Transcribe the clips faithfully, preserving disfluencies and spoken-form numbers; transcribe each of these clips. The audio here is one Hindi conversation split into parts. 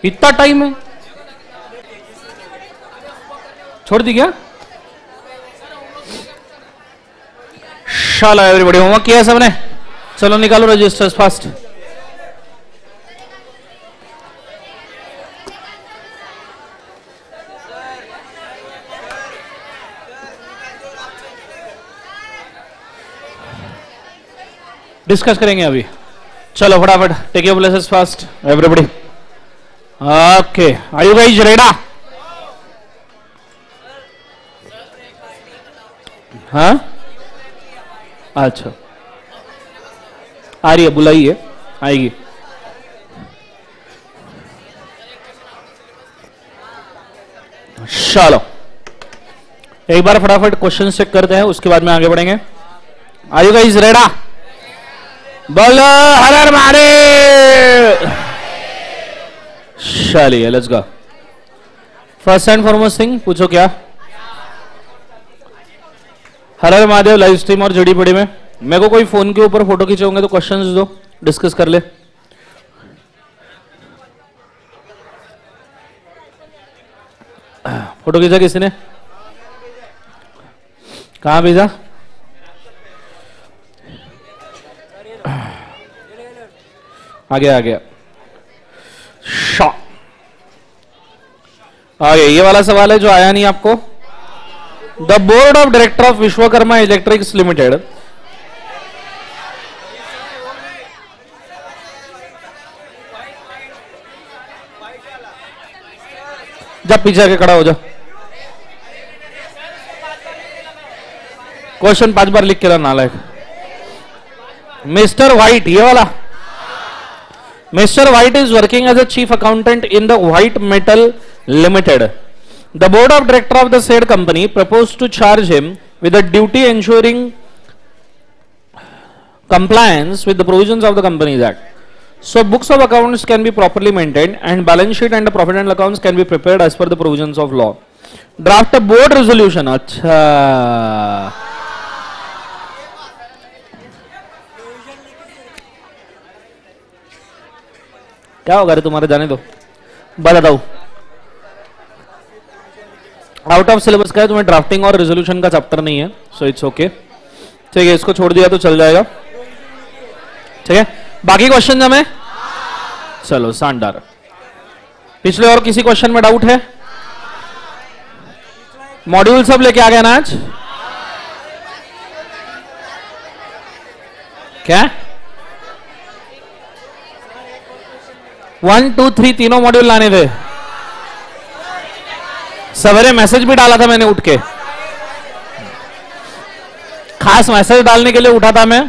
इतना टाइम है, छोड़ दी क्या? शाला एवरीबॉडी होमवर्क किया है सबने? चलो निकालो रजिस्टर्स फास्ट। डिस्कस करेंगे अभी। चलो फटाफट, take your places fast everybody. Okay, are you guys ready? हाँ अच्छा, आ रही है, बुलाइए, आएगी। चलो एक बार फटाफट क्वेश्चन चेक करते हैं, उसके बाद में आगे बढ़ेंगे। Are you guys ready? बोलो हर हर महादेव। चलिए let's go. First and foremost thing पूछो क्या? हर हर महादेव लाइव स्ट्रीम और जड़ी बड़ी में मेरे को कोई फोन के ऊपर फोटो खींचोगे तो क्वेश्चंस दो, डिस्कस कर ले। फोटो खींचा किसी ने? कहां भेजा? आ गया आ गया। शॉ आ गया। ये वाला सवाल है जो आया नहीं आपको। The board of director of Vishwakarma electrics limited जब पीछे आके खड़ा हो जा। क्वेश्चन पांच बार लिख के ला नालायक। मिस्टर व्हाइट, ये वाला। Mister white is working as a chief accountant in the White Metal Limited. The board of director of the said company proposed to charge him with the duty ensuring compliance with the provisions of the Companies Act. So books of accounts can be properly maintained and balance sheet and the profit and accounts can be prepared as per the provisions of law. Draft a board resolution. अच्छा, क्या होगा रे तुम्हारे, जाने दो, बताता हूं। आउट ऑफ सिलेबस का है, तुम्हें ड्राफ्टिंग और रेजोल्यूशन का चैप्टर नहीं है, सो इट्स ओके। ठीक है, इसको छोड़ दिया तो चल जाएगा। ठीक है, बाकी क्वेश्चन हमें, चलो शानदार। पिछले और किसी क्वेश्चन में डाउट है? मॉड्यूल सब लेके आ गए ना आज? क्या वन टू थ्री तीनों मॉड्यूल लाने थे? सवेरे मैसेज भी डाला था मैंने उठ के, खास मैसेज डालने के लिए उठा था मैं।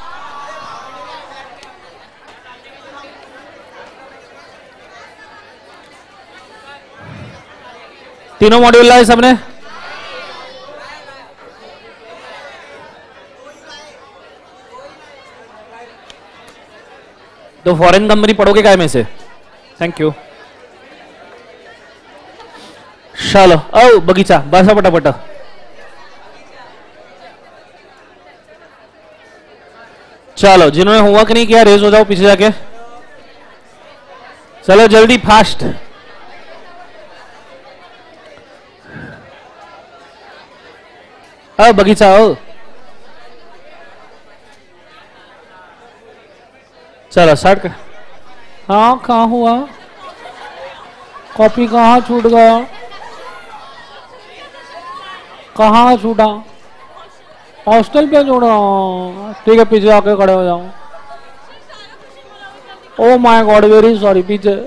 तीनों मॉड्यूल लाए सबने? तो फॉरेन कंपनी पढ़ोगे काय में से? Thank you. चलो ओ बगीचा बसा पटापट। चलो जिन्होंने होमवर्क नहीं किया रेज हो जाओ पीछे जाके। चलो जल्दी फास्ट। ओ बगीचा ओ, चलो स्टार्ट कर। हाँ कहाँ हुआ? कॉपी कहाँ छूट गया? कहाँ छूटा? हॉस्टल पे छोड़ा। ठीक है पीछे आके खड़े हो जाओ। Oh my God very sorry, पीछे।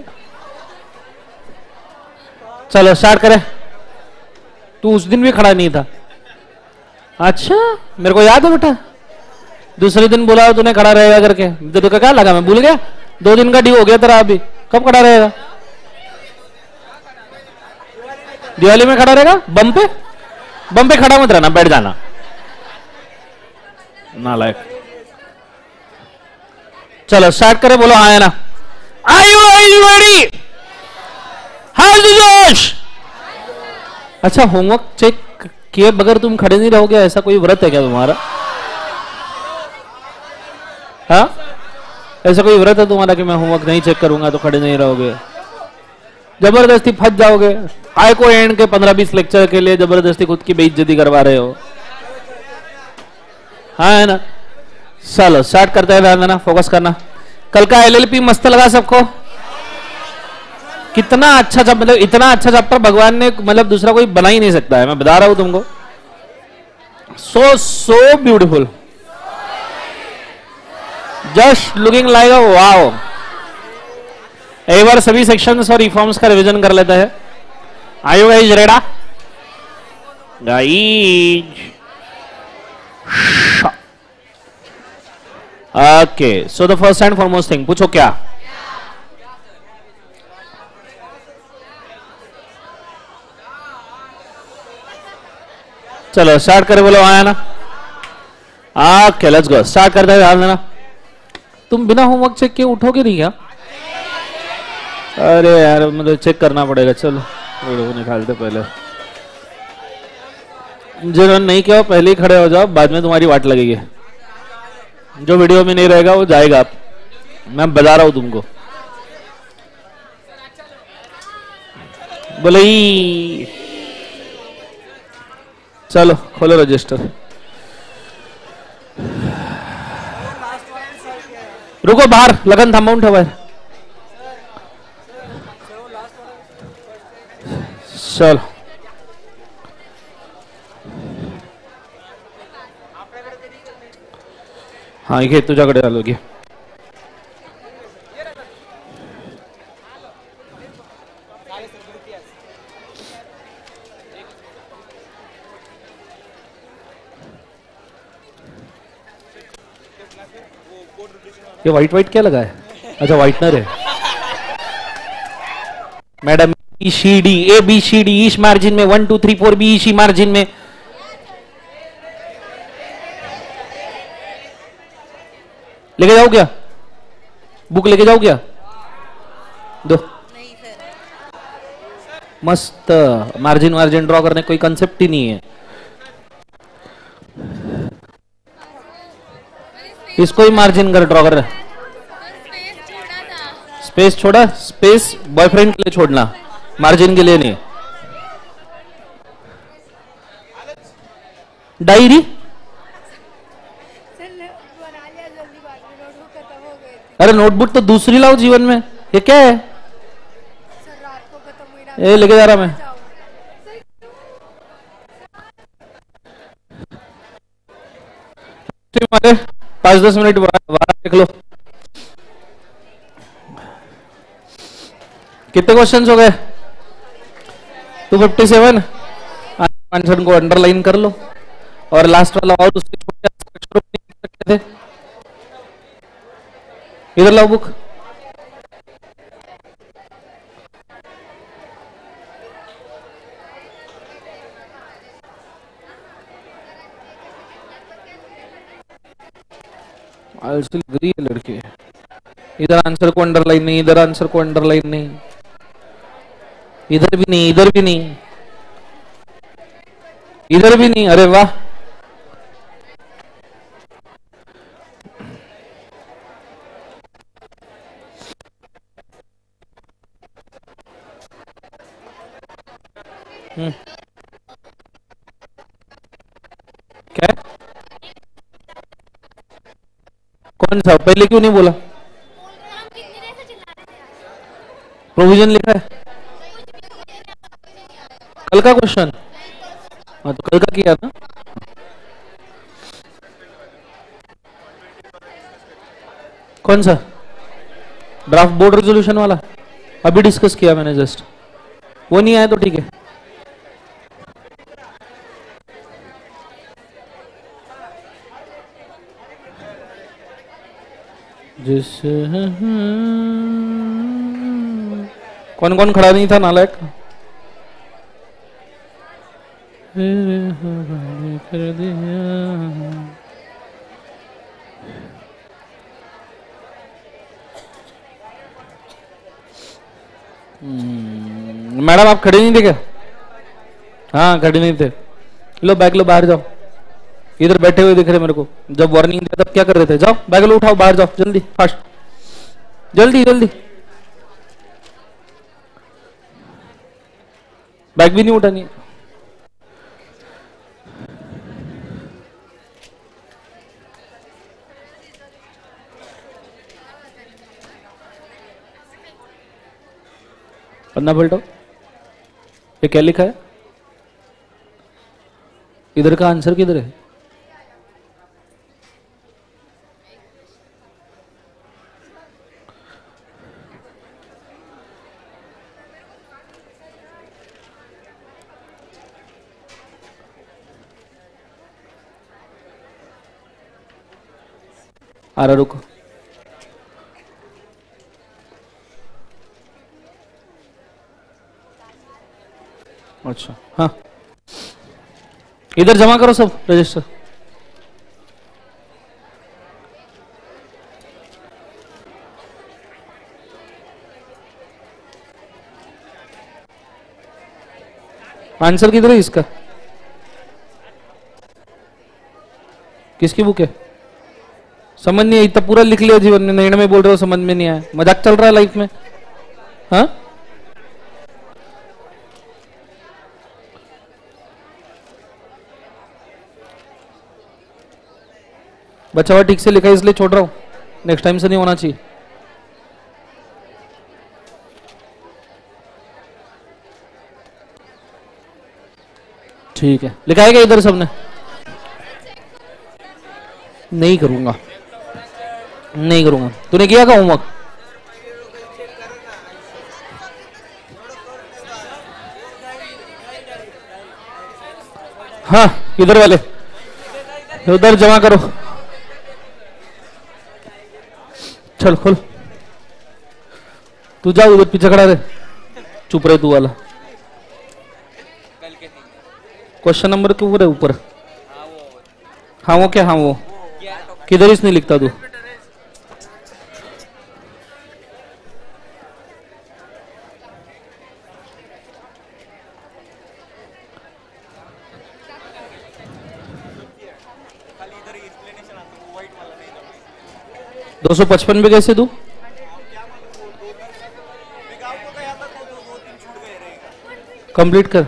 चलो स्टार्ट करें। तू उस दिन भी खड़ा नहीं था? अच्छा मेरे को याद है बेटा, दूसरे दिन बोला तूने खड़ा रहेगा करके, तेरे को क्या लगा मैं भूल गया? दो दिन का ड्यू हो गया तेरा, अभी कब खड़ा रहेगा? दिवाली में खड़ा रहेगा? बम पे? बम पे खड़ा मत रहना, बैठ जाना नालायक। चलो स्टार्ट करें, बोलो हाँ है ना? Are you ready? How's the जोश? अच्छा होमवर्क चेक किए बगैर तुम खड़े नहीं रहोगे, ऐसा कोई व्रत है क्या तुम्हारा? हाँ ऐसा कोई व्रत है तुम्हारा कि मैं होमवर्क नहीं चेक करूंगा तो खड़े नहीं रहोगे? जबरदस्ती फंस जाओगे। आए को एंड के पंद्रह बीस लेक्चर के लिए जबरदस्ती खुद की बेइज्जती करवा रहे हो। हाँ है ना। चलो स्टार्ट करते हैं, ध्यान देना, फोकस करना। कल का एलएलपी मस्त लगा सबको? कितना अच्छा चैप्टर, मतलब इतना अच्छा चैप्टर भगवान ने मतलब दूसरा कोई बना ही नहीं सकता है, मैं बता रहा हूं तुमको। So so beautiful, just looking like a wow. एक बार सभी सेक्शंस और रिफॉर्म्स का रिवीजन कर लेते हैं। Are you guys ready? Guys okay, so the first and foremost thing, पूछो क्या? चलो स्टार्ट करें, बोलो आया ना। ओके लेट्स गो, स्टार्ट करते हैं, ध्यान देना। तुम बिना होमवर्क चेक के उठोगे नहीं क्या? अरे यार मतलब चेक करना पड़ेगा। चलो वीडियो निकालते पहले। जिन्होंने नहीं किया पहले ही खड़े हो जाओ, बाद में तुम्हारी वाट लगेगी। जो वीडियो में नहीं रहेगा वो जाएगा, मैं बता रहा हूं तुमको। बोले ही चलो खोलो रजिस्टर। रुको बाहर, लगन थांबवून उठा बाहर। चलो हाँ घे, तुझ्याकडे आलो घे। ये व्हाइट व्हाइट क्या लगा है? अच्छा व्हाइटनर है madam. B C D, A B C D इस मार्जिन में, one two three four B इसी मार्जिन में। लेके जाओ क्या? बुक लेके जाओ क्या? दो। नहीं सर। मस्त मार्जिन मार्जिन ड्रॉ करने कोई कंसेप्ट ही नहीं है। इसको ही मार्जिन कर ड्रॉ कर। स्पेस छोड़ा, स्पेस बॉयफ्रेंड के लिए छोड़ना, मार्जिन के लिए नहीं। डायरी अरे नोटबुक तो दूसरी लाओ जीवन में। ये क्या है? सर रात को खत्म हुई, ये लेके जा रहा मैं। पांच दस मिनट बाहर देख लो। कितने क्वेश्चंस हो गए? Two fifty seven. आंसर को अंडरलाइन कर लो और लास्ट वाला और उसके छोटे अक्षरों में लिख सकते थे। इधर लाओ बुक। गरी है लड़के। इधर आंसर को अंडरलाइन नहीं, इधर आंसर को अंडरलाइन नहीं, इधर भी नहीं, इधर भी नहीं, इधर भी नहीं। अरे वाह, हम्म क्या? कौन सा? पहले क्यों नहीं बोला? प्रोविजन लिखा है कल का क्वेश्चन। हाँ तो कल का किया था। कौन सा? ड्राफ्ट बोर्ड रेजोल्यूशन वाला अभी डिस्कस किया मैंने जस्ट। वो नहीं आया तो ठीक है। जिस कौन कौन खड़ा नहीं था नालायक? कर दिया। मैडम आप खड़े नहीं थे क्या? हाँ खड़े नहीं थे। लो बैग लो, बाहर जाओ। इधर बैठे हुए दिख रहे मेरे को। जब वार्निंग दिया तब क्या कर रहे थे? जाओ बैग लो, उठाओ, बाहर जाओ जल्दी, फास्ट, जल्दी जल्दी। बैग भी नहीं उठानी। पन्ना पलटो। ये क्या लिखा है? इधर का आंसर किधर है? आ रहा, रुको। अच्छा हाँ, इधर जमा करो सब रजिस्टर। आंसर किधर है इसका? किसकी बुक है? समझ नहीं, इतना पूरा लिख लिया जीवन में, निर्णय में बोल रहे हो समझ में नहीं आया। मजाक चल रहा है लाइफ में? हाँ, बच्चा हुआ ठीक से लिखा है इसलिए छोड़ रहा हूं, नेक्स्ट टाइम से नहीं होना चाहिए। ठीक है, लिखा है क्या इधर सबने? नहीं करूंगा, नहीं करूंगा। तूने किया क्या होमवर्क? हाँ, इधर वाले उधर जमा करो। चल खोल, तू जा उधर पीछे खड़ा रहे, चुप रहे तू वाला। क्वेश्चन नंबर के ऊपर है, ऊपर। हाँ वो क्या? हाँ वो किधर इसने लिखता तू? दो सौ पचपन पे कैसे दू? कंप्लीट कर।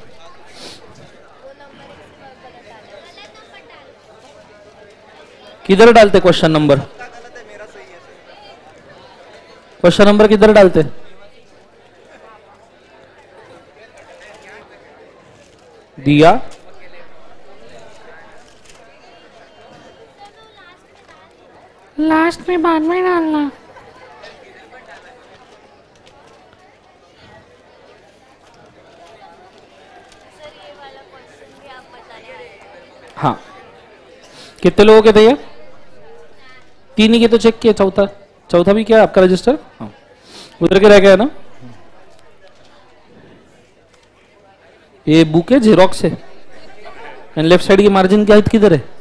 किधर डालते क्वेश्चन नंबर? क्वेश्चन नंबर किधर डालते? दिया लास्ट में, बाद में डालना। हाँ, कितने लोगों के थे ये? तीन ही के तो चेक किया, चौथा चौथा भी क्या आपका रजिस्टर? हाँ, उधर के रह गया ना। ये बुक है, जेरोक्स है, एंड लेफ्ट साइड की मार्जिन की हाइट किधर है?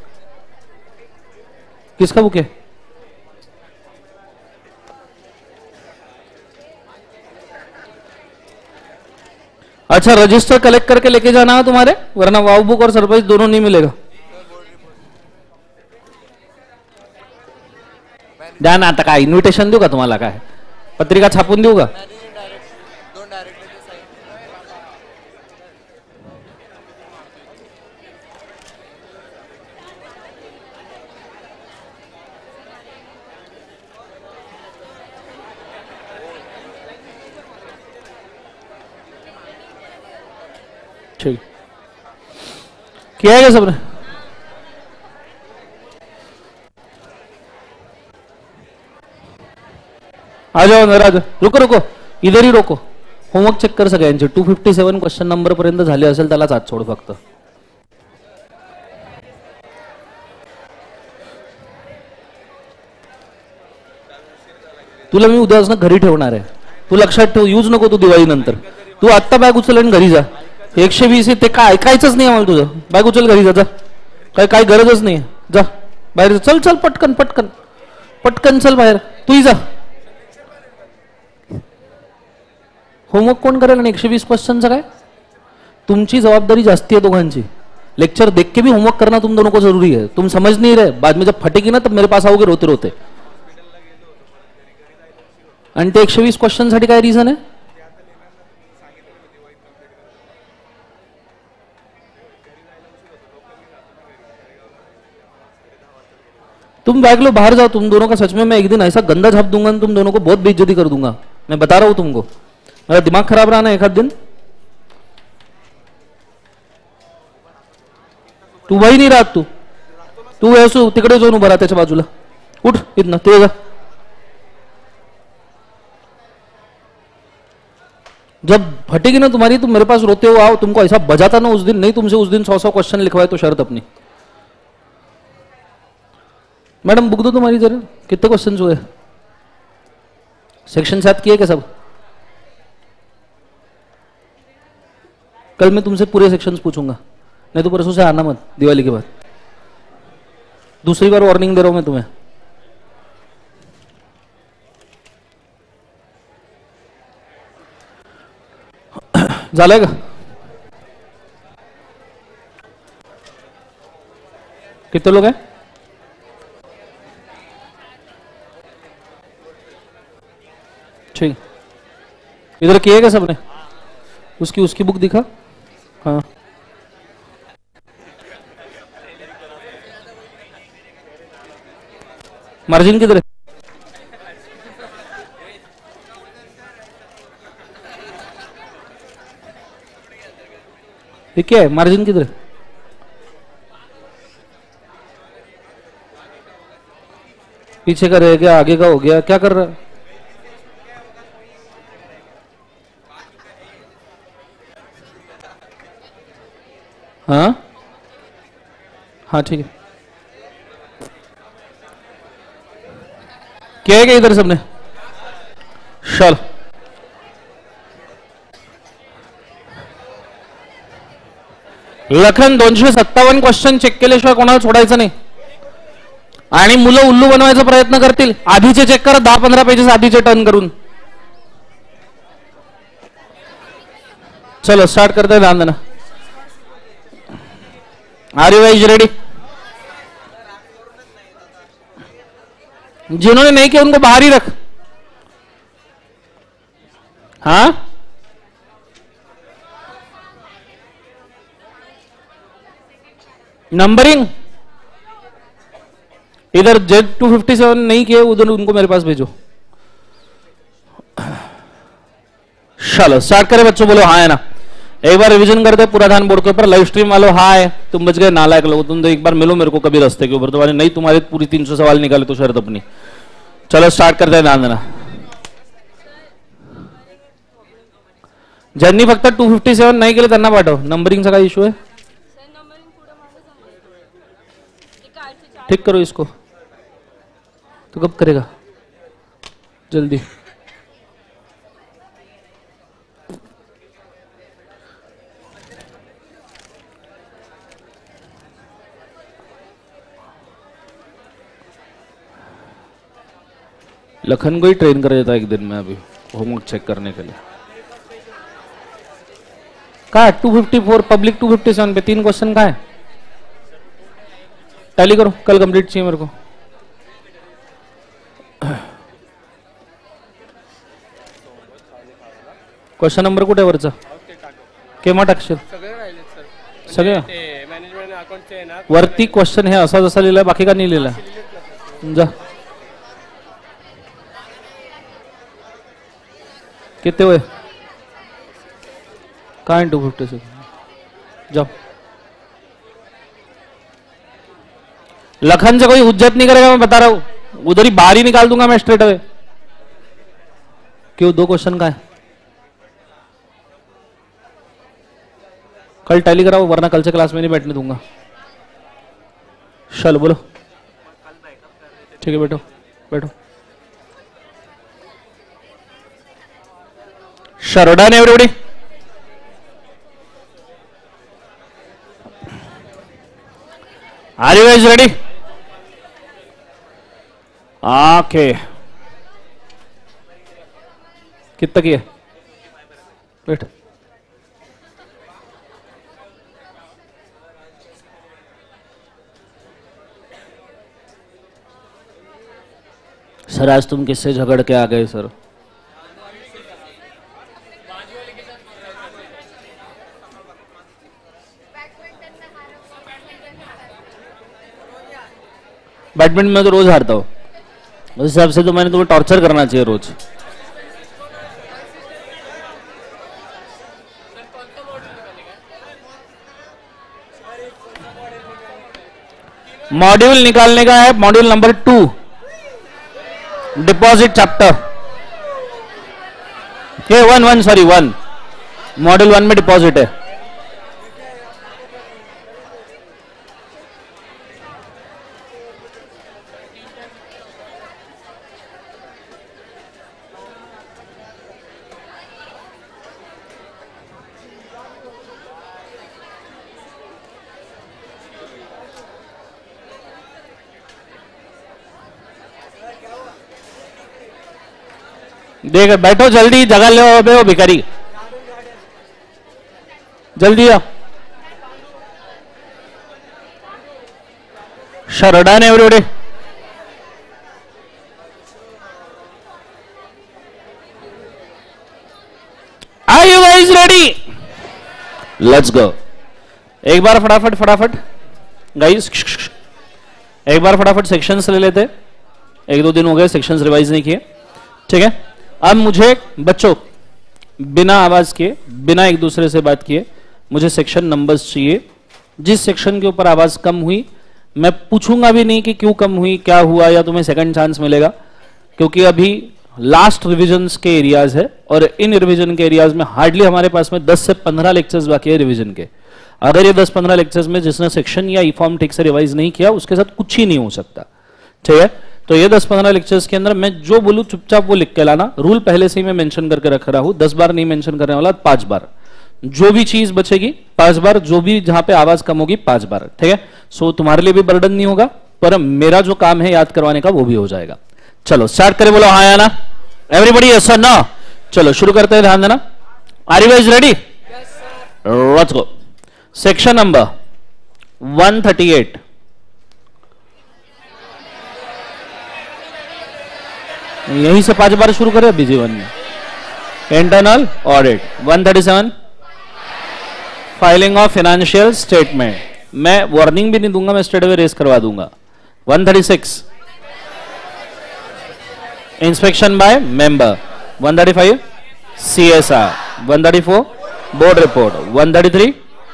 किसका बुक है? अच्छा, रजिस्टर कलेक्ट करके लेके जाना है तुम्हारे, वरना वाव बुक और सरप्राइज दोनों नहीं मिलेगा। जाना आता काय इन्व्हिटेशन देऊ का तुम्हाला? काय पत्रिका छापून देऊ का? ठीक, किया है क्या सबने? आ जाओ अंदर, आ जाओ। रुको रुको, इधर ही रोको, होमवर्क चेक कर सगळ्यांचे। Two fifty seven question number पर्यंत झाले असेल त्यालाच हात सोड फक्त। तुला मी उद्यापासून घरी ठेवणार आहे, तू लक्षात ठेव, यूज नको तू दिवाळी नंतर। तू आत्ता बॅग उचल आणि घरी जा। एकशे वीस ते काय ऐकायचंच नाही आम्हाला तुझं। बॅग उचल, घरी जा, जा, काय काय गरजच नाही, जा बाहेर, चल चल पटकन पटकन पटकन चल बाहेर, तूही जा। होमवर्क कोण करेल? आणि एकशे वीस क्वेश्चनचं काय? तुमची जबाबदारी जास्ती है दोघांची। लेक्चर देख के भी होमवर्क करना तुम दोनों को जरूरी है। तुम समझ नहीं रहे, बाद में जब फटेगी ना तब मेरे पास आओगे रोते रोते। आणि ते एकशे वीस क्वेश्चन साठी काय रीजन आहे? तुम बैग लो, बाहर जाओ तुम दोनों का। सच में मैं एक दिन ऐसा गंदा झाप दूंगा तुम दोनों को, बहुत बेइज्जती कर दूंगा, मैं बता रहा हूं तुमको। मेरा दिमाग खराब रहा ना एक आध दिन। तू वही नहीं राहत, तू तू ऐसो तिकडे जाऊन उभा राहा त्याच्या बाजूला. उठ इथनं, ते जा. जब फटेगी ना तुम्हारी, तुम मेरे पास रोते हो आओ, तुमको ऐसा बजाता ना उस दिन, नहीं तुमसे उस दिन सौ सौ क्वेश्चन लिखवाए तो शर्त अपनी. मैडम बुक दो तुम्हारी जरा, कितने क्वेश्चन हुए? सेक्शन सात किए क्या सब? कल मैं तुमसे पूरे सेक्शंस पूछूंगा, नहीं तो परसों से आना मत दिवाली के बाद. दूसरी बार वार्निंग दे रहा हूं मैं तुम्हें. झालंय का? कितने लोग हैं? ठीक, इधर किए क्या सबने? उसकी उसकी बुक दिखा. हाँ मार्जिन किधर है? ये क्या है? मार्जिन किधर है? पीछे का रह गया, आगे का हो गया, क्या कर रहा है? हाँ हाँ ठीक है. क्या है क्या इधर सबने? चल लखन दोनशे सत्तावन्न क्वेश्चन चेक केल्याशिवाय कोणाला सोडायचं नाही. आणि मुलं उल्लू बनवायचा प्रयत्न करतील. आधीचे चेक करा, दहा पंधरा पेजेस आधीचे टर्न करून. चलो स्टार्ट करते हैं. ध्यान देना. Are you guys ready? जिन्होंने नहीं किया उनको बाहर ही रख. हाँ नंबरिंग इधर जेड टू फिफ्टी सेवन नहीं किए उधर, उनको मेरे पास भेजो. चलो स्टार्ट करें बच्चों. बोलो हाँ है ना. एक बार रिवीजन करते पूरा ध्यान बोर्ड के ऊपर. लाइव स्ट्रीम वालों हाय, तुम बच गए नालायक लोग. तुम तो एक बार मिलो मेरे को कभी रास्ते के ऊपर, तुम्हारे नहीं तुम्हारे पूरी तीन सौ सवाल निकाले तो शर्त अपनी. चलो स्टार्ट करते हैं. ध्यान देना. ज्यांनी फक्त टू फिफ्टी सेवन नाही केलं त्यांना पाठव. नंबरिंगचा काय इश्यू आहे? ठीक करो इसको. तो कब करेगा? जल्दी. लखन को ही ट्रेन कर देता एक दिन में अभी होमवर्क चेक करने के लिए. कहा two fifty four public two fifty seven पे तीन क्वेश्चन कहा है? टैली करो, कल कंप्लीट चाहिए मेरे को. क्वेश्चन नंबर कुठे वरचा? केव्हा टाकशील? सगळे वरती क्वेश्चन हे असा जसा लिहिलाय, बाकी का नाही लिहिलाय? जा. कितने हुए? कहाँ टू फिफ्टी से? जाओ. लखन से कोई हुज्जत नहीं करेगा, मैं बता रहा हूं. उधर ही बाहर ही निकाल दूंगा मैं स्ट्रेट अवे. क्यों? दो क्वेश्चन का है. कल टैली कराओ वरना कल से क्लास में नहीं बैठने दूंगा. चलो बोलो. ठीक है बैठो बैठो. Sure, done everybody? Are you guys ready? Okay. कितना किया? Wait. सर आज तुम किससे झगड़ के आ गए सर? बैडमिंटन में तो रोज हारता हूँ, उस हिसाब से तो मैंने तुम्हें टॉर्चर करना चाहिए रोज। मॉड्यूल निकालने का है, module number two, deposit chapter के one one sorry one, module one में डिपॉजिट है। देख बैठो जल्दी, जगह ले बे हो भिखारी, जल्दी आ। Shut down everybody. Are you guys ready? Let's go. एक बार फटाफट फटाफट गाइस, एक बार फटाफट सेक्शंस ले लेते, एक दो दिन हो गए सेक्शंस रिवाइज नहीं किए, ठीक है। अब मुझे बच्चों बिना आवाज के, बिना एक दूसरे से बात किए, मुझे सेक्शन नंबर्स चाहिए। जिस सेक्शन के ऊपर आवाज कम हुई मैं पूछूंगा भी नहीं कि क्यों कम हुई, क्या हुआ, या तुम्हें सेकंड चांस मिलेगा, क्योंकि अभी लास्ट रिविजन्स के एरियाज है और इन रिविजन के एरियाज में हार्डली हमारे पास में दस से पंद्रह लेक्चर्स बाकी है रिविजन के। अगर ये दस पंद्रह लेक्चर्स में जिसने सेक्शन या ई फॉर्म ठीक से रिवाइज नहीं किया उसके साथ कुछ ही नहीं हो सकता, ठीक है। तो ये दस पंद्रह लेक्चर्स के अंदर मैं जो बोलूं चुपचाप वो लिख के लाना। रूल पहले से ही मैं मेंशन करके रख रहा हूं, दस बार नहीं मेंशन करने वाला, पांच बार। जो भी चीज बचेगी पांच बार, जो भी जहां पे आवाज कम होगी पांच बार, ठीक है। सो तुम्हारे लिए भी बर्डन नहीं होगा, पर मेरा जो काम है याद करवाने का वो भी हो जाएगा। चलो स्टार्ट करें, बोलो हाँ या ना, एवरीबॉडी यस और नो। चलो शुरू करते हैं, ध्यान देना। Are you guys ready? Let's go. Section number one thirty eight, यहीं से पांच बार शुरू करें बीजी वन में। Internal audit one thirty seven, filing of financial statement, मैं वार्निंग भी नहीं दूंगा, मैं स्ट्रेट अवे रेस करवा दूंगा। One thirty six, inspection by member. One thirty five, CSR. One thirty four, board report. One thirty three,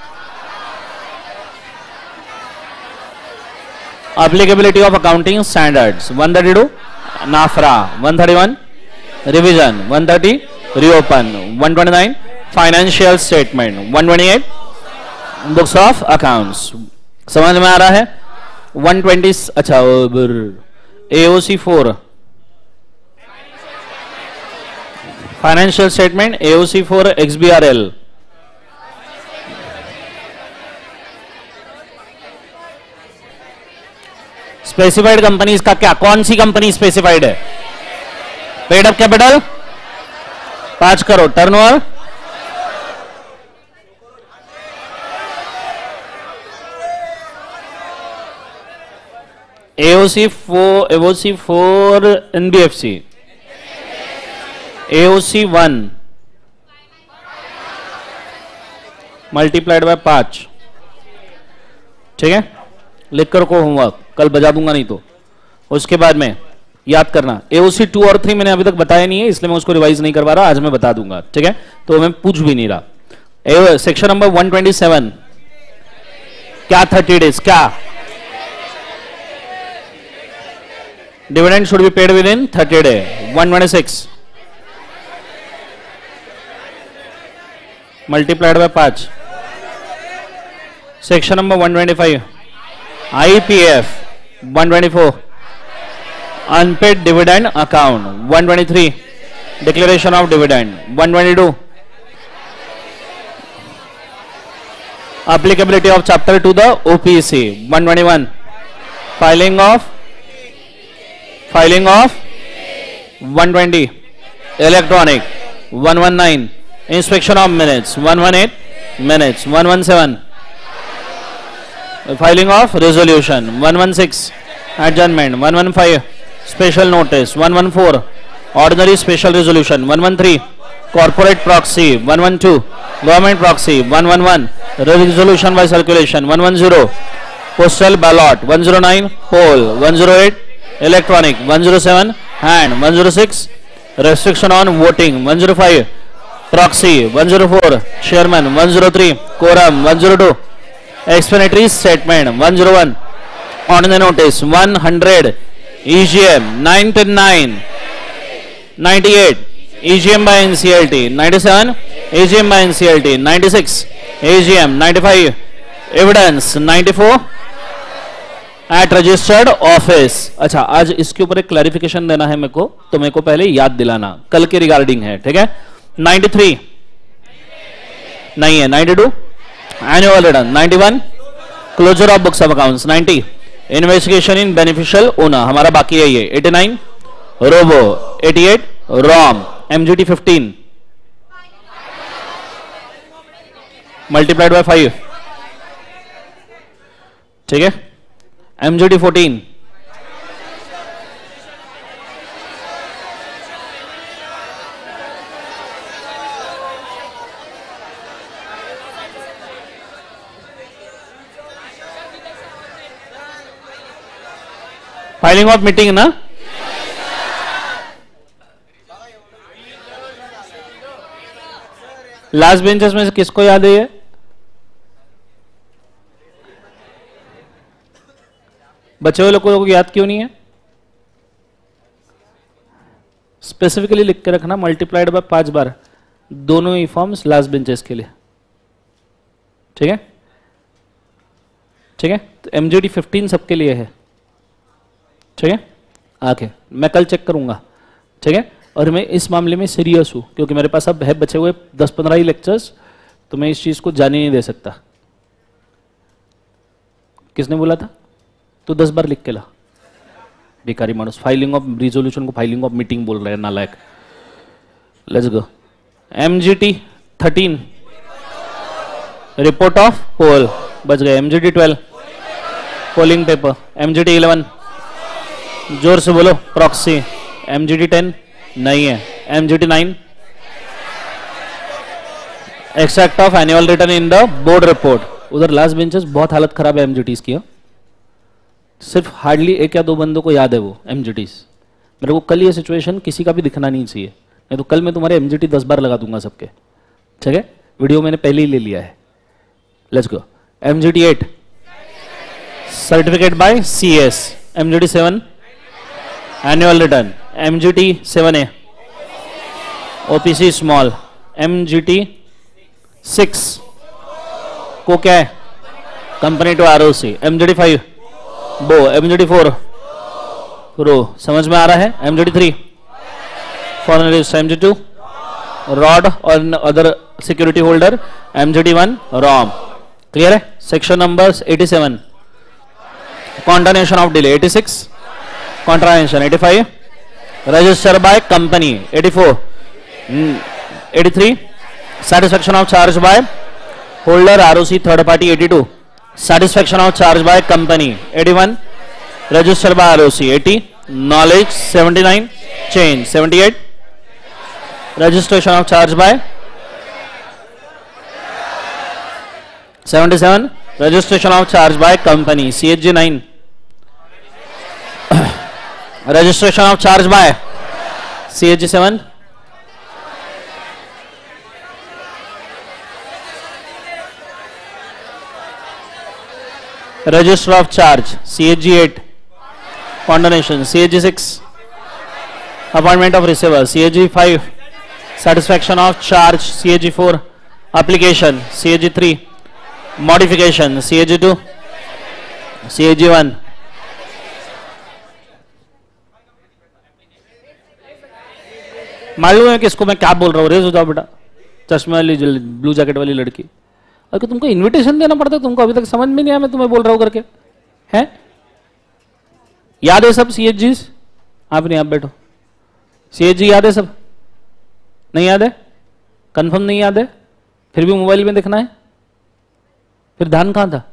applicability of accounting standards. One thirty two, Nafra. One thirty one, revision. One thirty, reopen. One twenty nine, financial statement. One twenty eight, books of accounts. समझ में आ रहा है? वन ट्वेंटी, अच्छा AOC four, financial statement. AOC four, XBRL. Specified companies का क्या, कौन सी कंपनी स्पेसिफाइड है? पेड अप कैपिटल पांच crore, turnover AOC four, AOC four NBFC. AOC one multiplied by पांच, ठीक है। लिख कर को होमवर्क कल बजा दूंगा नहीं तो। उसके बाद में याद करना, एओसी टू और थ्री मैंने अभी तक बताया नहीं है, इसलिए मैं उसको रिवाइज नहीं करवा रहा, आज मैं बता दूंगा, ठीक है। तो मैं पूछ भी नहीं रहा। Section number one twenty seven, क्या थर्टी डेज, क्या dividend should be paid within thirty day. One twenty six, multiplied by पांच। Section number one twenty five, IPF. One twenty four, unpaid dividend account. One twenty three, declaration of dividend. One twenty two, applicability of chapter to the OPC. One twenty one, filing of filing of one twenty, electronic. One one nine, inspection of minutes. One one eight, minutes. One one seven, filing of resolution. One one six, adjournment. One one five, special notice. One one four, ordinary special resolution. One one three, corporate proxy. One one two, government proxy. One one one, resolution by circulation. One one zero, postal ballot one zero nine, poll one zero eight, electronic one zero seven, hand one zero six, restriction on voting one zero five, proxy one zero four, chairman one zero three, quorum one zero two, explanatory statement one zero one, on the notice one hundred, EGM nine ten nine, ninety eight, EGM by NCLT ninety seven, EGM by NCLT ninety six, EGM ninety five, evidence ninety four eight registered office. अच्छा, आज इसके ऊपर एक क्लैरिफिकेशन देना है मेरे को, तो मेरे को पहले याद दिलाना, कल के रिगार्डिंग है, ठीक है। नाइंटी थ्री नहीं है, ninety two annual return, ninety one closure of books of accounts, ninety investigation in beneficial owner हमारा बाकी है ये, eighty nine ROBO, eighty eight ROM, MGT fifteen multiplied by five, ठीक है, MGT fourteen, filing of meeting ना, लास्ट बेंचेस में से किसको याद है ये? बचे हुए लोगों को याद क्यों नहीं है? स्पेसिफिकली लिख के रखना, मल्टीप्लाइड बाय पांच बार, दोनों ही फॉर्म्स लास्ट बेंचेस के लिए, ठीक है, ठीक है। तो एमजीडी फिफ्टीन सबके लिए है, ठीक है। आके मैं कल चेक करूंगा, ठीक है। और मैं इस मामले में सीरियस हूं, क्योंकि मेरे पास अब है बचे हुए दस पंद्रह ही लेक्चर्स, तो मैं इस चीज को जाने नहीं दे सकता। किसने बोला था? तो दस बार लिख के ला, बेकारी मानुस। फाइलिंग ऑफ रिजोल्यूशन को फाइलिंग ऑफ मीटिंग बोल रहे हैं, नालायक। Let's go. MGT thirteen report of poll, बच गए। MGT twelve polling paper, MGT eleven जोर से बोलो प्रॉक्सी, एमजीटी टेन नहीं है, MGT nine extract of annual return in the board report. उधर लास्ट बेंचेस बहुत हालत खराब है एमजीटीज की, सिर्फ हार्डली एक या दो बंदों को याद है वो एमजीटीज। मेरे को कल ये सिचुएशन किसी का भी दिखना नहीं चाहिए, नहीं तो कल मैं तुम्हारे एमजीटी दस बार लगा दूंगा सबके, ठीक है। वीडियो मैंने पहले ही ले लिया है। Let's go. MGT eight certificate by CS, MGT seven annual return, MGT seven A OPC small, MGT six को क्या है? Company to ROC, MGT five बो, एमजीटी फोर रो, समझ में आ रहा है। MGT three foreign register, MGT two रॉड और other security holder, MGT one रॉम। क्लियर है? Section numbers eighty seven contravention of delay, eighty six contravention, eighty five register by company, eighty four, eighty three satisfaction of charge by holder R O C third party, eighty two satisfaction of charge by company, eighty one registered by R O C, eighty knowledge, seventy nine change, seventy eight registration of charge by, seventy seven registration of charge by company, C H G nine registration of charge by C H G seven, register of charge C H G eight, condonation C H G six, appointment of receiver C H G five, satisfaction of charge C H G four, application C H G three, modification C H G two, C H G one, मालूम है कि इसको मैं क्या बोल रहा हूँ? रेज हो जाओ बेटा, चश्मे वाली ब्लू जैकेट वाली लड़की। अगर तुमको इनविटेशन देना पड़ता है, तुमको अभी तक समझ में नहीं आया मैं तुम्हें बोल रहा हूं करके, हैं? याद है सब सीएचजीस? आप नहीं, आप बैठो। सीएचजी याद है सब? नहीं याद है? कंफर्म नहीं याद है? फिर भी मोबाइल में देखना है? फिर ध्यान कहां था?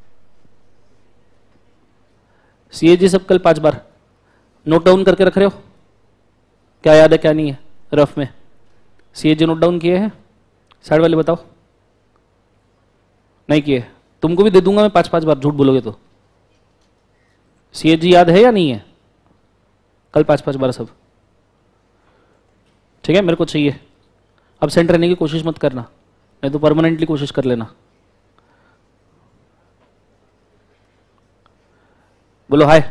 सीएचजी सब कल पांच बार नोट डाउन करके रख रहे हो? क्या याद है क्या नहीं है रफ में? सीएचजी नोट डाउन किए हैं? साइड वाले बताओ। नहीं किए? तुमको भी दे दूंगा मैं पांच पांच बार, झूठ बोलोगे तो। सीएचजी याद है या नहीं है? कल पांच पांच बार सब, ठीक है? मेरे को चाहिए। अब सेंटर रहने की कोशिश मत करना, नहीं तो परमानेंटली कोशिश कर लेना। बोलो हाय।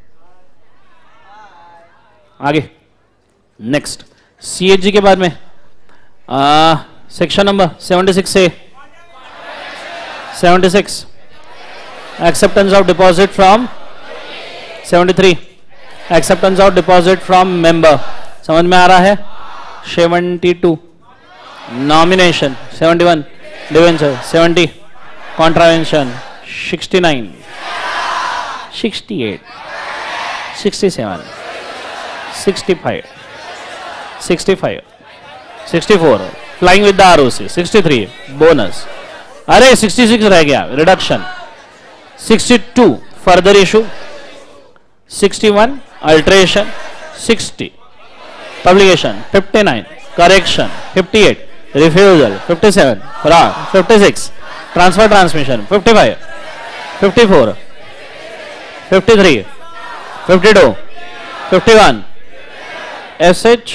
आगे नेक्स्ट सीएचजी के बाद में सेक्शन नंबर सेवेंटी सिक्स से seventy six acceptance of deposit from seventy three acceptance of deposit from member, समझ में आ रहा है? Seventy two nomination, seventy one debenture, seventy contravention, sixty nine sixty eight sixty seven sixty five sixty five sixty four filing with the ROC, sixty three bonus, अरे सिक्सटी सिक्स रह गया reduction, sixty two further issue, sixty one alteration, sixty publication, fifty nine correction, fifty eight refusal, fifty seven fraud, fifty six transfer transmission, fifty five fifty four fifty three fifty two fifty one SH,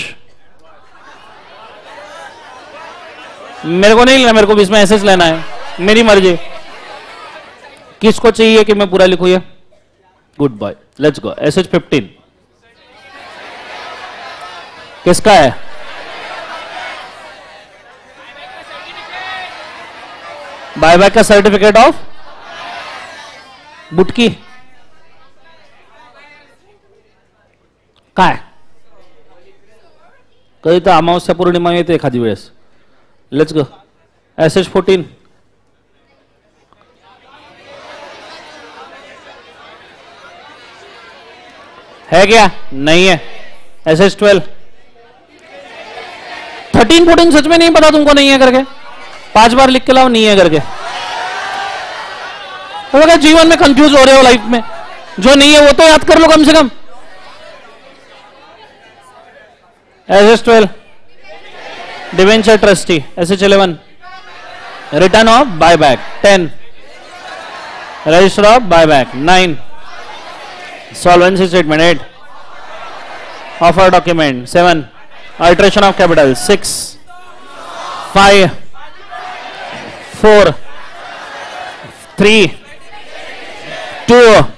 मेरे को नहीं लेना, मेरे को भी इसमें एसएच लेना है, मेरी मर्जी। किसको चाहिए कि मैं पूरा लिखूं ये? Good boy, let's go. SH fifteen किसका है? बायबैक का सर्टिफिकेट ऑफ बुटकी काय कधी तर अमावस्या पौर्णिमा येते एखादी वेळेस। लेट्स गो एसएच फोर्टीन है क्या? नहीं है। एसएच ट्वेल्व थर्टीन फोर्टीन सच में नहीं पता तुमको नहीं है करके? पांच बार लिख के लाओ नहीं है करके। तो क्या जीवन में कंफ्यूज हो रहे हो लाइफ में? जो नहीं है वो तो याद कर लो कम से कम। SH twelve debenture trustee, SH eleven return of buyback, ten register of buyback, nine solvency statement, eight offer document, seven alteration of capital, six five four three two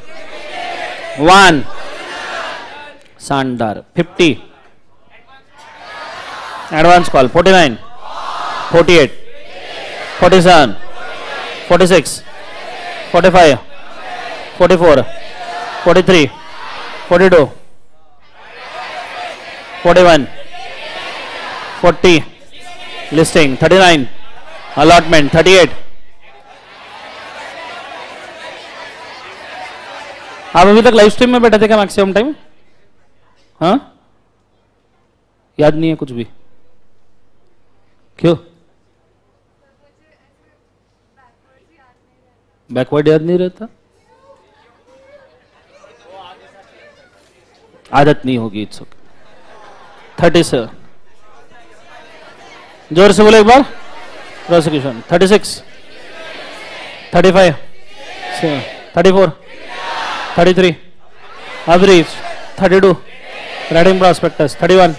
one शानदार, fifty advance call, forty nine forty eight forty seven forty six forty five forty four forty three forty two forty one forty listing, thirty nine allotment, thirty eight. आप अभी तक लाइव स्ट्रीम में बैठे थे क्या मैक्सिमम टाइम? हाँ, याद नहीं है कुछ भी? क्यों? बैकवर्ड याद नहीं रहता? आदत नहीं होगी, इट्स ओके। थर्टी सेवन जोर से बोलो एक बार। Prosecution, thirty six thirty five thirty four thirty three abridged, thirty two writing prospectus, thirty one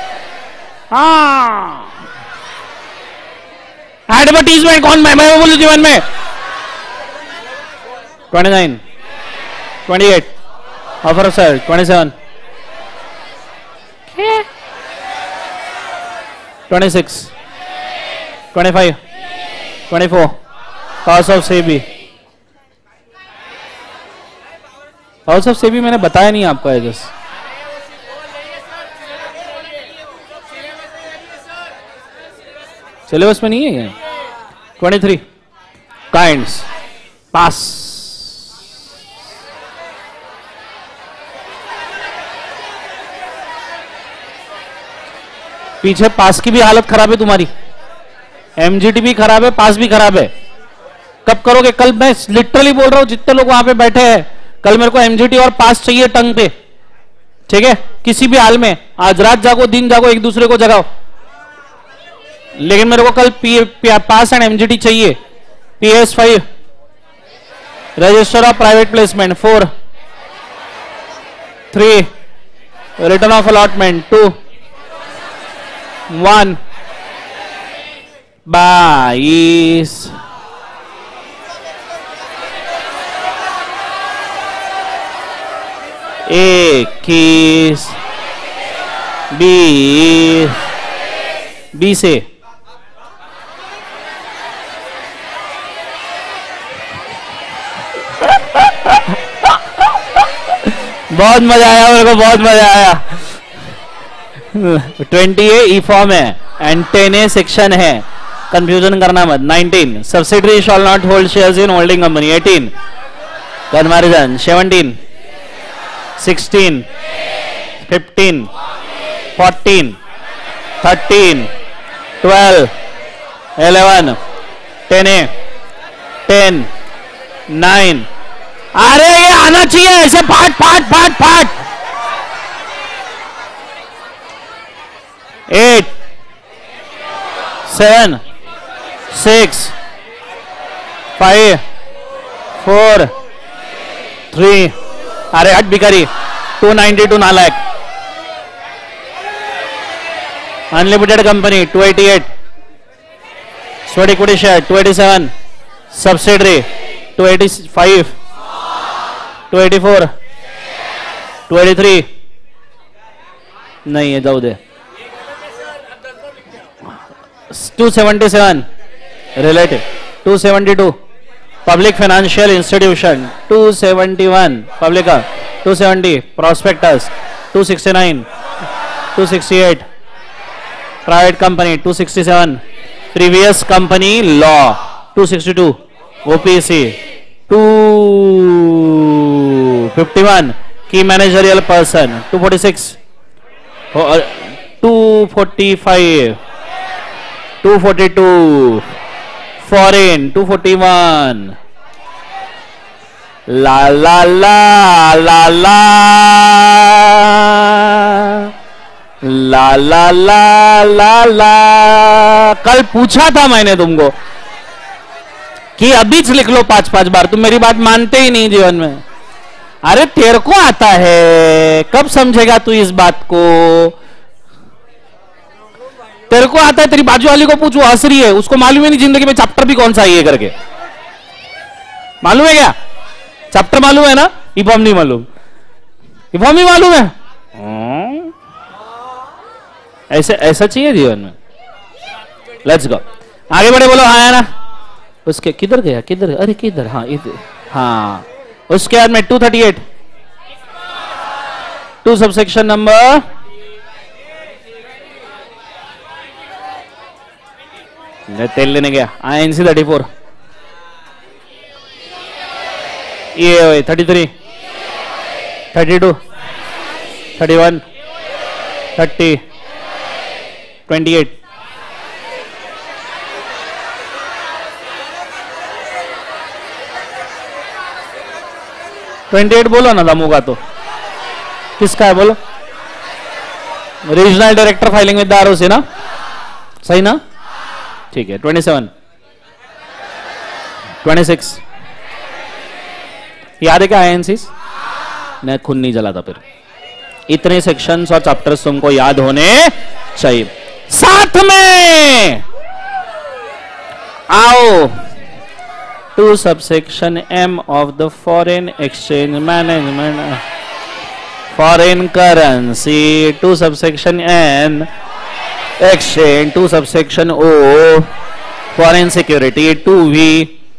advertisement, कौन मैं मैं बोलूं जीवन में, twenty nine twenty eight offer sale, twenty seven twenty six twenty five twenty four house of SEBI. House of SEBI मैंने बताया नहीं आपको, आई गेस सिलेबस में नहीं है ये। ट्वेंटी थ्री काइंड्स पास, पीछे पास की भी हालत खराब है तुम्हारी, एमजीटी भी खराब है, पास भी खराब है। कब करोगे? कल मैं लिटरली बोल रहा हूं, जितने लोग वहां पे बैठे हैं, कल मेरे को एमजीटी और पास चाहिए टंग पे, ठीक है? किसी भी हाल में, आज रात जागो दिन जागो, एक दूसरे को जगाओ, लेकिन मेरे को कल P, P, pass and MGT चाहिए। PS five register of private placement, four three, return of allotment two, one, बाईस, इक्कीस, बीस, बीस से बहुत मजा आया, मेरे को बहुत मजा आया। ट्वेंटी ए ई फॉर्म है एंड टेन ए सेक्शन है, कंफ्यूजन करना मत। Nineteen, subsidiary shall not hold shares in holding company. Eighteen, comparison. Seventeen, sixteen, fifteen, fourteen, thirteen, twelve, eleven, ten A, ten, nine. अरे ये आना चाहिए ऐसे फाट फाट फाट फाट। Eight, seven, six, five, four, three, अरे हट भिखारी। टू नाइनटी टू नालायक। Unlimited company two eighty eight, sweat equity share to eighty seven, subsidiary two eighty five, two eighty four, two eighty three, नहीं है जाऊ दे। Two seventy seven, relative two seventy two, public financial institution two seventy one, public two seventy, prospectus two sixty nine, two sixty eight, private company two sixty seven, previous company law two sixty two, OPC two fifty one, की managerial person two forty six, two forty five, two forty two, foreign two forty one, ला ला ला ला ला ला ला ला ला ला। कल पूछा था मैंने तुमको कि अभी लिख लो पांच पांच बार, तुम मेरी बात मानते ही नहीं जीवन में। अरे तेरे को आता है, कब समझेगा तू इस बात को? तेरे को आता है, तेरी बाजू वाली को पूछ, वो हंस रही है, उसको मालूम है नहीं जिंदगी में चैप्टर भी कौन सा है ये करके। मालूम है क्या? चैप्टर मालूम है ना, इफॉर्म नहीं मालूम। इफॉर्म ही मालूम है। ऐसे ऐसा चाहिए जीवन में। लेट्स गो, आगे बढ़े, बोलो हाँ है ना। उसके किधर गया, किधर गया? अरे किधर, हाँ इधर, हाँ। उसके बाद में two thirty eight, two subsection number तेल लेने गया, आईएनसी थर्टी फोर, ये thirty three, thirty two, thirty one, thirty, twenty eight, twenty eight बोलो ना दमू का तो। किसका है बोलो? Regional director filing with ROC ना, सही ना? ठीक है। ट्वेंटी सेवन, ट्वेंटी सिक्स, याद है क्या आईएनसीस? मैं खून नहीं जला था। फिर इतने सेक्शंस और चैप्टर्स तुमको याद होने चाहिए। साथ में आओ two subsection M of the foreign exchange management, foreign currency, two subsection N exchange, two subsection O foreign security, two V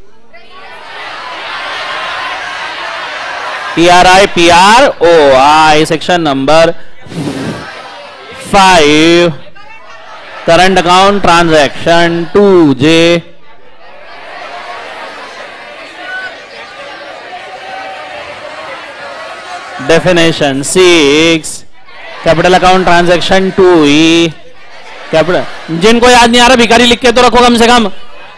P R I P R O I, section number five current account transaction, two J definition, six capital account transaction, two E capital. जिनको याद नहीं आ रहा भिखारी लिख के तो रखो कम से कम।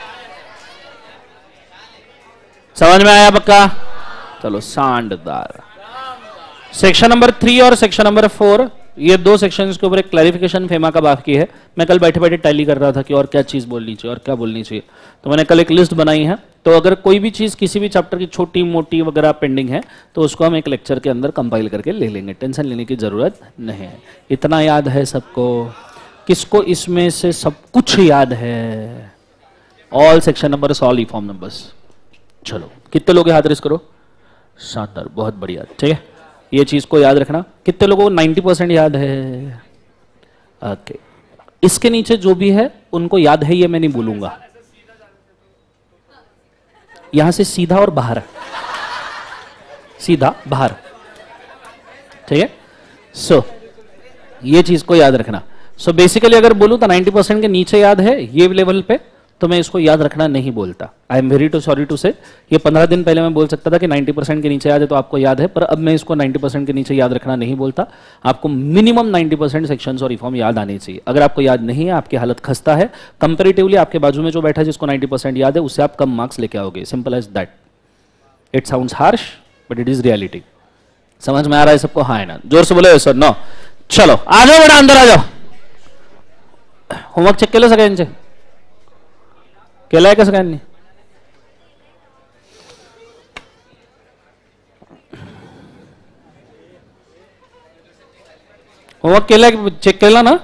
समझ में आया पक्का? चलो सांडदार। सेक्शन नंबर थ्री और सेक्शन नंबर फोर ये दो सेक्शंस के ऊपर एक क्लैरिफिकेशन फेमा का बाकी है। मैं कल बैठे बैठे टैली कर रहा था कि और क्या चीज़ बोलनी चाहिए और क्या बोलनी चाहिए, तो मैंने कल एक लिस्ट बनाई है। तो अगर कोई भी चीज़ किसी भी चैप्टर की छोटी मोटी वगैरह पेंडिंग है तो उसको हम एक लेक्चर के अंदर कंपाइल करके ले लेंगे, टेंशन लेने की ज़रूरत नहीं है। इतना याद है सबको? किसको इसमें से सब कुछ याद है? All section numbers, all E form numbers. चलो कितने लोग हाथ रेस करो? शानदार, बहुत बढ़िया, ठीक है। ये चीज को याद रखना। कितने लोगों को नब्बे परसेंट याद है? ओके, इसके नीचे जो भी है उनको याद है, ये मैं नहीं बोलूंगा। यहां से सीधा और बाहर, सीधा बाहर, ठीक है। सो so, ये चीज को याद रखना। सो so, बेसिकली अगर बोलूं तो नब्बे परसेंट के नीचे याद है ये लेवल पे, तो मैं इसको याद रखना नहीं बोलता। I am very too sorry to say. ये पंद्रह दिन पहले मैं बोल सकता था कि नब्बे परसेंट के नीचे याद है तो आपको याद है, पर अब मैं इसको नब्बे परसेंट के नीचे याद रखना नहीं बोलता। आपको मिनिमम नब्बे परसेंट सेक्शंस और रिफॉर्म याद आने चाहिए। अगर आपको याद नहीं है, आपकी हालत खस्ता है, कंपेरेटिवली आपके बाजू में जो बैठा है जिसको नब्बे परसेंट याद है उससे आप कम मार्क्स लेके आओगे। Simple as that. It sounds harsh but it is reality. समझ में आ रहा है सबको? हाँ है ना? जोर से बोलो सर। नो, चलो आ जाओ बेटा, अंदर आ जाओ। होमवर्क चेक केलं सगळ्यांचे? केलाय का सगळ्यांनी? होमवर्क केलाय? चेक केला ना?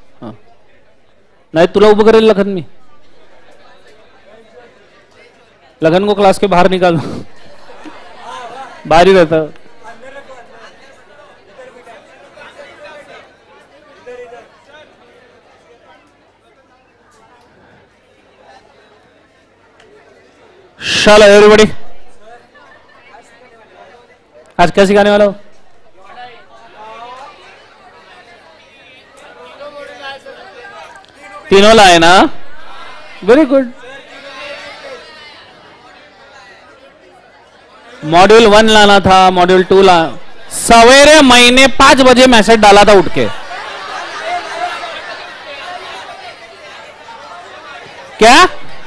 नहीं तुला उभं करेल लखन, मी लखन को क्लास के बाहर निकाल दो, बाहर ही रहता। चलो एवरीबॉडी, आज क्या सिखाने वाला हो? तीनों लाए ना? Very good. मॉड्यूल वन लाना था, मॉड्यूल टू ला। सवेरे महीने पांच बजे मैसेज डाला था उठ के। क्या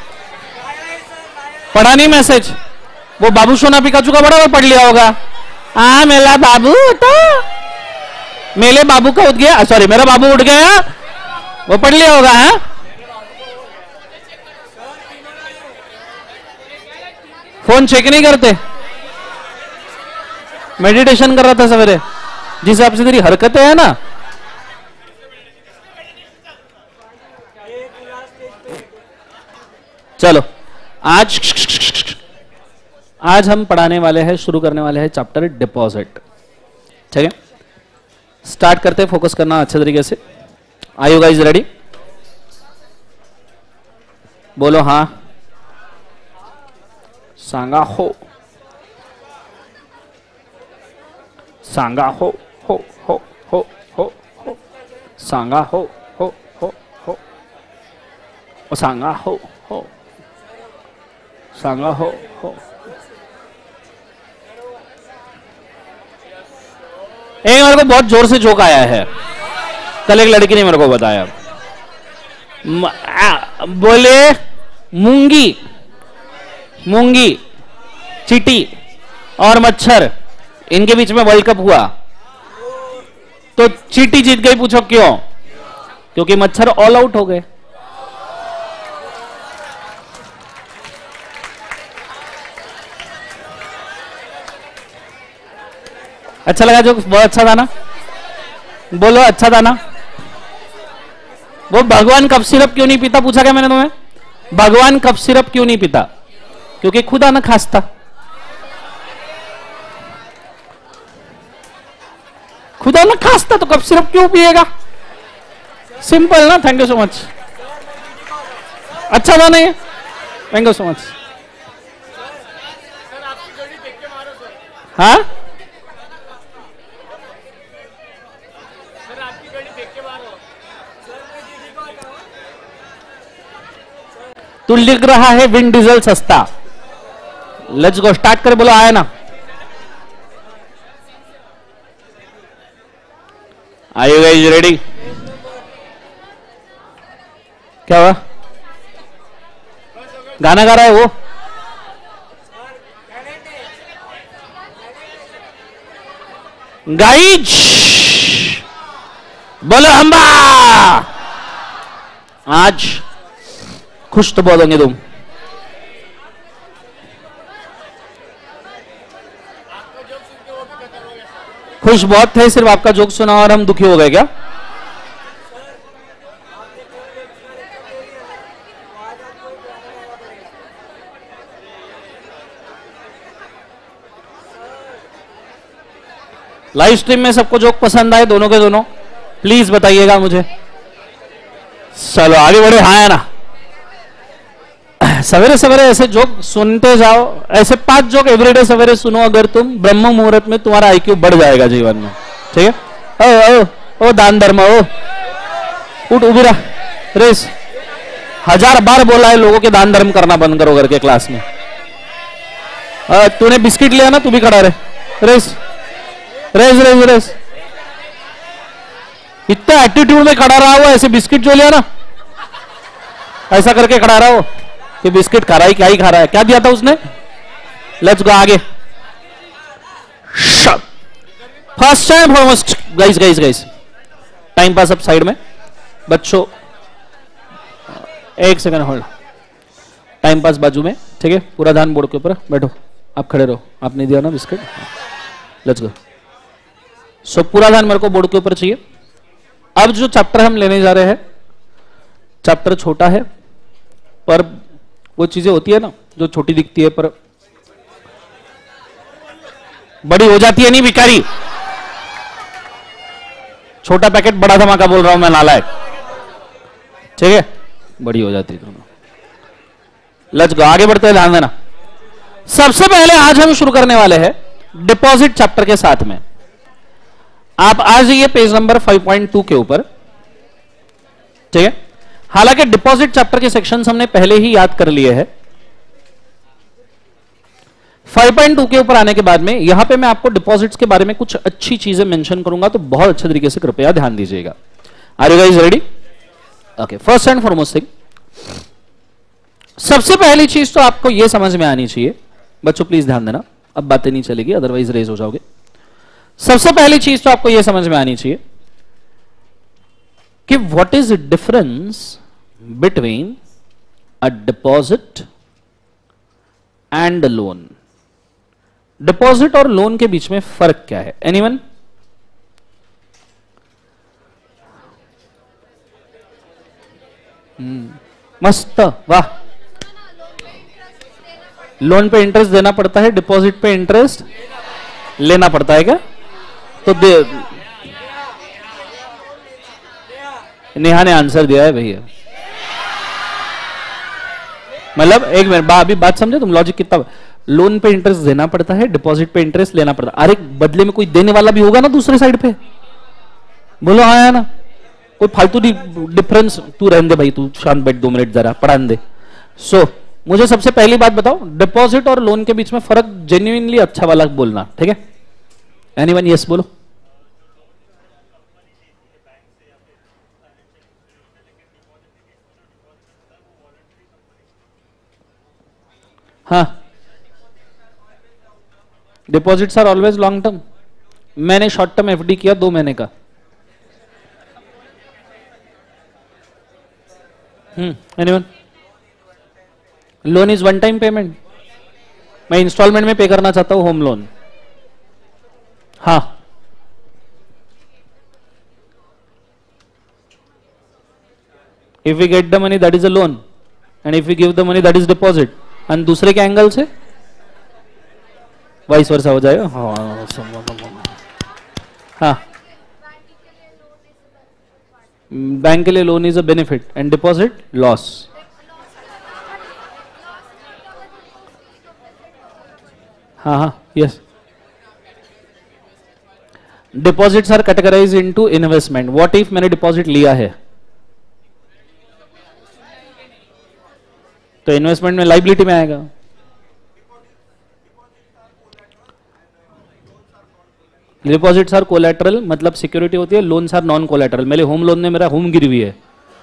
पढ़ा नहीं मैसेज? वो बाबू सोना पिकाचू का बड़ा पढ़ लिया होगा। आ मेरा बाबू तो मेरे बाबू का उठ गया, सॉरी मेरा बाबू उठ गया, वो पढ़ लिया होगा। है फोन चेक नहीं करते? मेडिटेशन कर रहा था सवेरे, जिस हिसाब से तेरी हरकतें है ना। चलो आज आज हम पढ़ाने वाले हैं, शुरू करने वाले हैं चैप्टर डिपॉजिट। ठीक है, स्टार्ट करते हैं। फोकस करना अच्छे तरीके से। Are you guys ready? बोलो हाँ। सांगा हो, सांगा हो हो हो हो हो हो, सांगा हो हो हो हो, सांगा हो हो, सांगा हो हो। एक मेरे को बहुत जोर से जोक आया है, कल एक लड़की ने मेरे को बताया। बोले मूंगी मूंगी चींटी और मच्छर, इनके बीच में वर्ल्ड कप हुआ तो चींटी जीत गई। पूछो क्यों? क्योंकि मच्छर ऑल आउट हो गए। अच्छा लगा जो? बहुत अच्छा था ना? बोलो अच्छा था ना? वो भगवान कफ सिरप क्यों नहीं पीता, पूछा क्या मैंने तुम्हें? भगवान कफ सिरप क्यों नहीं पीता? क्योंकि खुदा ना खास्ता। खुदा ना खास्ता तो कफ सिरप क्यों पिएगा? सिंपल ना। Thank you so much. अच्छा था नहीं? Thank you so much. हाँ तू लिख रहा है विंड डीजल सस्ता। लेट्स गो, स्टार्ट कर। बोलो आया ना? Are you guys ready? क्या हुआ? गाना गा रहा है वो? गाइज बोलो हम्बा। आज खुश तो बहुत होंगे तुम। खुश बहुत थे, सिर्फ आपका जोक सुना और हम दुखी हो गए क्या? लाइव स्ट्रीम में सबको जोक पसंद आए दोनों के दोनों? प्लीज बताइएगा मुझे। चलो आगे बढ़े। हाँ है ना, सवेरे सवेरे ऐसे जोक सुनते जाओ, ऐसे पांच जोक एवरीडे सवेरे सुनो, अगर तुम ब्रह्म मुहूर्त में तुम्हारा आईक्यू बढ़ जाएगा जीवन में। ठीक है? ओ ओ ओ दान धर्म, ओ उठ उभी रहा, रेस। हजार बार बोला है लोगों के दान धर्म करना बंद करो करके क्लास में। तूने बिस्किट लिया ना, तू भी खड़ा रहे। Race race race race. इतना एटीट्यूड में खड़ा रहा हुआ, ऐसे बिस्किट जो लिया ना ऐसा करके खड़ा रहा हो कि बिस्किट खा रहा है, क्या ही खा रहा है। क्या दिया था उसने? लेट्स गो आगे। First time foremost guys guys guys time pass अब साइड में। बच्चों एक सेकंड होल्ड। टाइम पास बाजू में, ठीक है? पूरा ध्यान बोर्ड के ऊपर। बैठो, आप खड़े रहो। आपने दिया ना बिस्किट, लेट्स गो। सो पूरा ध्यान मेरे को बोर्ड के ऊपर चाहिए। अब जो चैप्टर हम लेने जा रहे हैं, चैप्टर छोटा है, पर वो चीजें होती है ना जो छोटी दिखती है पर बड़ी हो जाती है। नहीं भिखारी, छोटा पैकेट बड़ा धमाका बोल रहा हूं मैं, नालायक। ठीक है? बड़ी हो जाती है दोनों। लेट्स गो, आगे बढ़ते हैं, ध्यान देना। सबसे पहले आज हम शुरू करने वाले हैं डिपॉजिट चैप्टर के साथ में। आप आ जाइए page number five point two के ऊपर। ठीक है? हालांकि डिपॉजिट चैप्टर के सेक्शंस हमने पहले ही याद कर लिए हैं। फाइव पॉइंट टू के ऊपर आने के बाद में यहां पे मैं आपको डिपॉजिट्स के बारे में कुछ अच्छी चीजें मेंशन करूंगा, तो बहुत अच्छे तरीके से कृपया ध्यान दीजिएगा। Are you guys ready? Okay, first and foremost thing, सबसे पहली चीज तो आपको यह समझ में आनी चाहिए। बच्चों प्लीज ध्यान देना, अब बातें नहीं चलेगी, अदरवाइज रेज हो जाओगे। सबसे पहली चीज तो आपको यह समझ में आनी चाहिए कि what is difference between a deposit and loan. Deposit और लोन के बीच में फर्क क्या है? एनीवन? मस्त, वाह। लोन पे इंटरेस्ट देना पड़ता है, डिपॉजिट पे इंटरेस्ट लेना पड़ता है क्या? तो दे, नेहा ने आंसर दिया है भैया। मतलब एक मिनट, अभी बात समझे तुम? लॉजिक कितना। लोन पे इंटरेस्ट देना पड़ता है, डिपॉजिट पे इंटरेस्ट लेना पड़ता है। अरे बदले में कोई देने वाला भी होगा ना दूसरे साइड पे। बोलो आया ना? कोई फालतू डिफरेंस। तू रहने दे भाई, तू शांत बैठ दो मिनट, जरा पढ़ाने दे। सो so, मुझे सबसे पहली बात बताओ, डिपॉजिट और लोन के बीच में फर्क जेन्युइनली अच्छा वाला बोलना। ठीक है? एनीवन? यस बोलो। हाँ, deposits are always long term. मैंने शॉर्ट टर्म एफडी किया दो महीने का। Hmm anyone? Loan is one time payment. मैं इंस्टॉलमेंट में पे करना चाहता हूं होम लोन। हाँ, if we get the money that is a loan and if we give the money that is deposit. And दूसरे के एंगल से वाइस वर्सा हो जाएगा। हाँ, हाँ, बैंक के लिए loan is a benefit and deposit loss. हाँ हाँ, yes. Deposits are categorise into investment. What if मैंने डिपॉजिट लिया है तो इन्वेस्टमेंट में लाइबिलिटी में आएगा। डिपॉजिट्स आर कोलैटरल, मतलब सिक्योरिटी होती है। Loans are non collateral. मेरे होम लोन में मेरा होम गिरवी है।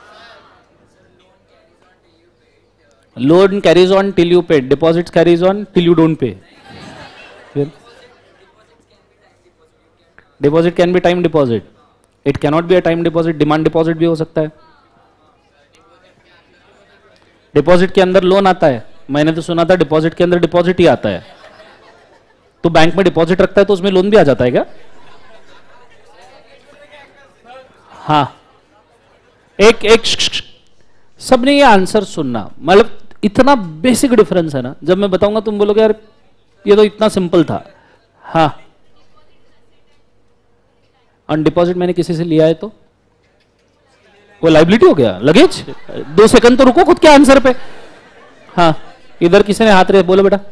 Loan carries on till you pay, deposits carries on till you don't pay. Deposit can be time deposit. It cannot be a time deposit, demand deposit भी हो सकता है। डिपॉजिट के अंदर लोन आता है, मैंने तो सुना था डिपॉजिट के अंदर डिपॉजिट ही आता है। तो बैंक में डिपॉजिट रखता है तो उसमें लोन भी आ जाता है क्या? हाँ, एक एक सबने ये आंसर सुनना, मतलब इतना बेसिक डिफरेंस है ना, जब मैं बताऊंगा तुम बोलोगे यार ये तो इतना सिंपल था। हाँ, ऑन डिपॉजिट मैंने किसी से लिया है तो वो लाइबिलिटी हो गया, लगेज। दो सेकंड तो रुको खुद के आंसर पे। हाँ, इधर किसी ने हाथ रहे, बोलो बेटा।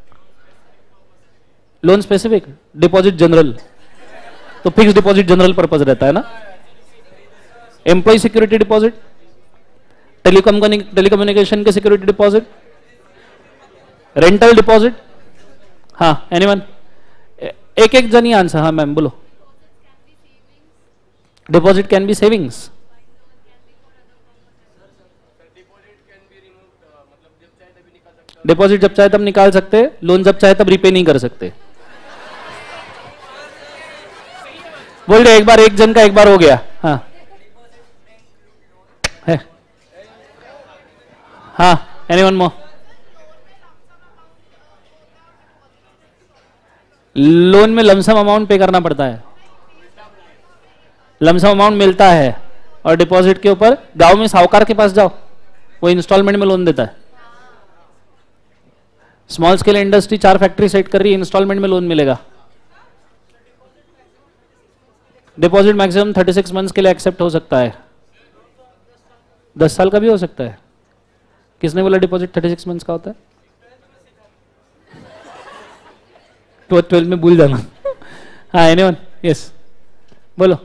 लोन स्पेसिफिक, डिपॉजिट जनरल, तो फिक्स डिपॉजिट जनरल पर्पज रहता है ना। Employ security deposit, telecom telecommunication के सिक्योरिटी डिपॉजिट, रेंटल डिपॉजिट। हाँ, एनीवन? एक एक जन ही आंसर। हाँ मैम बोलो। Deposit can be savings. Deposit जब चाहे तब निकाल सकते, लोन जब चाहे तब रिपे नहीं कर सकते। बोल रहे एक बार एक जन का एक बार हो गया। हाँ है। हाँ, एनीवन मोर? लोन में लमसम अमाउंट पे करना पड़ता है, लमसम अमाउंट मिलता है। और डिपॉजिट के ऊपर गांव में साहूकार के पास जाओ, वो इंस्टॉलमेंट में लोन देता है। स्मॉल स्केल इंडस्ट्री चार फैक्ट्री सेट कर रही है, इंस्टॉलमेंट में लोन मिलेगा। Deposit maximum thirty six months के लिए एक्सेप्ट हो सकता है, दस साल का भी हो सकता है। किसने बोला डिपॉजिट थर्टी सिक्स मंथ्स का होता है? ट्वेल्थ में भूल जाना। हाँ, एनीवन? यस बोलो।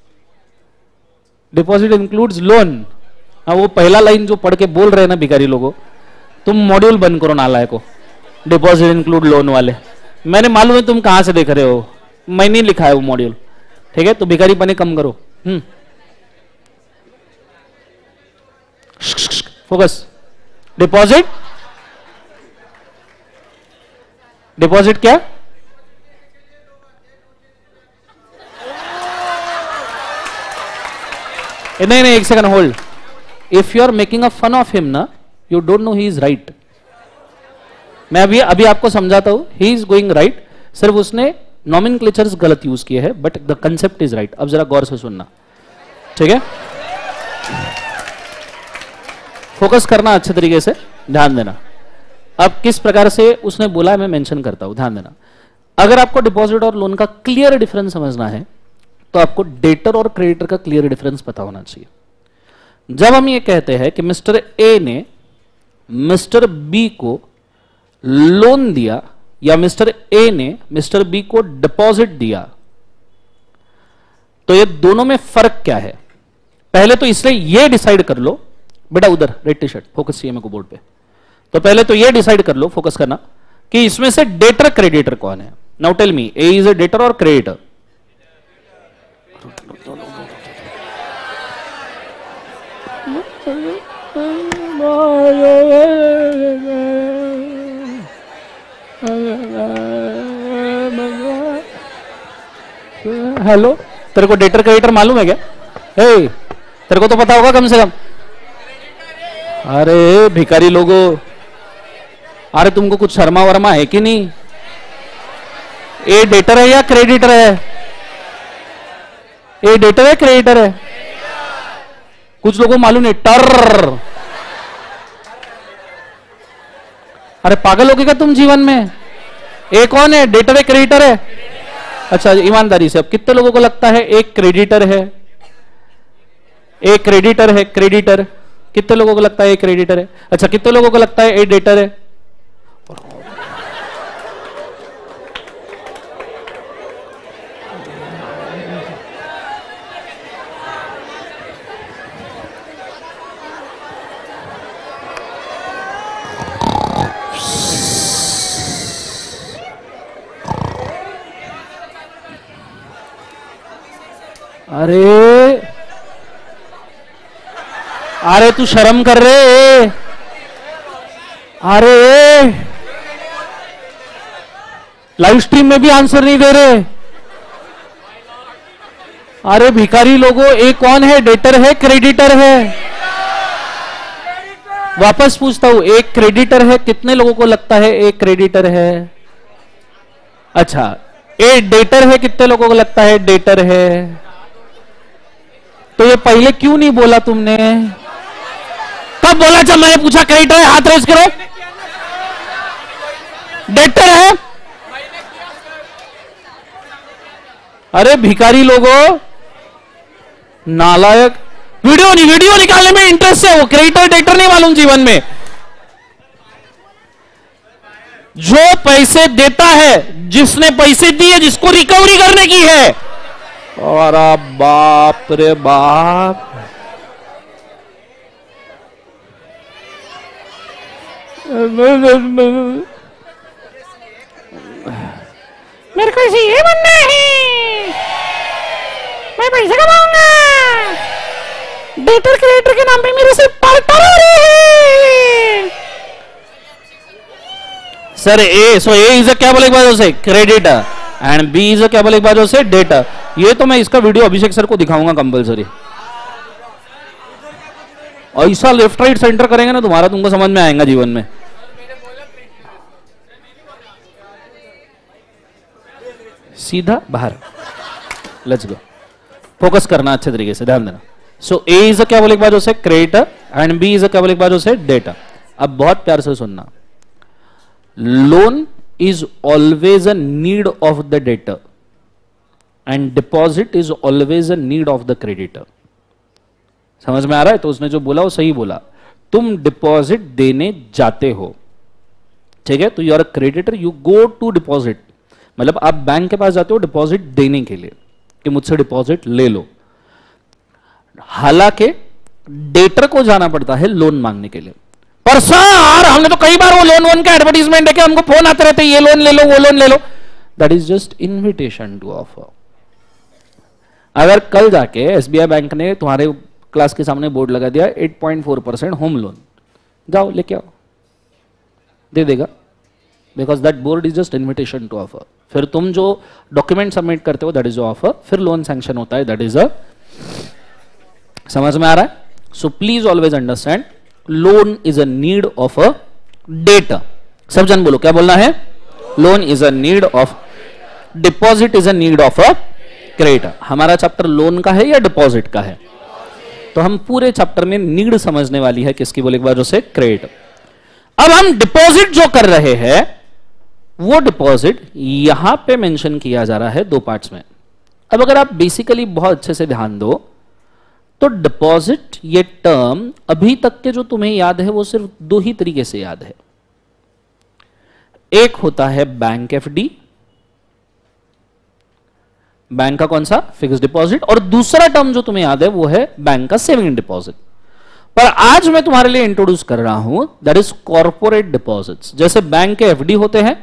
Deposit includes loan. हाँ, वो पहला लाइन जो पढ़ के बोल रहे हैं ना भिखारी लोगों, तुम मॉड्यूल बंद करो नालाय को। डिपॉजिट इंक्लूड लोन वाले, मैंने मालूम है तुम कहां से देख रहे हो, मैंने लिखा है वो मॉड्यूल। ठीक है, तो भिखारी बने कम करो। हम्म, फोकस। डिपॉजिट, डिपॉजिट क्या? नहीं नहीं, एक second hold. If you are making a fun of him ना, you don't know he is right. मैं अभी अभी आपको समझाता हूं, ही इज गोइंग राइट, सिर्फ उसने नॉमेनक्लेचर्स गलत यूज किए हैं, but the concept is right. अब जरा गौर से सुनना, ठीक है? फोकस करना, अच्छे तरीके से ध्यान देना। अब किस प्रकार से उसने बोला है मैं मेंशन करता हूं, ध्यान देना। अगर आपको डिपॉजिट और लोन का क्लियर डिफरेंस समझना है तो आपको डेटर और क्रेडिटर का क्लियर डिफरेंस पता होना चाहिए। जब हम ये कहते हैं कि मिस्टर ए ने मिस्टर बी को लोन दिया या मिस्टर ए ने मिस्टर बी को डिपॉजिट दिया, तो ये दोनों में फर्क क्या है? पहले तो इसलिए ये डिसाइड कर लो बेटा, उधर रेड टी शर्ट, फोकस चाहिए मेरे को बोर्ड पे। तो पहले तो ये डिसाइड कर लो, फोकस करना, कि इसमें से डेटर क्रेडिटर कौन है। Now tell me, A is a debtor और क्रेडिटर? हेलो, तेरे को डेटर क्रेडिटर मालूम है क्या? ए, तेरे को तो पता होगा कम से कम। अरे भिखारी लोगों, अरे तुमको कुछ शर्मा वर्मा है कि नहीं? ए डेटर है या क्रेडिटर है? ए डेटर है क्रेडिटर है? कुछ लोगों को मालूम नहीं। टर, अरे पागल हो गए क्या तुम जीवन में? ए कौन है, डेटर है क्रेडिटर है? अच्छा ईमानदारी से, अब कितने लोगों को लगता है एक क्रेडिटर है, एक क्रेडिटर है? क्रेडिटर कितने लोगों को लगता है एक क्रेडिटर है? अच्छा, कितने लोगों को लगता है एक डेटर है? अरे अरे तू शर्म कर रहे? अरे लाइव स्ट्रीम में भी आंसर नहीं दे रहे? अरे भिखारी लोगों, एक कौन है? डेटर है, क्रेडिटर है? वापस पूछता हूं, एक क्रेडिटर है, कितने लोगों को लगता है एक क्रेडिटर है? अच्छा, एक डेटर है, कितने लोगों को लगता है डेटर है? तो ये पहले क्यों नहीं बोला तुमने? कब बोला जब मैंने पूछा क्रेडिटर है? हाथ रेज करो। डेटर है? अरे भिखारी लोगों, नालायक, वीडियो नहीं, वीडियो निकालने में इंटरेस्ट है वो, क्रेडिटर डेटर नहीं मालूम जीवन में। जो पैसे देता है, जिसने पैसे दिए, जिसको रिकवरी करने की है, और बाप रे बाप, मेरे को इसे ये बनना है, मैं पैसे कमाऊंगा, डेटर क्रेडिटर के नाम पे मेरे से पार्टनर हो रहे हैं। Sir A, so A is a क्या बोले बाजू से? Creditor, and B is a क्या बोले बाजू से? डेटर। ये तो मैं इसका वीडियो अभिषेक सर को दिखाऊंगा कंपलसरी। ऐसा लेफ्ट राइट सेंटर करेंगे ना तुम्हारा, तुमको समझ में आएगा जीवन में। सीधा बाहर, लेट्स गो। फोकस करना अच्छे तरीके से, ध्यान देना। सो ए इज अ क्या बोले बाजू से? Creditor, and B is a क्या बोले बाजू से? डेटर। अब बहुत प्यार से सुनना, loan is always a need of the debtor and deposit is always a need of the creditor। समझ में आ रहा है? तो उसने जो बोला वो सही बोला। तुम डिपॉजिट देने जाते हो, ठीक है? तो you are a creditor, you go to deposit, मतलब आप बैंक के पास जाते हो डिपॉजिट देने के लिए कि मुझसे डिपॉजिट ले लो। हालांकि डेटर को जाना पड़ता है लोन मांगने के लिए। पर सर हमने तो कई बार वो लोन वोन का एडवर्टीजमेंट है कि हमको फोन आते रहते, ये लोन ले लो, वो लोन ले लो। That is just invitation to offer. अगर कल जाके एसबीआई बैंक ने तुम्हारे क्लास के सामने बोर्ड लगा दिया आठ पॉइंट चार परसेंट होम लोन, जाओ लेके आओ, दे देगा, because that board is just invitation to offer. फिर तुम जो डॉक्यूमेंट सबमिट करते हो दैट इज ऑफर, फिर लोन सैंक्शन होता है, दैट इज अ। समझ में आ रहा है? So please always understand, loan is a need of a debtor. सब जन बोलो, क्या बोलना है? Loan is a need of, deposit is a need of a creditor. हमारा चैप्टर लोन का है या डिपॉजिट का है? तो हम पूरे चैप्टर में नीड समझने वाली है किसकी, बोले एक बार से? क्रेडिटर। अब हम डिपॉजिट जो कर रहे हैं वो डिपॉजिट यहां पे मेंशन किया जा रहा है दो पार्ट्स में। अब अगर आप बेसिकली बहुत अच्छे से ध्यान दो तो डिपॉजिट ये टर्म अभी तक के जो तुम्हें याद है वो सिर्फ दो ही तरीके से याद है। एक होता है बैंक एफडी, बैंक का कौन सा? फिक्स्ड डिपॉजिट, और दूसरा टर्म जो तुम्हें याद है वो है बैंक का सेविंग डिपॉजिट। पर आज मैं तुम्हारे लिए इंट्रोड्यूस कर रहा हूं दैट इज कॉर्पोरेट डिपॉजिट्स। जैसे बैंक के एफडी होते हैं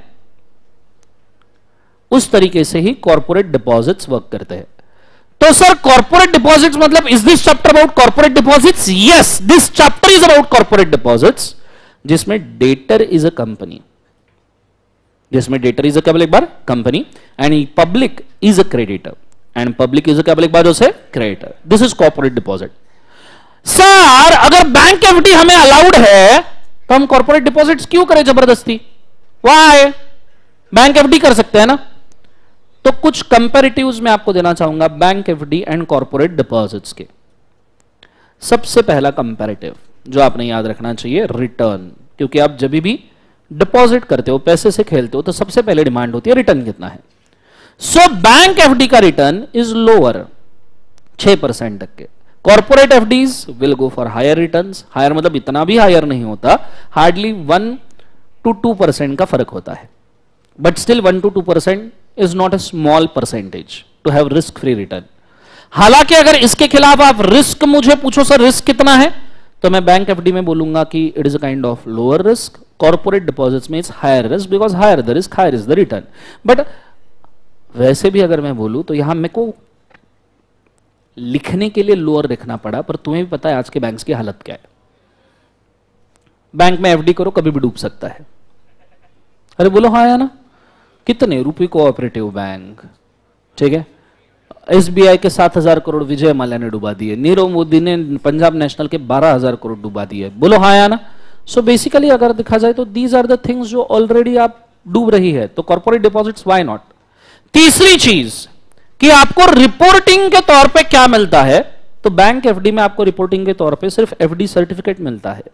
उस तरीके से ही कॉर्पोरेट डिपॉजिट्स वर्क करते हैं। तो सर कॉर्पोरेट डिपॉजिट्स मतलब, is this chapter about corporate deposits? Yes, this chapter is about corporate deposits, जिसमें डेटर इज अ कंपनी, जिसमें डेटर इज अ क्या बोले एक बार? Company, and public is a creditor, and public is a क्या बोले एक बार? Say creditor. This is corporate deposit. Sir अगर बैंक एफडी हमें अलाउड है तो हम कॉर्पोरेट डिपॉजिट्स क्यों करें जबरदस्ती? वाई? बैंक एफडी कर सकते हैं ना। तो कुछ कंपैरेटिव्स मैं आपको देना चाहूंगा bank FD and corporate deposits के। सबसे पहला कंपैरेटिव जो आपने याद रखना चाहिए, रिटर्न। क्योंकि आप जब भी डिपॉजिट करते हो, पैसे से खेलते हो, तो सबसे पहले डिमांड होती है रिटर्न कितना है। सो बैंक एफडी का रिटर्न इज लोअर, छह परसेंट तक के। Corporate FDs will go for higher returns. Higher मतलब इतना भी हायर नहीं होता, hardly one two two percent का फर्क होता है, but still one two two percent is not a small percentage to have risk free return. हालांकि अगर इसके खिलाफ आप रिस्क मुझे पूछो सर रिस्क कितना है, तो मैं बैंक एफडी में बोलूंगा कि it is a kind of lower risk. Corporate deposits में it's higher risk, because higher the risk higher is the return. But वैसे भी अगर मैं बोलूं तो यहां मेरे को लिखने के लिए लोअर लिखना पड़ा, पर तुम्हें भी पता है आज के बैंक्स की हालत क्या है। बैंक में एफडी करो कभी भी डूब सकता है। अरे बोलो हाँ या ना? कितने रुपए कोऑपरेटिव बैंक, ठीक है, एसबीआई के सात हजार करोड़ विजय माल्या ने डुबा दिए, नीरव मोदी ने पंजाब नेशनल के बारह हजार करोड़ डुबा दिए। बोलो हाँ या ना? सो बेसिकली अगर देखा जाए तो दीज आर द थिंग्स जो ऑलरेडी आप डूब रही है, तो कॉर्पोरेट डिपॉजिट्स व्हाई नॉट। तीसरी चीज कि आपको रिपोर्टिंग के तौर पे क्या मिलता है, तो बैंक एफडी में आपको रिपोर्टिंग के तौर पे सिर्फ एफडी सर्टिफिकेट मिलता है।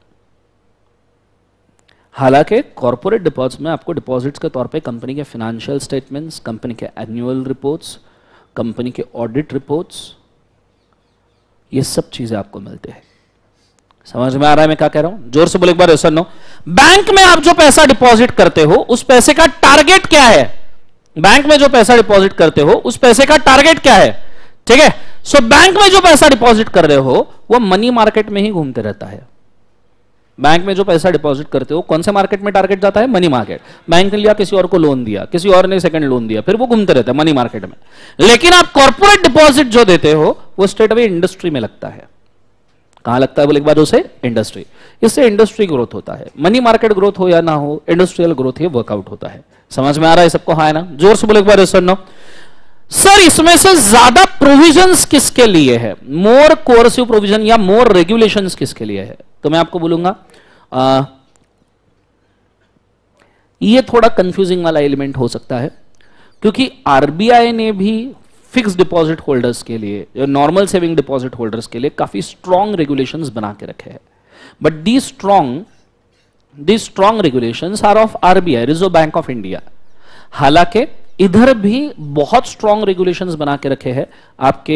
हालांकि कॉर्पोरेट डिपॉजिट्स में आपको डिपॉजिट्स के तौर पे कंपनी के फाइनेंशियल स्टेटमेंट्स, कंपनी के एनुअल रिपोर्ट्स, कंपनी के ऑडिट रिपोर्ट्स, ये सब चीजें आपको मिलते हैं। समझ में आ रहा है मैं क्या कह रहा हूं? जोर से बोले एक बार, ऐसा नो। बैंक में आप जो पैसा डिपॉजिट करते हो उस पैसे का टारगेट क्या है? बैंक में जो पैसा डिपॉजिट करते हो उस पैसे का टारगेट क्या है? ठीक है। सो बैंक में जो पैसा डिपॉजिट कर रहे हो वो मनी मार्केट में ही घूमते रहता है। बैंक में जो पैसा डिपॉजिट करते हो कौन से मार्केट में टारगेट जाता है? Money market. बैंक ने लिया, किसी और को लोन दिया, किसी और ने सेकंड लोन दिया, फिर वो घूमते रहता है मनी मार्केट में। लेकिन आप कॉर्पोरेट डिपॉजिट जो देते हो वो स्ट्रेट अवे इंडस्ट्री में लगता है। कहां लगता है बोले एक बार उसे? इंडस्ट्री। इससे इंडस्ट्री ग्रोथ होता है। मनी मार्केट ग्रोथ हो या ना हो, इंडस्ट्रियल ग्रोथ ही वर्कआउट होता है। समझ में आ रहा है सबको? हाँ है ना? जोर से बोले एक बार, सुनो सर। इसमें से ज्यादा प्रोविजंस किसके लिए है? मोर कोर्सिव प्रोविजन या मोर रेगुलेशंस किसके लिए है? तो मैं आपको बोलूंगा आ, ये थोड़ा कंफ्यूजिंग वाला एलिमेंट हो सकता है, क्योंकि आरबीआई ने भी फिक्स डिपॉजिट होल्डर्स के लिए, नॉर्मल सेविंग डिपॉजिट होल्डर्स के लिए काफी स्ट्रॉन्ग रेगुलेशंस बना के रखे हैं। But the strong the strong regulations are of RBI, Reserve Bank of India. हालांकि इधर भी बहुत स्ट्रॉन्ग रेगुलेशंस बना के रखे हैं आपके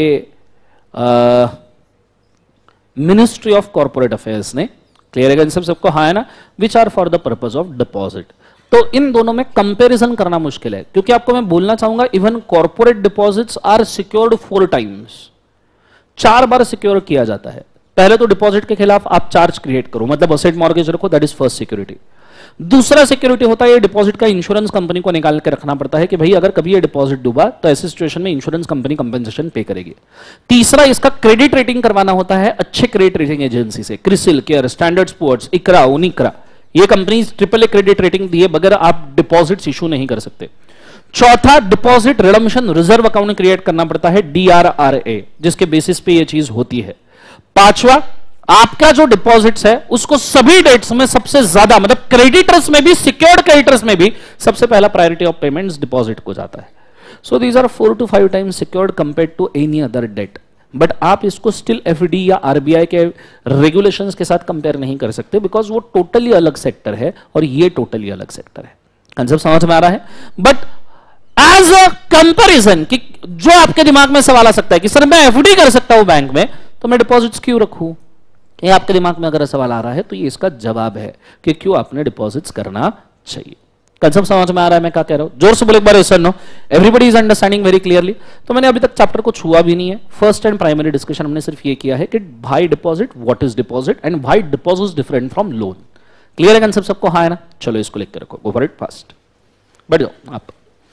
मिनिस्ट्री ऑफ कॉर्पोरेट अफेयर्स ने। क्लियर है इन सब सबको? हाँ है ना? Which are for the purpose of deposit. तो इन दोनों में कंपैरिजन करना मुश्किल है, क्योंकि आपको मैं बोलना चाहूंगा even corporate deposits are secured four times. चार बार सिक्योर किया जाता है। पहले तो डिपॉजिट के खिलाफ आप चार्ज क्रिएट करो, मतलब असेट मॉर्गेज रखो, दैट इज फर्स्ट सिक्योरिटी। दूसरा सिक्योरिटी होता है ये डिपॉजिट का इंश्योरेंस कंपनी को निकाल के रखना पड़ता है कि भाई अगर कभी ये डिपॉजिट डूबा तो ऐसी सिचुएशन में इंश्योरेंस कंपनी कंपेंसेशन पे करेगी। तीसरा इसका क्रेडिट रेटिंग करवाना होता है अच्छे क्रेडिट रेटिंग एजेंसी से, क्रिसिल, केयर, स्टैंडर्ड स्पोर्ट्स, इकरा, उनिकरा। ये company triple A credit rating दिए बगैर आप डिपॉजिट्स इशू नहीं कर सकते। चौथा, deposit redemption reserve account create करना पड़ता है, डीआरआरए, जिसके बेसिस पे ये चीज होती है। पांचवा, आपका जो डिपॉजिट्स है उसको सभी डेट्स में सबसे ज्यादा, मतलब क्रेडिटर्स में भी, सिक्योर्ड क्रेडिटर्स में भी सबसे पहला प्रायोरिटी ऑफ पेमेंट्स डिपॉजिट को जाता है। So these are four to five times secured compared to any other debt. But आप इसको स्टिल एफडी या आरबीआई के रेगुलेशंस के साथ कंपेयर नहीं कर सकते, बिकॉज वो टोटली अलग सेक्टर है और ये टोटली अलग सेक्टर है। कंसेप्ट समझ में आ रहा है? बट एज अ कंपैरिजन, कि जो आपके दिमाग में सवाल आ सकता है कि सर मैं एफडी कर सकता हूं बैंक में, तो मैं डिपॉजिट्स क्यों रखूं? ये आपके दिमाग में अगर सवाल आ रहा है तो ये इसका जवाब है कि क्यों आपने डिपॉजिट्स करना चाहिए। कंसेप्ट समझ में आ रहा है मैं क्या कह रहा हूं? जोर से बोले एक बार, sir no everybody is understanding very clearly. तो मैंने अभी तक चैप्टर को छुआ भी नहीं है। फर्स्ट एंड प्राइमरी डिस्कशन हमने सिर्फ ये किया है कि भाई deposit, what is deposit and भाई deposit different from loan. Clear है कंसेप्ट सबको? हाँ है ना? चलो इसको लिख के रखो, गो फॉर इट फास्ट। बैठ जाओ आप।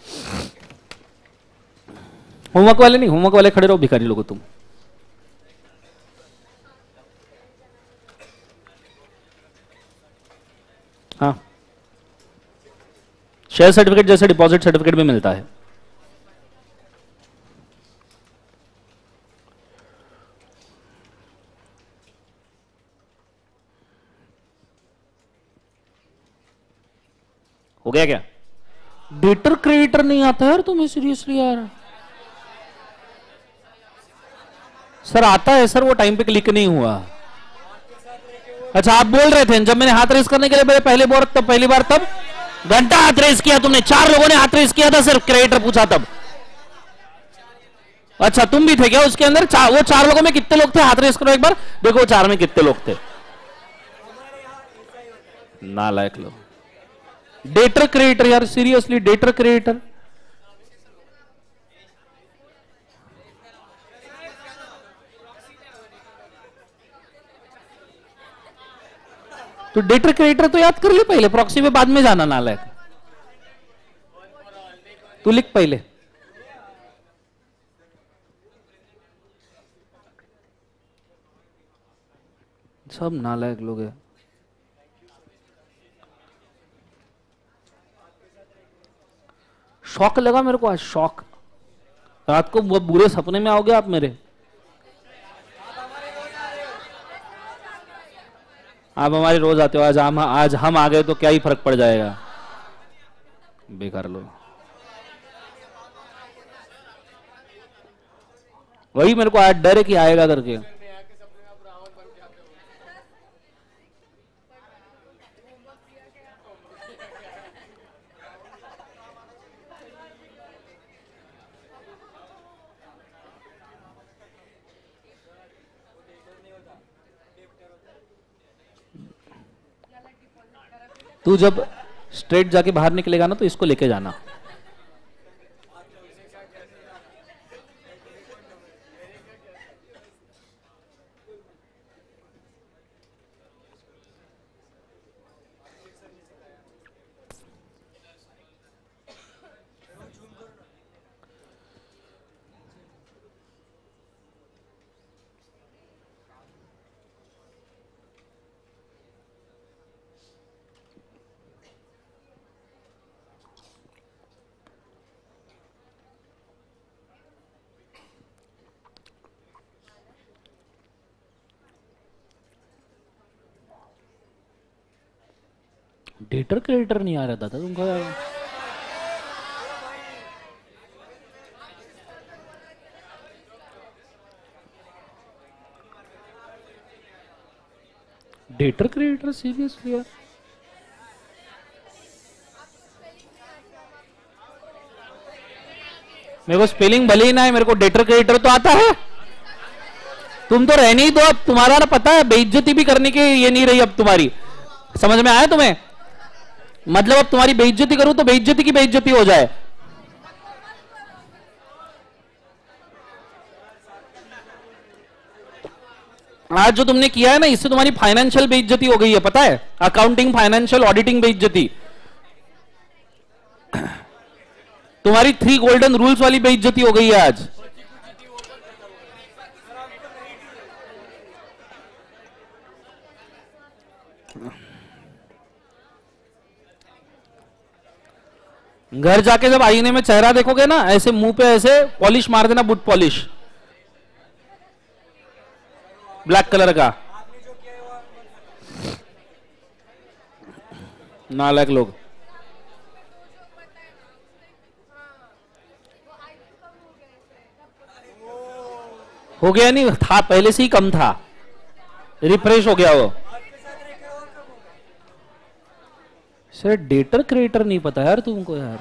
होमवर्क वाले नहीं, होमवर्क वाले खड़े रहो भिखारी लोगो तुम। हाँ, शेयर सर्टिफिकेट जैसे डिपॉजिट सर्टिफिकेट भी मिलता है। हो गया क्या? डेटर क्रेडिटर नहीं आता यार तुम्हें? सीरियसली यार? सर आता है सर, वो टाइम पे क्लिक नहीं हुआ। अच्छा, आप बोल रहे थे जब मैंने हाथ रेस करने के लिए पहले बार तब पहली बार तब घंटा हाथ रेस किया तुमने, चार लोगों ने हाथ रेस किया था, सिर्फ क्रेडिटर पूछा तब। अच्छा, तुम भी थे क्या उसके अंदर? चा, वो चार लोगों में कितने लोग थे? हाथ रेस करो एक बार, देखो चार में कितने लोग थे। नालायक लोग। डेटर क्रेडिटर यार, सीरियसली डेटर क्रेडिटर। तो डेटर क्रेडिटर तो याद कर ले पहले, प्रॉक्सी पे बाद में जाना नालायक। तू लिख पहले। सब नालायक लोग हैं। शौक लगा मेरे को आज, शौक। रात को वो बुरे सपने में आओगे आप मेरे? आप हमारे रोज आते हो, आज हम आज हम आ गए तो क्या ही फर्क पड़ जाएगा? बेकार लो। वही मेरे को आज डर है कि आएगा करके। तू जब स्ट्रेट जाके बाहर निकलेगा ना तो इसको लेके जाना। डेटर क्रिएटर नहीं आ रहा था तुमको यार? डेटर क्रिएटर सीरियसली यार? मेरे को स्पेलिंग भले ही ना है, मेरे को डेटर क्रिएटर तो आता है। तुम तो रहने ही दो, अब तुम्हारा ना पता है बेइज्जती भी करने की ये नहीं रही अब तुम्हारी। समझ में आया तुम्हें? मतलब अब तुम्हारी बेइज्जती करूं तो बेइज्जती की बेइज्जती हो जाए। आज जो तुमने किया है ना, इससे तुम्हारी फाइनेंशियल बेइज्जती हो गई है, पता है? अकाउंटिंग, फाइनेंशियल, ऑडिटिंग बेइज्जती। तुम्हारी थ्री गोल्डन रूल्स वाली बेइज्जती हो गई है आज। घर जाके जब आईने में चेहरा देखोगे ना, ऐसे मुंह पे ऐसे पॉलिश मार देना, बुट पॉलिश ब्लैक कलर का। नालायक लोग। हो गया नहीं था, पहले से ही कम था, रिफ्रेश हो गया वो। सर डेटर क्रिएटर नहीं पता यार तुमको यार?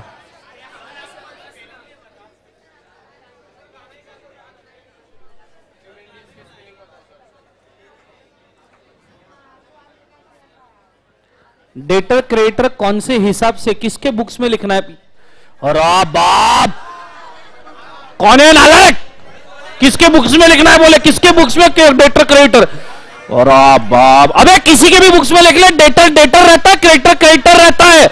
डेटर क्रिएटर कौन से हिसाब से किसके बुक्स में लिखना है? और बाप कौन है नालायक? किसके बुक्स में लिखना है बोले? किसके बुक्स में डेटर क्रिएटर? और बाप, अबे किसी के भी बुक्स में लिख ले, डेटर डेटर रहता है, क्रिएटर क्रिएटर रहता है।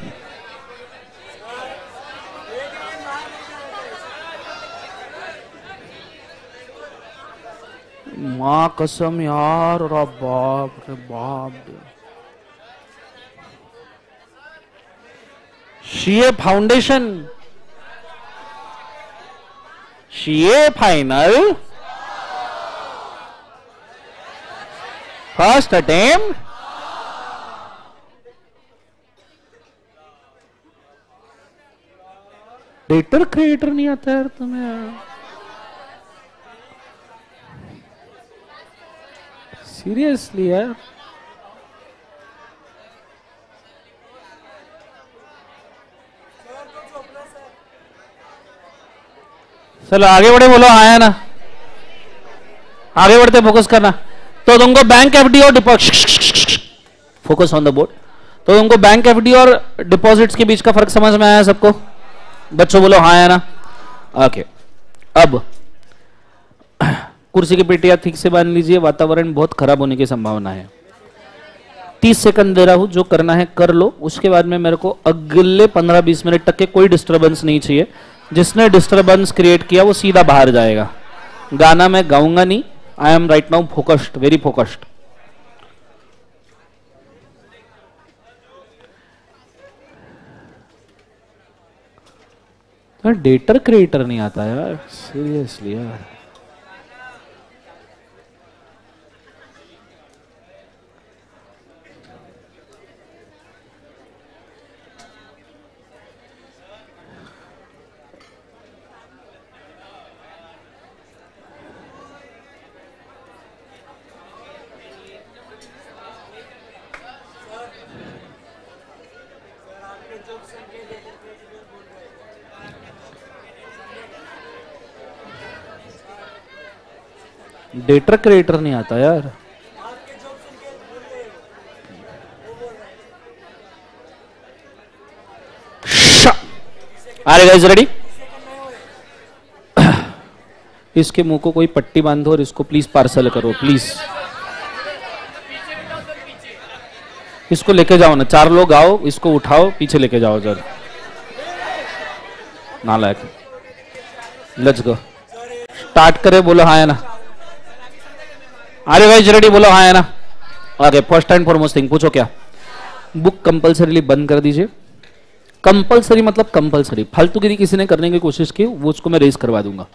मां कसम यार, और बाप रे बाप। CA foundation, CA final first attempt. Debtor creditor नहीं आता यार तुम्हें? सीरियसली यार? चलो आगे बढ़े, बोलो आया ना? आगे बढ़ते, फोकस करना। तो तुमको बैंक एफडी और deposit, focus on the board. तो तुमको बैंक एफडी और डिपॉजिट्स के बीच का फर्क समझ में आया सबको? बच्चों बोलो हाँ या ना? ओके, अब कुर्सी की पेटियां ठीक से बांध लीजिए, वातावरण बहुत खराब होने की संभावना है। तीस सेकंड दे रहा हूं, जो करना है कर लो। उसके बाद में मेरे को अगले पंद्रह बीस मिनट तक के कोई डिस्टरबेंस नहीं चाहिए। जिसने डिस्टरबेंस क्रिएट किया वो सीधा बाहर जाएगा। गाना मैं गाऊंगा नहीं। I am right now focused, very focused. यार डेटर क्रिएटर नहीं आता यार, सीरियसली यार। डेटर क्रिएटर नहीं आता यार। Are guys ready? इसके मुंह को कोई पट्टी बांधो और इसको प्लीज पार्सल करो प्लीज। इसको लेके जाओ ना, चार लोग आओ, इसको उठाओ, पीछे लेके जाओ जरा। नालायक। लेट्स गो, स्टार्ट करे, बोलो हाँ है ना? अरे भाई रेडी, बोलो हाँ है ना? आगे फर्स्ट एंड फॉरमोस्ट थिंग पूछो क्या? बुक कंपलसरीली बंद कर दीजिए। कंपलसरी मतलब कंपलसरी, फालतूगिरी किसी ने करने की कोशिश की वो उसको मैं रेज करवा दूंगा।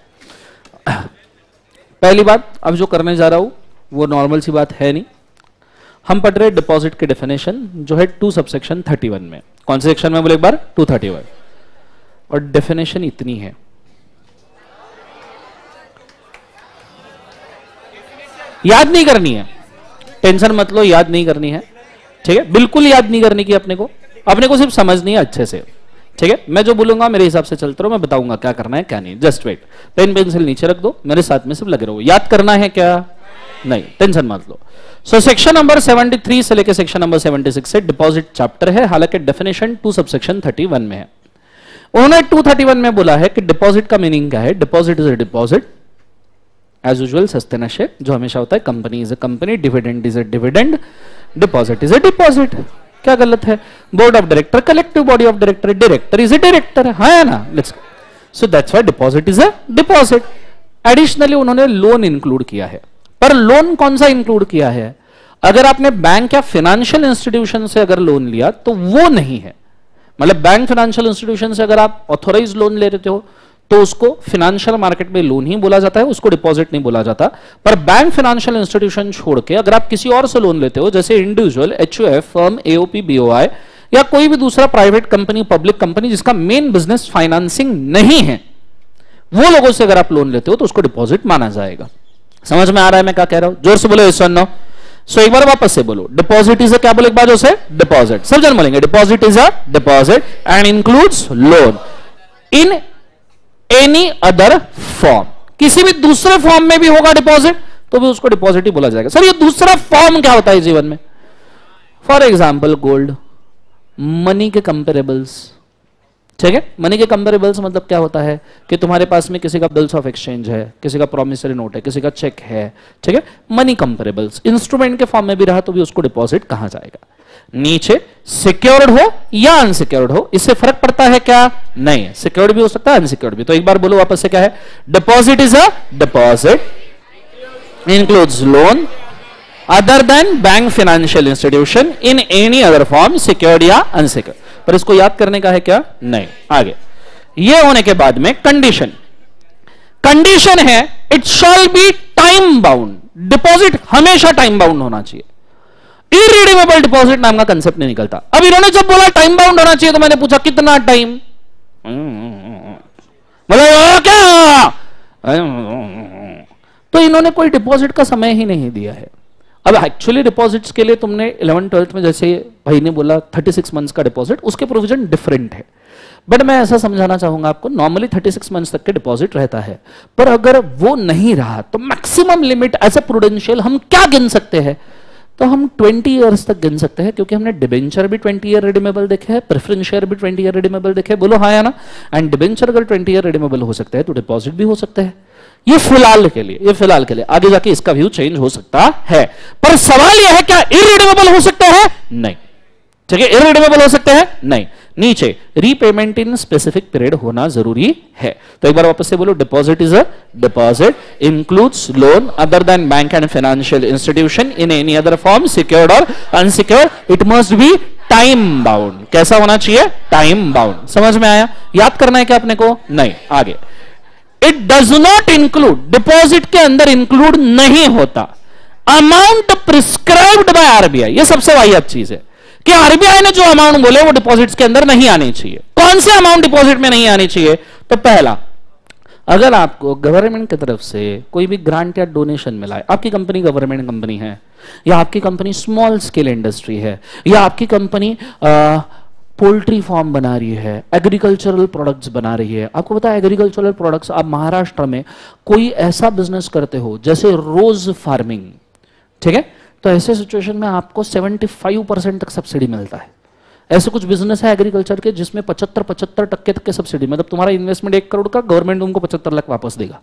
पहली बात, अब जो करने जा रहा हूं वो नॉर्मल सी बात है नहीं। हम पढ़ रहे डिपॉजिट के डेफिनेशन जो है टू सबसेक्शन थर्टी वन में। कौन से सेक्शन में बोले एक बार? Two thirty one. और डेफिनेशन इतनी है, याद नहीं करनी है, टेंशन मत लो, याद नहीं करनी है, ठीक है? बिल्कुल याद नहीं करनी की अपने को, अपने को सिर्फ समझनी है अच्छे से, ठीक है? मैं जो बोलूंगा मेरे हिसाब से चलते रहो, मैं बताऊंगा क्या करना है क्या नहीं। जस्ट वेट, पेन पेंसिल नीचे रख दो, मेरे साथ में सिर्फ लगे रहो। याद करना है क्या? नहीं, टेंशन मत लो। So section number seventy three से लेकर सेक्शन नंबर सेवेंटी सिक्स से डिपॉजिट चैप्टर है, हालांकि definition two subsection thirty one में है। उन्होंने टू थर्टी वन में बोला है कि डिपॉजिट का मीनिंग क्या है? Deposit is a deposit, as usual सस्ते नशे जो हमेशा होता है, company is a company, dividend is a dividend, deposit is a deposit. क्या गलत है? Board of director, collective body of director, director is a director, है ना? Let's so that's why deposit is a deposit. Additionally उन्होंने लोन इंक्लूड किया है, पर लोन कौन सा इंक्लूड किया है? अगर आपने बैंक या फाइनेंशियल इंस्टीट्यूशन से अगर लोन लिया तो वो नहीं है। मतलब बैंक फाइनेंशियल इंस्टीट्यूशन से अगर आप ऑथोराइज लोन ले रहे हो तो उसको फाइनेंशियल मार्केट में लोन ही बोला जाता है, उसको डिपॉजिट नहीं बोला जाता। पर बैंक फाइनेंशियल इंस्टीट्यूशन छोड़ के अगर आप किसी और से लोन लेते हो, जैसे individual, HUF, firm, AOP, BOI या कोई भी दूसरा प्राइवेट कंपनी, पब्लिक कंपनी जिसका मेन बिजनेस फाइनेंसिंग नहीं है, वो लोगों से अगर आप लोन लेते हो तो उसको डिपॉजिट माना जाएगा। समझ में आ रहा है मैं क्या कह रहा हूं? जोर से बोलो यस और नो। सो एक बार वापस से बोलो, डिपॉजिट इज अ क्या बोले एक बार से? डिपॉजिट। सब जन बोलेंगे deposit is a deposit and includes loan in any other form. किसी भी दूसरे फॉर्म में भी होगा डिपॉजिट तो भी उसको डिपॉजिट ही बोला जाएगा। सर ये दूसरा फॉर्म क्या होता है जीवन में? फॉर एग्जाम्पल गोल्ड, मनी के कंपेरेबल्स, ठीक है? मनी के कंपेरेबल्स मतलब क्या होता है कि तुम्हारे पास में किसी का बिल्स ऑफ एक्सचेंज है, किसी का प्रोमिसरी नोट है, किसी का चेक है, ठीक है? मनी कंपेरेबल्स इंस्ट्रूमेंट के फॉर्म में भी रहा तो भी उसको डिपॉजिट कहा जाएगा। नीचे सिक्योर्ड हो या अनसिक्योर्ड हो, इससे फर्क पड़ता है क्या? नहीं है, सिक्योर्ड भी हो सकता है, अनसिक्योर्ड भी। तो एक बार बोलो वापस से क्या है? Deposit is a deposit includes loan other than bank financial institution in any other form, secured या अनसिक्योर्ड। पर इसको याद करने का है क्या? नहीं। आगे ये होने के बाद में कंडीशन, कंडीशन है it shall be time bound. डिपॉजिट हमेशा टाइम बाउंड होना चाहिए, इरिडीमेबल डिपॉजिट नाम का कंसेप्ट नहीं निकलता। अब इन्होंने जब बोला टाइम बाउंड होना चाहिए तो मैंने पूछा कितना टाइम? मतलब क्या? तो इन्होंने कोई डिपॉजिट का समय ही नहीं दिया है। अब एक्चुअली डिपॉजिट्स के लिए तुमने इलेवन ट्वेल्थ में जैसे भाई ने बोला थर्टी सिक्स मंथ्स का डिपॉजिट, उसके प्रोविजन डिफरेंट है। बट मैं ऐसा समझाना चाहूंगा आपको, नॉर्मली थर्टी सिक्स मंथ्स तक के डिपॉजिट रहता है, पर अगर वो नहीं रहा तो maximum limit as a prudential हम क्या गिन सकते हैं? तो हम ट्वेंटी इयर्स तक गिन सकते हैं, क्योंकि हमने डिबेंचर भी ट्वेंटी ईयर रिडीमेबल देखे हैं, प्रेफरेंस शेयर भी ट्वेंटी ईयर रिडीमेबल देखे, बोलो हाँ या ना? एंड डिबेंचर अगर ट्वेंटी ईयर रिडीमेबल हो सकते हैं तो डिपॉजिट भी हो सकते हैं। ये फिलहाल के लिए, ये फिलहाल के लिए, आगे जाके इसका व्यू चेंज हो सकता है। पर सवाल यह है क्या इरिडीमेबल हो सकते हैं? नहीं। ठीक है, इरिडीमेबल हो सकते हैं? नहीं। नीचे रीपेमेंट इन स्पेसिफिक पीरियड होना जरूरी है। तो एक बार वापस से बोलो, deposit is a deposit includes loan other than bank and financial institution in any other form, secured और unsecured. It must be time bound. कैसा होना चाहिए? Time bound. समझ में आया? याद करना है क्या अपने को? नहीं। आगे, it does not include, deposit के अंदर इंक्लूड नहीं होता अमाउंट प्रिस्क्राइब्ड बाय आरबीआई। ये सबसे वाहियात चीज है कि आरबीआई ने जो अमाउंट बोले वो डिपॉजिट्स के अंदर नहीं आने चाहिए। कौन से अमाउंट डिपॉजिट में नहीं आने चाहिए? तो पहला, अगर आपको गवर्नमेंट की तरफ से कोई भी ग्रांट या डोनेशन मिला है, आपकी कंपनी गवर्नमेंट कंपनी है, या आपकी कंपनी स्मॉल स्केल इंडस्ट्री है, या आपकी कंपनी पोल्ट्री फार्म बना रही है, एग्रीकल्चरल प्रोडक्ट्स बना रही है। आपको पता है एग्रीकल्चरल प्रोडक्ट्स, आप महाराष्ट्र में कोई ऐसा बिजनेस करते हो जैसे रोज फार्मिंग, ठीक है, तो ऐसे सिचुएशन में आपको पचहत्तर परसेंट तक सब्सिडी मिलता है। ऐसे कुछ बिजनेस है एग्रीकल्चर के जिसमें पचहत्तर पचहत्तर टक्के तक के सब्सिडी, मतलब तुम्हारा इन्वेस्टमेंट एक करोड़ का, गवर्नमेंट तुमको पचहत्तर लाख वापस देगा।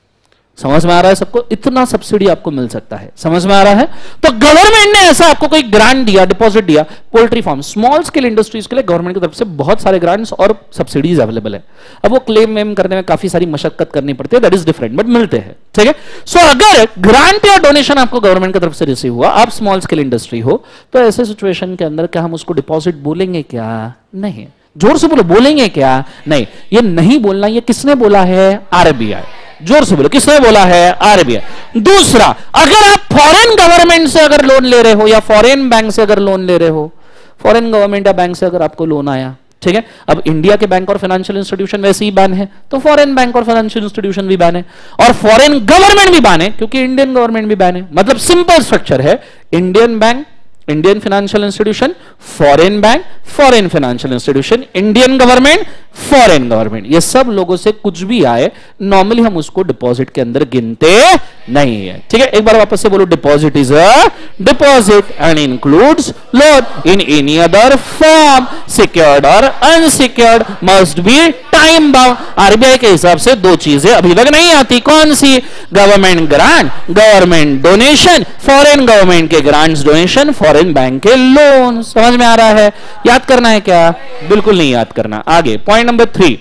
समझ में आ रहा है सबको? इतना सब्सिडी आपको मिल सकता है। समझ में आ रहा है? तो गवर्नमेंट ने ऐसा आपको कोई ग्रांट दिया, डिपॉजिट दिया, poultry farm, small scale industries के लिए गवर्नमेंट की तरफ से बहुत सारे ग्रांट्स और सब्सिडीज अवेलेबल है। अब वो क्लेम वेम करने में काफी सारी मशक्कत करनी पड़ती है, दैट इज डिफरेंट, बट मिलते हैं। ठीक है, सो अगर ग्रांट या डोनेशन आपको गवर्नमेंट की तरफ से रिसीव हुआ, आप स्मॉल स्केल इंडस्ट्री हो, तो ऐसे सिचुएशन के अंदर क्या हम उसको डिपॉजिट बोलेंगे? क्या नहीं। जोर से बोलो, बोलेंगे क्या? नहीं। ये नहीं बोलना, ये किसने बोला है? आरबीआई। जोर से बोलो, किसने बोला है? आरबीआई। दूसरा, अगर आप फॉरेन गवर्नमेंट से अगर लोन ले रहे हो या फॉरेन बैंक से अगर लोन ले रहे हो, फॉरेन गवर्नमेंट या बैंक से अगर आपको लोन आया, ठीक है, अब इंडिया के बैंक और फाइनेंशियल इंस्टीट्यूशन वैसे ही बैन है, तो फॉरेन बैंक और फाइनेंशियल इंस्टीट्यूशन भी बैन है, और फॉरेन गवर्नमेंट भी बैन है क्योंकि इंडियन गवर्नमेंट भी बैन है। मतलब सिंपल स्ट्रक्चर है, Indian bank, Indian financial institution, foreign bank, foreign financial institution, Indian government, foreign government. ये सब लोगों से कुछ भी आए, नॉर्मली हम उसको डिपॉजिट के अंदर गिनते नहीं है। ठीक है, एक बार वापस से बोलो, deposit is a deposit and includes loan in any other form, secured और unsecured, must be time bound. RBI के हिसाब से दो चीजें अभी तक नहीं आती। कौन सी? Government grant, government donation, foreign government के ग्रांट्स, डोनेशन, फॉरेन बैंक के लोन। समझ में आ रहा है? याद करना है क्या? बिल्कुल नहीं याद करना। आगे, point number three,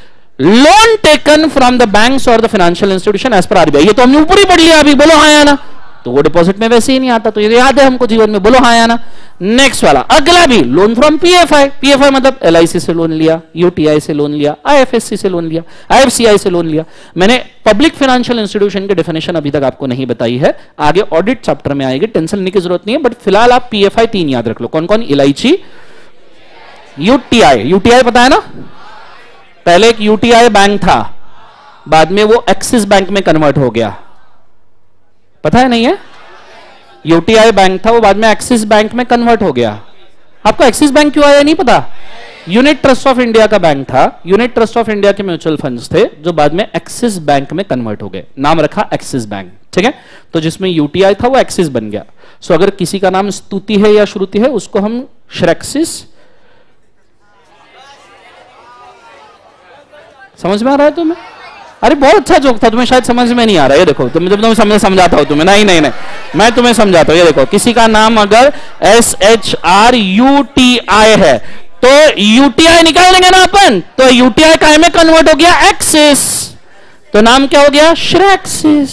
loan taken from the banks और the financial institution as per RBI. ये तो हमने ऊपर ही पढ़ लिया अभी, बोलो हाँ या ना। तो वो डिपॉजिट में वैसे ही नहीं आता, तो ये याद है हमको जीवन में, बोलो हाँ या ना। नेक्स्ट वाला, अगला भी, लोन फ्रॉम पीएफआई। पीएफआई मतलब एलआईसी से लोन लिया, यूटीआई से लोन लिया, आईएफएससी से लोन लिया, आईएफसीआई से लोन लिया। मैंने पब्लिक फाइनेंशियल इंस्टीट्यूशन की डेफिनेशन अभी तक आपको नहीं बताई है, आगे ऑडिट चैप्टर में आएगी, टेंशन लेने की जरूरत नहीं है, बट फिलहाल आप पीएफआई तीन याद रख लो। कौन कौन? LIC, UTI. यूटीआई पता है ना? पहले एक यूटीआई बैंक था, बाद में वो एक्सिस बैंक में कन्वर्ट हो गया। पता है नहीं है? यूटीआई बैंक था, वो बाद में एक्सिस बैंक में कन्वर्ट हो गया। आपको एक्सिस बैंक क्यों आया नहीं पता? यूनिट ट्रस्ट ऑफ इंडिया का बैंक था, यूनिट ट्रस्ट ऑफ इंडिया के म्यूचुअल फंड्स थे जो बाद में एक्सिस बैंक में कन्वर्ट हो गए, नाम रखा एक्सिस बैंक। ठीक है, तो जिसमें यूटीआई था वो एक्सिस बन गया। सो अगर किसी का नाम स्तुति है या श्रुति है, उसको हम श्रेक्सिस, समझ में आ रहा है तुम्हें? अरे बहुत अच्छा जोक था, तुम्हें शायद समझ में नहीं आ रहा है। ये देखो, तुम जब तुम्हें समझ समझाता हूं तुम्हें, नहीं नहीं नहीं मैं तुम्हें समझाता हूं। ये देखो, किसी का नाम अगर S H R U T I है तो यूटीआई निकाल देंगे ना अपन, तो यूटीआई काय में कन्वर्ट हो गया? एक्सिस, तो नाम क्या हो गया? श्रेक्सिस।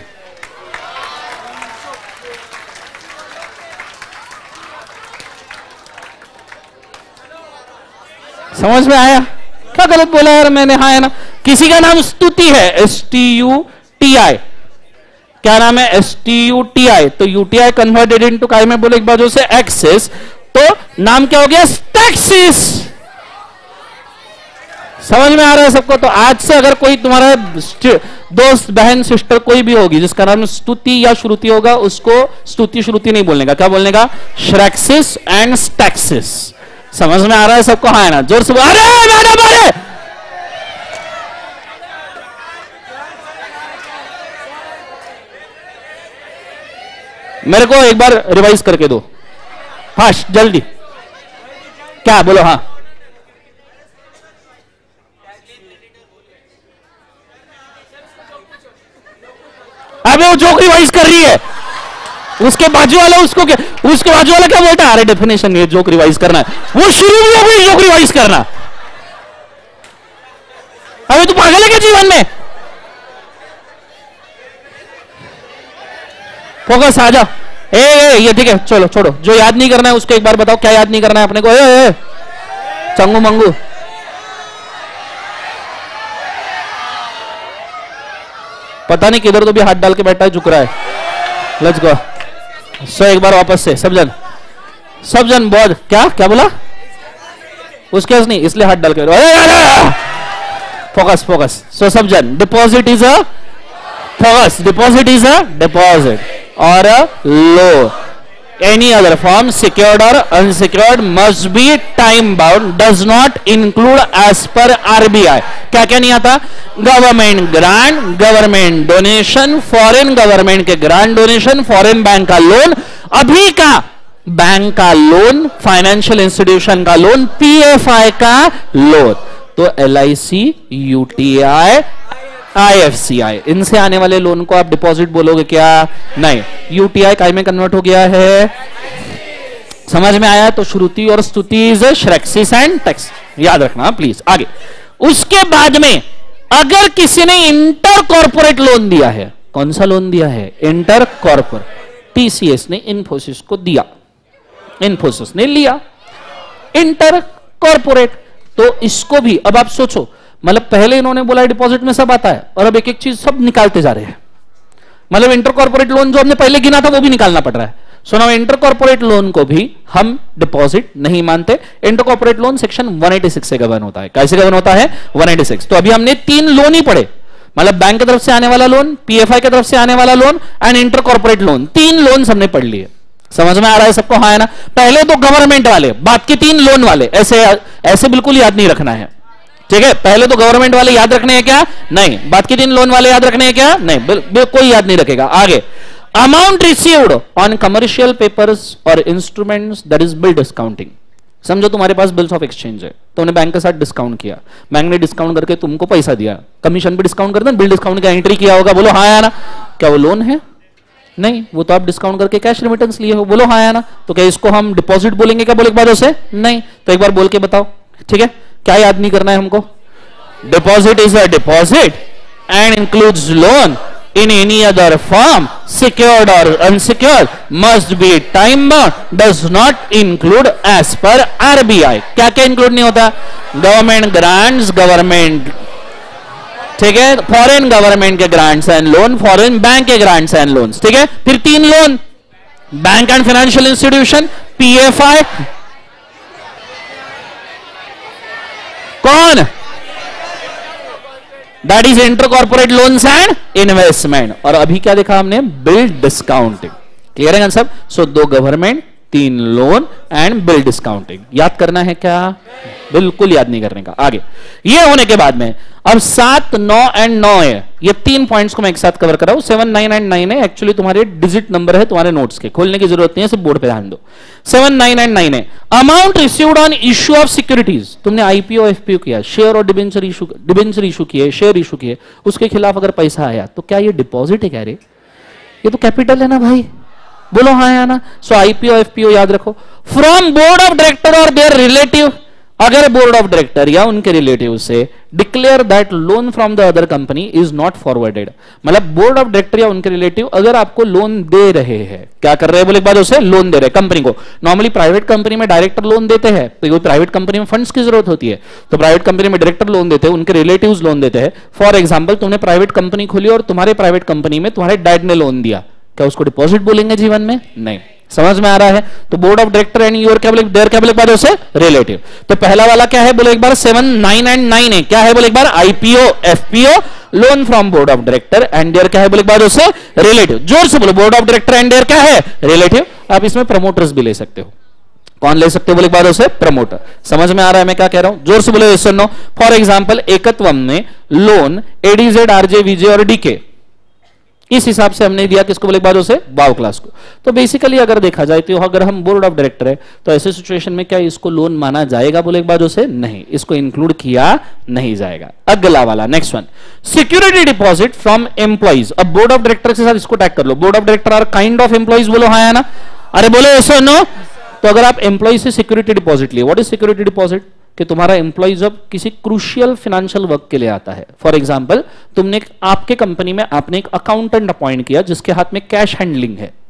समझ में आया? क्या गलत बोला यार मैंने? हाँ है ना। किसी का नाम स्तुति है, S T U T I, क्या नाम है? S T U T I, तो यूटीआई कन्वर्टेड इनटू काय में बोले एक बाजू से एक्सिस, तो नाम क्या हो गया? स्टैक्सिस। समझ में आ रहा है सबको? तो आज से अगर कोई तुम्हारा दोस्त, बहन, सिस्टर कोई भी होगी जिसका नाम स्तुति या श्रुति होगा, उसको स्तुति श्रुति नहीं बोलने का, क्या बोलने का? श्रेक्सिस एंड स्टैक्सिस। समझ में आ रहा है सबको? हाँ है ना? जोर से बोल, अरे मैडम अरे। मेरे को एक बार रिवाइज करके दो, हाँ जल्दी। क्या बोलो? हाँ, अबे वो जोक रिवाइज कर रही है, उसके बाजू वाला उसको क्या, उसके बाजू वाला क्या बोलता है? अरे डेफिनेशन ये जोक रिवाइज करना है, वो शुरू में भी जोक रिवाइज करना। अबे तू पागल है क्या जीवन में? फोकस, आ जा। ए, ए ये ठीक है, चलो छोड़ो, जो याद नहीं करना है उसको एक बार बताओ, क्या याद नहीं करना है अपने को? ए, ए, चंगू मंगू, पता नहीं किधर तो भी हाथ डाल के बैठा है, झुक रहा है। Let's go. सो एक बार वापस से सब जन, सब जन बहुत, क्या क्या बोला? उसके नहीं, इसलिए हाथ डाल के, फोकस फोकस। सो सब जन, deposit is a focus, deposit is a deposit और a loan. Any other form, secured or unsecured, must be time bound, does not include as per R B I. क्या क्या नहीं आता? Government grant, government donation, foreign government के ग्रांट डोनेशन, फॉरेन बैंक का लोन, अभी का बैंक का लोन, फाइनेंशियल इंस्टीट्यूशन का लोन, पीएफआई का लोन। तो L I C, UTI, I F C I, इनसे आने वाले लोन को आप डिपॉजिट बोलोगे क्या? नहीं। यूटीआई काय में कन्वर्ट हो गया है? समझ में आया? तो श्रुति और स्तुति इज श्रेक्सिस एंड टैक्स, याद रखना प्लीज। आगे उसके बाद में अगर किसी ने इंटर कॉर्पोरेट लोन दिया है, कौन सा लोन दिया है? Inter corporate. टीसीएस ने इन्फोसिस को दिया, इन्फोसिस ने लिया इंटर कॉर्पोरेट, तो इसको भी अब आप सोचो, मतलब पहले इन्होंने बोला डिपॉजिट में सब आता है और अब एक एक चीज सब निकालते जा रहे हैं। मतलब इंटर कॉर्पोरेट लोन जो हमने पहले गिना था वो भी निकालना पड़ रहा है। So now inter corporate loan को भी हम डिपॉजिट नहीं मानते। इंटर कॉर्पोरेट लोन सेक्शन एक सौ छियासी से गवर्न होता है। कैसे गवर्न होता है? एक सौ छियासी। तो अभी हमने तीन लोन ही पढ़े, मतलब बैंक की तरफ से आने वाला लोन, पीएफआई की तरफ से आने वाला loan and inter corporate loan, तीन लोन हमने पढ़ लिए। समझ में आ रहा है सबको? हाँ है ना? पहले तो गवर्नमेंट वाले, बाकी तीन लोन वाले, ऐसे ऐसे बिल्कुल याद नहीं रखना है, ठीक है? पहले तो गवर्नमेंट वाले याद रखने हैं क्या? नहीं। बात की तीन लोन वाले याद रखने हैं क्या? नहीं। बिल, बिल, कोई याद नहीं रखेगा। आगे amount received on commercial papers और instruments, that is bill discounting. समझो तुम्हारे पास बिल्स ऑफ एक्सचेंज है, तुमने बैंक के साथ डिस्काउंट किया, बैंक ने डिस्काउंट करके तुमको पैसा दिया, कमीशन पे डिस्काउंट करते हैं, बिल डिस्काउंट का एंट्री किया होगा, बोलो हाँ या ना? क्या वो लोन है? नहीं, वो तो आप डिस्काउंट करके कैश रेमिटेंस लिए हो, बोलो हाँ या ना? तो क्या इसको हम डिपॉजिट बोलेंगे क्या बोले एक बार उसे? नहीं। तो एक बार बोल के बताओ, ठीक है? क्या याद नहीं करना है हमको? Deposit is a deposit and includes loan in any other form, secured or unsecured, must be time bound, does not include as per R B I. क्या क्या इंक्लूड नहीं होता? गवर्नमेंट ग्रांट्स, गवर्नमेंट, ठीक है, फॉरेन गवर्नमेंट के grants and loan, foreign bank के ग्रांट्स एंड लोन्स, ठीक है? फिर तीन loan, bank and financial institution, PFI, कौन? That is inter corporate loans and investment. और अभी क्या देखा हमने? Bill discounting. क्लियर है सब? सो दो गवर्नमेंट, तीन लोन एंड बिल डिस्काउंटिंग। याद करना है क्या? बिल्कुल याद नहीं करने का। आगे ये होने के बाद में अब सात, नौ एंड नौ है, ये तीन पॉइंट्स को मैं एक साथ कवर कर रहा हूं। सेवन, नाइन एंड नाइन है, एक्चुअली तुम्हारे डिजिट नंबर है तुम्हारे नोट्स के, खोलने की जरूरत नहीं है, सिर्फ बोर्ड पे ध्यान दो। सेवन, नाइन एंड नाइन है amount received on issue of securities. तुमने आईपीओ, एफपीओ किया, शेयर और डिबेंचर इशू, डिबेंचर इशू किए, शेयर इशू किए, उसके खिलाफ अगर पैसा आया तो क्या ये डिपॉजिट है? क्या रे, ये तो कैपिटल है ना भाई, बोलो हाँ या ना? सो आईपीओ, एफपीओ याद रखो। फ्रॉम बोर्ड ऑफ डायरेक्टर और देयर रिलेटिव, अगर बोर्ड ऑफ डायरेक्टर या उनके रिलेटिव से declare that loan from the other company is not forwarded, मतलब बोर्ड ऑफ डायरेक्टर या उनके रिलेटिव अगर आपको लोन दे रहे हैं, क्या कर रहे हैं बोले एक बार उसे? लोन दे रहे हैं कंपनी को। नॉर्मली प्राइवेट कंपनी में डायरेक्टर लोन देते हैं, तो प्राइवेट कंपनी में फंड्स की जरूरत होती है, तो प्राइवेट कंपनी में डायरेक्टर लोन देते हैं, उनके रिलेटिव्स लोन देते हैं। फॉर एग्जाम्पल तुमने प्राइवेट कंपनी खोली और तुम्हारे प्राइवेट कंपनी में तुम्हारे डैड ने लोन दिया, क्या उसको डिपॉजिट बोलेंगे जीवन में? नहीं। समझ में आ रहा है? तो board of director and your क्या बोले? देयर क्या बोले एक बार उसे? रिलेटिव। तो पहला वाला क्या है बोले एक बार? सेवन, नाइन एंड नाइन है, क्या है बोले एक बार? IPO, FPO, loan from board of director and their क्या है बोले एक बार उसे? रिलेटिव। जोर से बोलो, board of director and their क्या है? रिलेटिव। आप इसमें प्रमोटर्स भी ले सकते हो, कौन ले सकते हो बोले एक बार उसे? प्रमोटर। समझ में आ रहा है मैं क्या कह रहा हूं? जोर से बोले यस और नो। फॉर एग्जाम्पल एकत्वम ने लोन एडीजेड, आरजे, वीजे और डीके, इस हिसाब से हमने दिया किसको बोले एक बार उसे? वाव क्लास को। तो बेसिकली अगर देखा जाए तो अगर हम बोर्ड ऑफ डायरेक्टर है तो ऐसे सिचुएशन में क्या इसको लोन माना जाएगा बोले एक बार उसे? नहीं, इसको इंक्लूड किया नहीं जाएगा। अगला वाला next one, security deposit from employees. अब बोर्ड ऑफ डायरेक्टर के साथ इसको टैग कर लो। Board of director are kind of employees, बोलो हाँ या ना? अरे बोलो ऐसा नो। तो अगर आप एम्प्लॉय से सिक्योरिटी डिपॉजिट लिए, व्हाट इज सिक्योरिटी डिपॉजिट? कि तुम्हारा एम्प्लॉय जब किसी क्रूशियल फाइनेंशियल वर्क के लिए आता है, फॉर एग्जांपल तुमने आपके कंपनी में आपने एक अकाउंटेंट अपॉइंट किया जिसके हाथ में कैश हैंडलिंग है,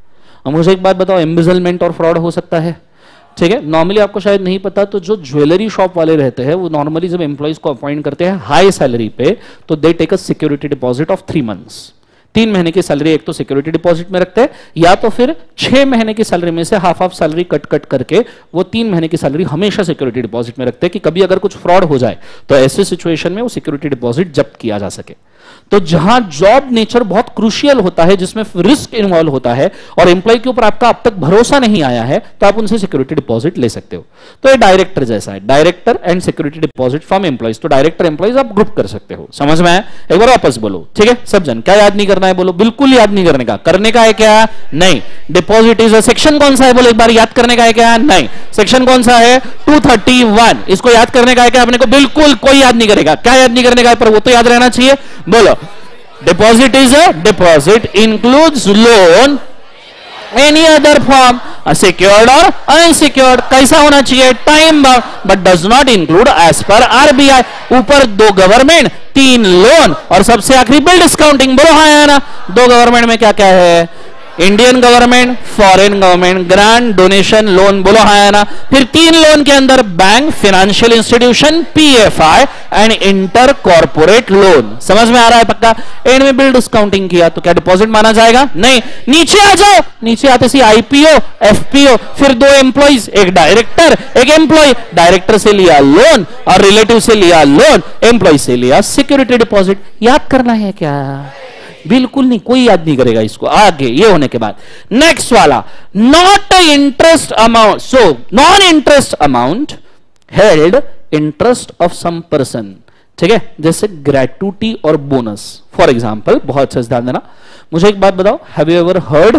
अब मुझे एक बात बताओ, एम्बिजलमेंट और फ्रॉड हो सकता है, ठीक है। नॉर्मली आपको शायद नहीं पता, तो जो ज्वेलरी शॉप वाले रहते हैं वो नॉर्मली जब एम्प्लॉइज को अपॉइंट करते हैं हाई सैलरी पे, तो they take a security deposit of three months. तीन महीने की सैलरी एक तो सिक्योरिटी डिपॉजिट में रखते हैं, या तो फिर छह महीने की सैलरी में से half half salary cut cut करके वो तीन महीने की सैलरी हमेशा सिक्योरिटी डिपॉजिट में रखते हैं कि कभी अगर कुछ फ्रॉड हो जाए तो ऐसे सिचुएशन में वो सिक्योरिटी डिपॉजिट जब्त किया जा सके। तो जहां जॉब नेचर बहुत क्रूशियल होता है, जिसमें रिस्क इन्वॉल्व होता है और एम्प्लॉय के ऊपर आपका अब तक भरोसा नहीं आया है, तो आप उनसे सिक्योरिटी डिपॉजिट ले सकते हो। तो ये डायरेक्टर जैसा है, director and security deposit from employees. तो डायरेक्टर एम्प्लॉइज आप ग्रुप कर सकते हो। समझ में आया? एक बार वापस बोलो, ठीक है सब जन। क्या याद नहीं करना है बोलो? बिल्कुल याद नहीं करने का। करने का है क्या? नहीं। डिपॉजिट इज अ सेक्शन कौन सा है बोलो एक बार? याद करने का है क्या? नहीं। सेक्शन कौन सा है? Two thirty one. इसको याद करने का है क्या अपने को? बिल्कुल कोई याद नहीं करेगा। क्या याद नहीं करने का है, पर वो तो याद रहना चाहिए। बोलो, deposit is a deposit includes loan any other form secured or unsecured। कैसा होना चाहिए? Time bound, but does not include as per RBI. ऊपर दो गवर्नमेंट, तीन लोन और सबसे आखिरी बिल डिस्काउंटिंग। बोलो हाँ या ना? दो गवर्नमेंट में क्या क्या है? Indian government, foreign government, grant, donation, loan. बोलो हाँ या ना? फिर तीन लोन के अंदर bank, financial institution, PFI and inter corporate loan. समझ में आ रहा है पक्का? एंड में बिल डिस्काउंटिंग किया तो क्या डिपॉजिट माना जाएगा? नहीं। नीचे आ जाओ, नीचे आते सी आईपीओ, एफपीओ, फिर दो एम्प्लॉइज, एक डायरेक्टर एक एम्प्लॉय। डायरेक्टर से लिया लोन और रिलेटिव से लिया लोन, एम्प्लॉय से लिया सिक्योरिटी डिपॉजिट। याद करना है क्या? बिल्कुल नहीं, कोई याद नहीं करेगा इसको। आगे ये होने के बाद नेक्स्ट वाला, not interest amount. So non interest amount held interest of some person, ठीक है, जैसे ग्रेट्युटी और बोनस फॉर एग्जांपल। बहुत अच्छे से ध्यान देना। मुझे एक बात बताओ, हैव यू एवर हर्ड,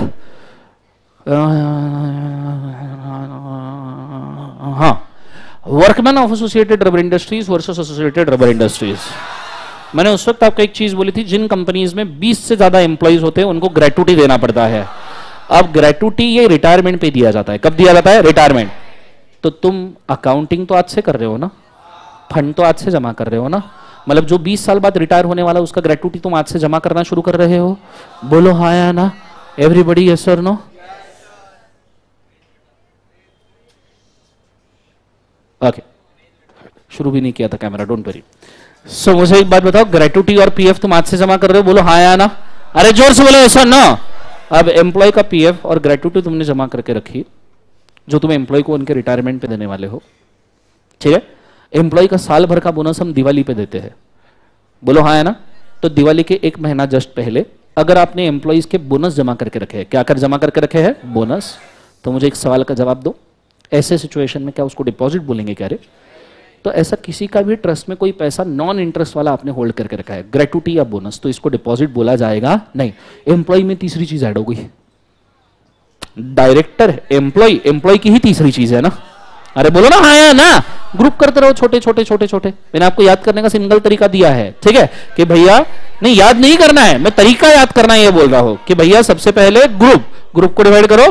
हाँ, workman of associated rubber industries versus associated rubber industries. मैंने उस वक्त आपको एक चीज बोली थी, जिन कंपनीज में बीस से ज्यादा एम्प्लॉइज होते हैं उनको ग्रेट्युटी देना पड़ता है। अब ग्रेट्युटी ये रिटायरमेंट पे दिया जाता है। कब दिया जाता है? रिटायरमेंट। तो तुम अकाउंटिंग तो आज से कर रहे हो ना, फंड तो आज से जमा कर रहे हो ना, मतलब जो बीस साल बाद रिटायर होने वाला उसका ग्रेट्युटी तुम आज से जमा करना शुरू कर रहे हो। बोलो हाँ या ना? एवरीबडी यस और नो? ओके, शुरू भी नहीं किया था camera, don't worry. So so, मुझे एक बात बताओ, ग्रेट्युटी और पीएफ तुम आज से जमा कर रहे हो? बोलो हाँ या ना? अरे जोर से बोलो ऐसा ना। अब एम्प्लॉय का पीएफ और ग्रेट्युटी तुमने जमा करके रखी, जो तुम एम्प्लॉय को उनके रिटायरमेंट पे देने वाले हो, ठीक है। एम्प्लॉय का साल भर का बोनस हम दिवाली पे देते हैं। बोलो हाँ या ना? तो दिवाली के एक महीना जस्ट पहले अगर आपने एम्प्लॉयज के बोनस जमा करके रखे हैं, क्या कर जमा करके रखे हैं? बोनस। तो मुझे एक सवाल का जवाब दो, ऐसे सिचुएशन में क्या उसको डिपॉजिट बोलेंगे क्या रे? तो ऐसा किसी का भी ट्रस्ट में कोई पैसा नॉन इंटरेस्ट वाला आपने होल्ड करके रखा है, ग्रेट्युटी या बोनस, तो इसको डिपॉजिट बोला जाएगा नहीं। एम्प्लॉय में तीसरी चीज ऐड हो गई, डायरेक्टर, एम्प्लॉय, एम्प्लॉय की ही तीसरी चीज है ना। अरे बोलो ना हाँ या ना? ग्रुप करते रहो, छोटे छोटे छोटे छोटे। मैंने आपको याद करने का सिंगल तरीका दिया है, ठीक है, कि भैया नहीं याद नहीं करना है, मैं तरीका याद करना है ये बोल रहा हूं कि भैया सबसे पहले ग्रुप, ग्रुप को डिवाइड करो।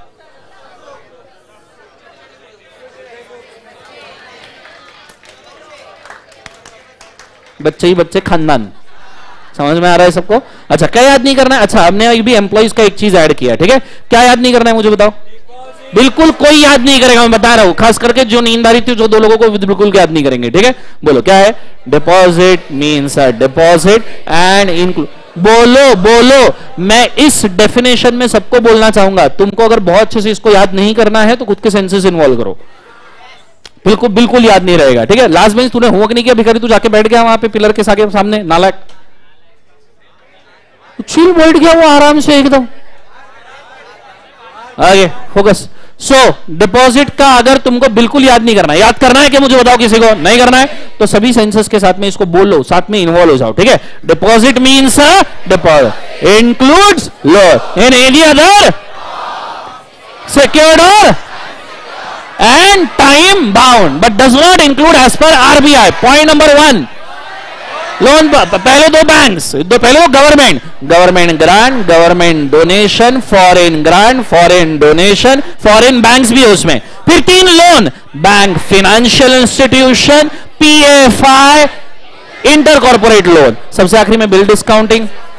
बच्चे ही बच्चे, खानदान। समझ में आ रहा है सबको? अच्छा, क्या याद नहीं करना है? अच्छा, हमने अभी एम्प्लॉइज का एक चीज ऐड किया, ठीक है। क्या याद नहीं करना है मुझे बताओ? बिल्कुल कोई याद नहीं करेगा, मैं बता रहा हूं। खास करके जो नींद आ रही थी, जो दो लोगों को बिल्कुल याद नहीं करेंगे, ठीक है। बोलो क्या है? Deposit means a deposit and include. बोलो बोलो, मैं इस डेफिनेशन में सबको बोलना चाहूंगा। तुमको अगर बहुत अच्छे से इसको याद नहीं करना है तो खुद के सेंसेस इन्वॉल्व करो, बिल्कुल बिल्कुल याद नहीं रहेगा, ठीक है। लास्ट बेंच तूने होमवर्क नहीं किया भिखारी, तू जाके बैठ गया वहां पे पिलर के आगे सामने, नालायक। चिल बैठ गया वो आराम से एकदम। आगे फोकस। सो डिपॉजिट का अगर तुमको बिल्कुल याद नहीं करना है, याद करना है कि मुझे बताओ किसी को नहीं करना है, तो सभी सेंसेस के साथ में इसको बोलो, साथ में इन्वॉल्व हो जाओ, ठीक है। Deposit means deposit includes loan in any other secured or and time bound but does not include as per R B I. Point number one. Loan पहले दो बैंक्स, दो पहले वो government, government grant, government donation, foreign grant, foreign donation, foreign banks भी है उसमें। फिर तीन loan, bank, financial institution, PFI, inter corporate loan. सबसे आखिरी में बिल डिस्काउंटिंग।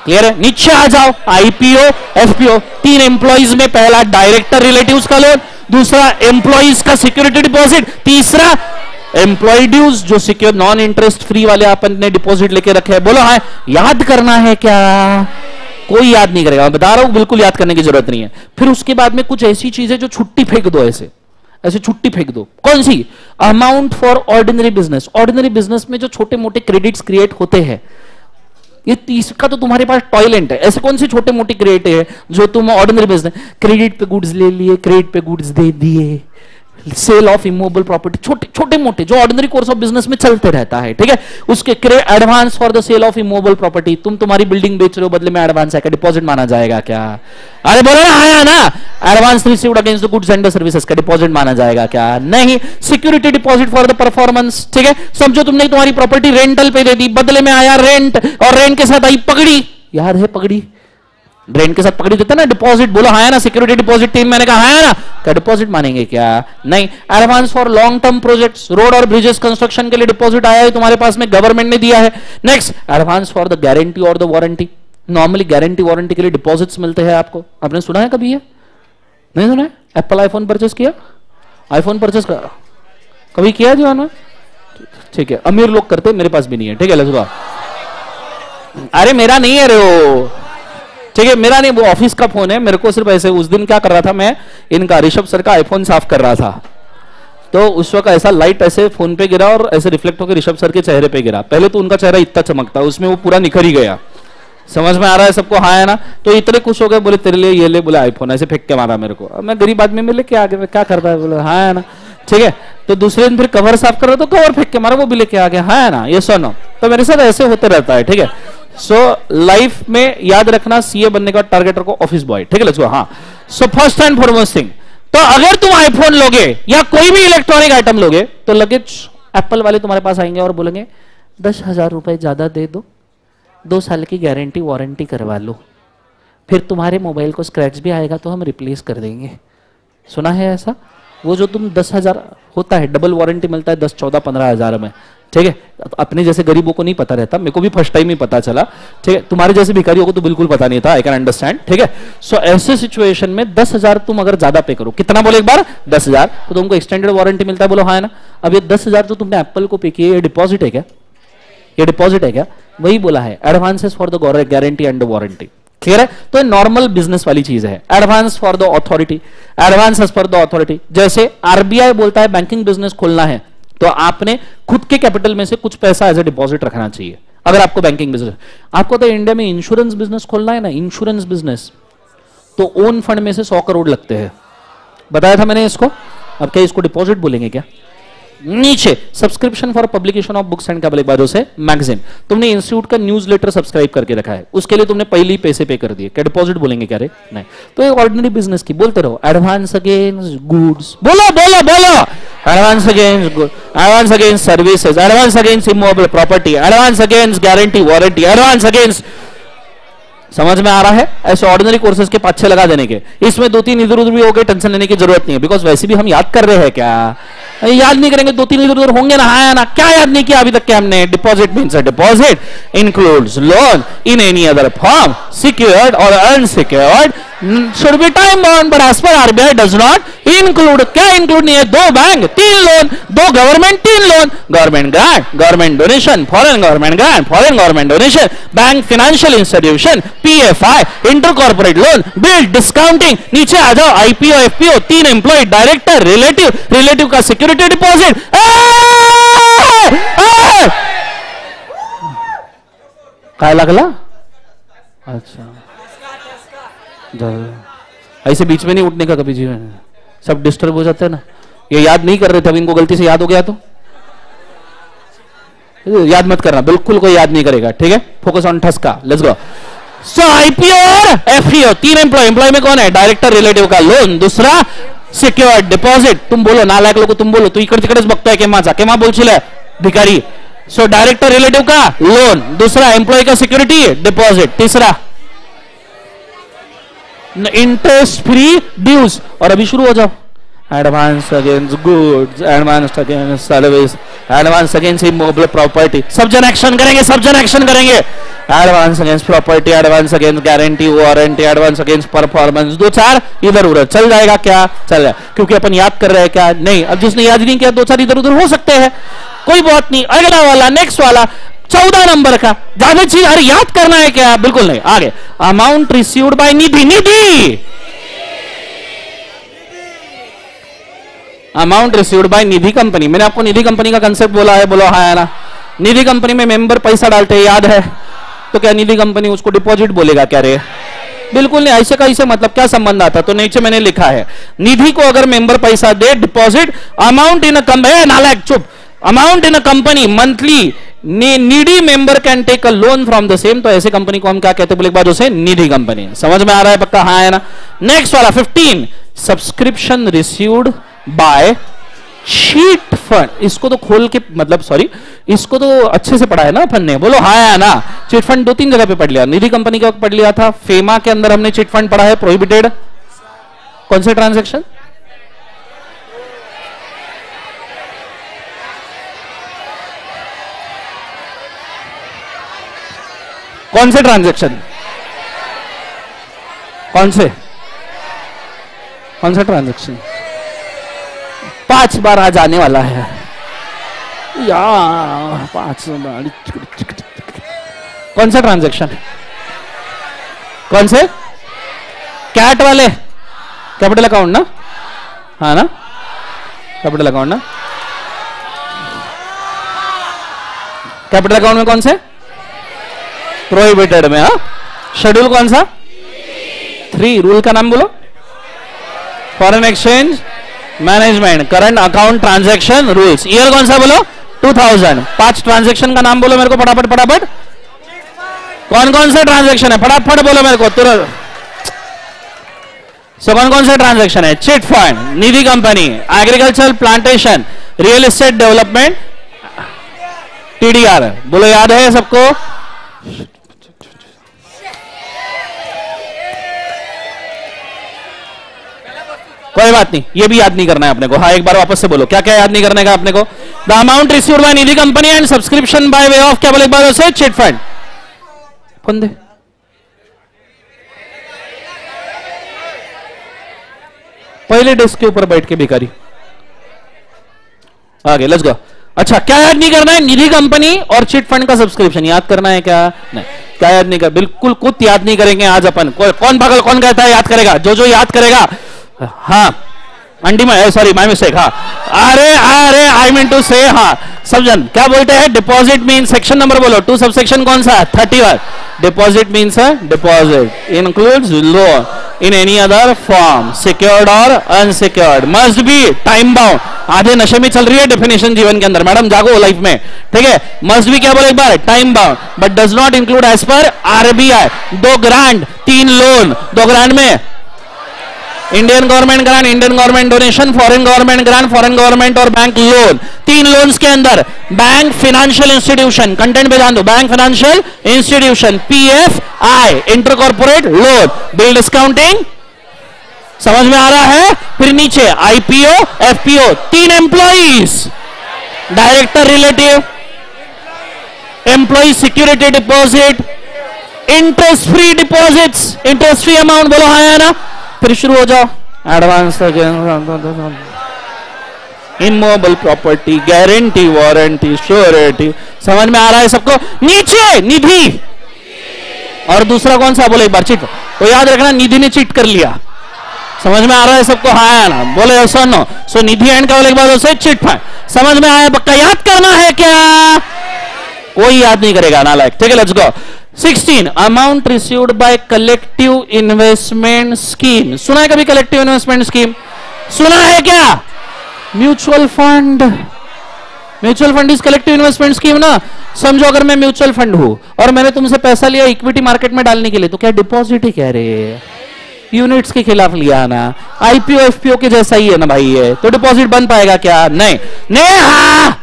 क्लियर है? नीचे आ जाओ, आईपीओ, एफपीओ, तीन एम्प्लॉइज में पहला डायरेक्टर रिलेटिव्स का लोन, दूसरा एम्प्लॉइज का सिक्योरिटी डिपॉजिट, तीसरा एम्प्लॉय ड्यूज जो सिक्योर नॉन इंटरेस्ट फ्री वाले अपन ने डिपॉजिट लेके रखे हैं। बोलो हाँ, याद करना है क्या? कोई याद नहीं करेगा, मैं बता रहा हूं, बिल्कुल याद करने की जरूरत नहीं है। फिर उसके बाद में कुछ ऐसी चीजें जो छुट्टी फेंक दो, ऐसे ऐसे छुट्टी फेंक दो। कौन सी? Amount for ordinary business. Ordinary business में जो छोटे मोटे क्रेडिट्स क्रिएट होते हैं, ये तीस का तो तुम्हारे पास टॉयलेट है। ऐसे कौन से छोटे मोटे क्रेडिट है जो तुम ऑर्डिनरी बिजनेस, क्रेडिट पे गुड्स ले लिए, क्रेडिट पे गुड्स दे दिए, सेल ऑफ इमोबल प्रॉपर्टी, छोटे छोटे मोटे जो ऑर्डिनरी कोर्स ऑफ बिजनेस में चलते रहता है, ठीक है। उसके advance for the sale of immovable property, तुम तुम्हारी बिल्डिंग बेच रहे हो, बदले में एडवांस है, डिपॉजिट माना जाएगा क्या? अरे बोलो ना, आया ना, advance received against the goods and services का डिपॉजिट माना जाएगा क्या? नहीं। Security deposit for the performance, ठीक है। समझो तुमने तुम्हारी प्रॉपर्टी रेंटल पे दे दी, बदले में आया रेंट, और रेंट के साथ आई पगड़ी, याद है पगड़ी? रेंट के साथ पकड़ी देता ना डिपॉजिट, बोलो हाँ ना, सिक्योरिटी डिपॉजिट टीम मैंने कहा है ना, क्या डिपॉजिट मानेंगे क्या? नहीं। Advance for long term projects, road और ब्रिजेस कंस्ट्रक्शन के लिए डिपॉजिट आया है तुम्हारे पास में, गवर्नमेंट ने दिया है। Next, advance for the guarantee और the warranty. Normally guarantee warranty के लिए डिपॉजिट्स मिलते हैं आपको, आपने सुना है कभी? ये नहीं सुना है? एप्पल आईफोन परचेस किया? आईफोन परचेस का कभी किया जीवन में? ठीक है, अमीर लोग करते, मेरे पास भी नहीं है, ठीक है। लेट्स, अरे मेरा नहीं है रे वो, ठीक है, मेरा नहीं, वो ऑफिस का फोन है। मेरे को सिर्फ ऐसे, उस दिन क्या कर रहा था मैं, इनका ऋषभ सर का आईफोन साफ कर रहा था, तो उस वक्त ऐसा लाइट ऐसे फोन पे गिरा और ऐसे रिफ्लेक्ट होकर ऋषभ सर के चेहरे पे गिरा। पहले तो उनका चेहरा इतना चमकता, उसमें वो पूरा निखर ही गया। समझ में आ रहा है सबको? हाँ है ना? तो इतने खुश हो गए, बोले तेरे लिए ये ले, बोले आईफोन, ऐसे फेंक के मारा मेरे को। अब मैं गरीब आदमी में लेके आ गया, क्या करता है? बोले हाँ है ना, ठीक है। तो दूसरे दिन फिर कवर साफ कर रहा, तो कवर फेंक के मारा, वो भी लेके आ गया, हाँ है ना, ये सुनो। तो मेरे साथ ऐसे होते रहता है, ठीक है। सो लाइफ में याद रखना, सीए बनने का टारगेट रखो, ऑफिस बॉय, ठीक है। Let's go. हाँ, so first and foremost thing, तो अगर तुम आईफोन लोगे या कोई भी इलेक्ट्रॉनिक आइटम लोगे, तो लगेज एप्पल वाले तुम्हारे पास आएंगे और बोलेंगे दस हजार रुपए ज्यादा दे दो, दो साल की गारंटी वारंटी करवा लो, फिर तुम्हारे मोबाइल को स्क्रैच भी आएगा तो हम रिप्लेस कर देंगे। सुना है ऐसा? वो जो तुम दस हजार होता है, डबल वारंटी मिलता है दस चौदह पंद्रह हजार में, ठीक है। अपने जैसे गरीबों को नहीं पता रहता, मेरे को भी फर्स्ट टाइम ही पता चला, ठीक है। तुम्हारे जैसे भिखारियों को तो बिल्कुल पता नहीं था, आई कैन अंडरस्टैंड, ठीक है। सो ऐसे सिचुएशन में दस हजार तुम अगर ज्यादा पे करो, कितना बोले एक बार? दस हजार, तो तुमको एक्सटेंडेड वारंटी मिलता है, बोलो हाँ है ना। अब ये दस हजार जो तुमने एप्पल को पे किए, ये डिपॉजिट है क्या? ये डिपॉजिट है क्या? वही बोला है, advances for the guarantee and warranty, clear है। तो नॉर्मल बिजनेस वाली चीज है। Advance for the authority, advances for the authority, जैसे आरबीआई बोलता है बैंकिंग बिजनेस खोलना है, तो आपने खुद के कैपिटल में से कुछ पैसा एज ए डिपॉजिट रखना चाहिए अगर आपको बैंकिंग बिजनेस। आपको तो इंडिया में इंश्योरेंस बिजनेस खोलना है ना, इंश्योरेंस बिजनेस, तो ओन फंड में से सौ करोड़ लगते हैं, बताया था मैंने इसको। अब क्या इसको डिपॉजिट बोलेंगे क्या? नीचे subscription for publication of books and क्या बाजू से मैगजीन, तुमने इंस्टीट्यूट का न्यूज़लेटर सब्सक्राइब करके रखा है, उसके लिए तुमने पहले ही पैसे पे कर दिए, क्या डिपॉजिट बोलेंगे क्या रे? नहीं। तो ये ऑर्डिनरी बिजनेस की बोलते रहो, एडवांस अगेंस्ट गुड्स, बोलो बोलो बोलो, advance against good, advance against services, advance against immovable property, advance against guarantee warranty, advance against. समझ में आ रहा है? ऐसे ऑर्डिनरी कोर्सेज के पांच छह लगा देने के, इसमें दो तीन इधर उधर भी हो गए, टेंशन लेने की जरूरत नहीं है, बिकॉज वैसे भी हम याद कर रहे हैं क्या? याद नहीं करेंगे, दो तीन इधर उधर होंगे ना, हाँ ना, क्या याद नहीं किया अभी तक के हमने? Deposit means a deposit includes loan in any other form, secured और unsecured, should be time bound, but as per RBI does not include. क्या इंक्लूड नहीं है? दो बैंक तीन लोन, दो गवर्नमेंट तीन loan, government grant, government donation, foreign government grant, foreign government donation, bank financial institution, PFI, inter corporate loan, bill discounting. नीचे आ जाओ, आईपीओ, एफपीओ, तीन एम्प्लॉय, डायरेक्टर, रिलेटिव, रिलेटिव का सिक्योरिटी डिपॉजिट। काय लगला? अच्छा, ऐसे बीच में नहीं उठने का कभी जीवन, सब डिस्टर्ब हो जाते हैं ना। ये याद नहीं कर रहे थे, अब इनको गलती से याद हो गया तो याद मत करना, बिल्कुल कोई याद नहीं करेगा, ठीक है। फोकस ऑन ठसका, लेट्स गो। सो आईपीओ और एफपीओ, तीन एम्प्लॉय, एम्प्लॉय में कौन है? डायरेक्टर, रिलेटिव का लोन, दूसरा सिक्योर्ड डिपॉजिट। तुम बोलो नालायक लोग, तुम बोलो, तू इकड तिकडेच बघतोय केव्हाचा, केव्हा बोलशील भिकारी। सो डायरेक्टर, रिलेटिव का लोन, दूसरा एम्प्लॉय का सिक्योरिटी डिपॉजिट, तीसरा इंटरेस्ट फ्री ड्यूज। और अभी शुरू हो जाओ, advance against goods, advance against service, advance against immovable property. सब जन एक्शन करेंगे, सब जन एक्शन करेंगे। Advance against property, advance against guarantee, warranty, advance against performance, दो चार इधर उधर चल जाएगा क्या? चल जाए, क्योंकि अपन याद कर रहे हैं क्या? नहीं। अब जिसने याद नहीं किया दो चार इधर उधर हो सकते हैं, कोई बात नहीं। अगला वाला, नेक्स्ट वाला चौदह नंबर का, ज्यादा चीज अरे याद करना है क्या? बिल्कुल नहीं। आगे, amount received by Nidhi, Nidhi amount received by Nidhi company. मैंने आपको निधि कंपनी का कंसेप्ट बोला है, बोलो हाँ है ना। निधि कंपनी में मेंबर पैसा डालते हैं, याद है? तो क्या निधि कंपनी उसको डिपॉजिट बोलेगा क्या रे? बिल्कुल नहीं। ऐसे का ऐसे मतलब क्या संबंध आता? तो नीचे मैंने लिखा है, निधि को अगर मेंबर पैसा दे, deposit amount in a company, नालायक चुप, amount in a company monthly, needy member can take a loan from the same. तो ऐसे कंपनी को हम क्या कहते हैं? बोले एक बार उसे निधि कंपनी। समझ में आ रहा है पक्का? हाँ है ना। नेक्स्ट वाला fifteen, subscription received by chit fund. इसको तो खोल के मतलब सॉरी इसको तो अच्छे से पढ़ा है ना अपन ने, बोलो हाँ है ना। चिट फंड दो तीन जगह पे पढ़ लिया, निधि कंपनी का पढ़ लिया था, फेमा के अंदर हमने चिट फंड पढ़ा है, प्रोहिबिटेड। कौन से ट्रांजैक्शन? कौन से ट्रांजैक्शन? कौन से कौन सा ट्रांजैक्शन? पांच बार आज आने वाला है यार, पांच बार। कौन सा ट्रांजैक्शन? कौन से? कैट वाले, कैपिटल अकाउंट ना? हाँ ना, कैपिटल अकाउंट ना। कैपिटल अकाउंट में कौन से? प्रोहिबिटेड में। हाँ, शेड्यूल कौन सा? थ्री। रूल का नाम बोलो। Foreign exchange management, current account transaction rules. Year कौन सा बोलो? Two thousand. पांच ट्रांजैक्शन का नाम बोलो मेरे को फटाफट फटाफट। कौन कौन से ट्रांजैक्शन है? फटाफट बोलो मेरे को तुरंत। सो कौन कौन से ट्रांजैक्शन है? Chit fund, Nidhi company, agriculture plantation, real estate development, TDR. बोलो याद है सबको? कोई बात नहीं, ये भी याद नहीं करना है अपने को। हाँ, एक बार वापस से बोलो, क्या क्या याद नहीं करने का अपने को? The amount received by Nidhi company and subscription by way of, क्या बोले एक बार उसे? Chit fund. कौन दे? पहले डेस्क के ऊपर बैठ के भिखारी। आगे लेट्स गो। अच्छा, क्या याद नहीं करना है? निधि कंपनी और चिट फंड का सब्सक्रिप्शन याद करना है क्या? नहीं, क्या याद नहीं कर, बिल्कुल कुछ याद नहीं करेंगे आज अपन। कौन पागल, कौन कहता है याद करेगा? जो जो याद करेगा। हाँ, अंडी में, सॉरी माय मिस्टेक। हाँ, अरे अरे आई मीन टू से, हाँ समझन क्या बोलते हैं? डिपॉजिट मीन, सेक्शन नंबर बोलो। टू सब सेक्शन कौन सा? Thirty one. Deposit means deposit includes loan in any other form, secured और unsecured, must be time bound. आधे नशे में चल रही है डेफिनेशन जीवन के अंदर, मैडम जागो लाइफ में, ठीक है? मस्ट बी क्या बोले एक बार? Time bound, but does not include as per RBI. दो ग्रांट, तीन लोन। दो ग्रांट में Indian government grant, Indian government donation, foreign government grant, foreign government और बैंक लोन। तीन लोन्स के अंदर बैंक फाइनेंशियल इंस्टीट्यूशन, कंटेंट पे ध्यान दो, bank financial institution, PFI inter corporate loan, bill discounting. समझ में आ रहा है? फिर नीचे आईपीओ, एफपीओ, तीन employees, director relative, employ security deposit, interest free deposits, interest free amount. बोलो हाँ है ना? फिर शुरू हो जाओ। Advance, immovable property, guarantee, warranty, surety. समझ में आ रहा है सबको? नीचे निधि और दूसरा कौन सा? बोले एक बार चिट। तो याद रखना, निधि ने चिट कर लिया। समझ में आ रहा है सबको? हाँ ना, बोले सुनो। सो निधि एंड का बोले एक बार उसे चिट फंड। समझ में आया? पक्का याद करना है क्या? कोई याद नहीं करेगा नालायक, ठीक है? Let's go. Sixteen, amount received by collective investment scheme. सुना है कभी कलेक्टिव इन्वेस्टमेंट स्कीम? सुना है क्या? Mutual fund, mutual fund is collective investment scheme ना। समझो अगर मैं म्यूचुअल फंड हूं और मैंने तुमसे पैसा लिया इक्विटी मार्केट में डालने के लिए, तो क्या डिपॉजिट ही कह रहे? यूनिट्स के खिलाफ लिया ना, आईपीओ एफपीओ के जैसा ही है ना भाई ये, तो डिपॉजिट बन पाएगा क्या? नहीं नहीं। हाँ,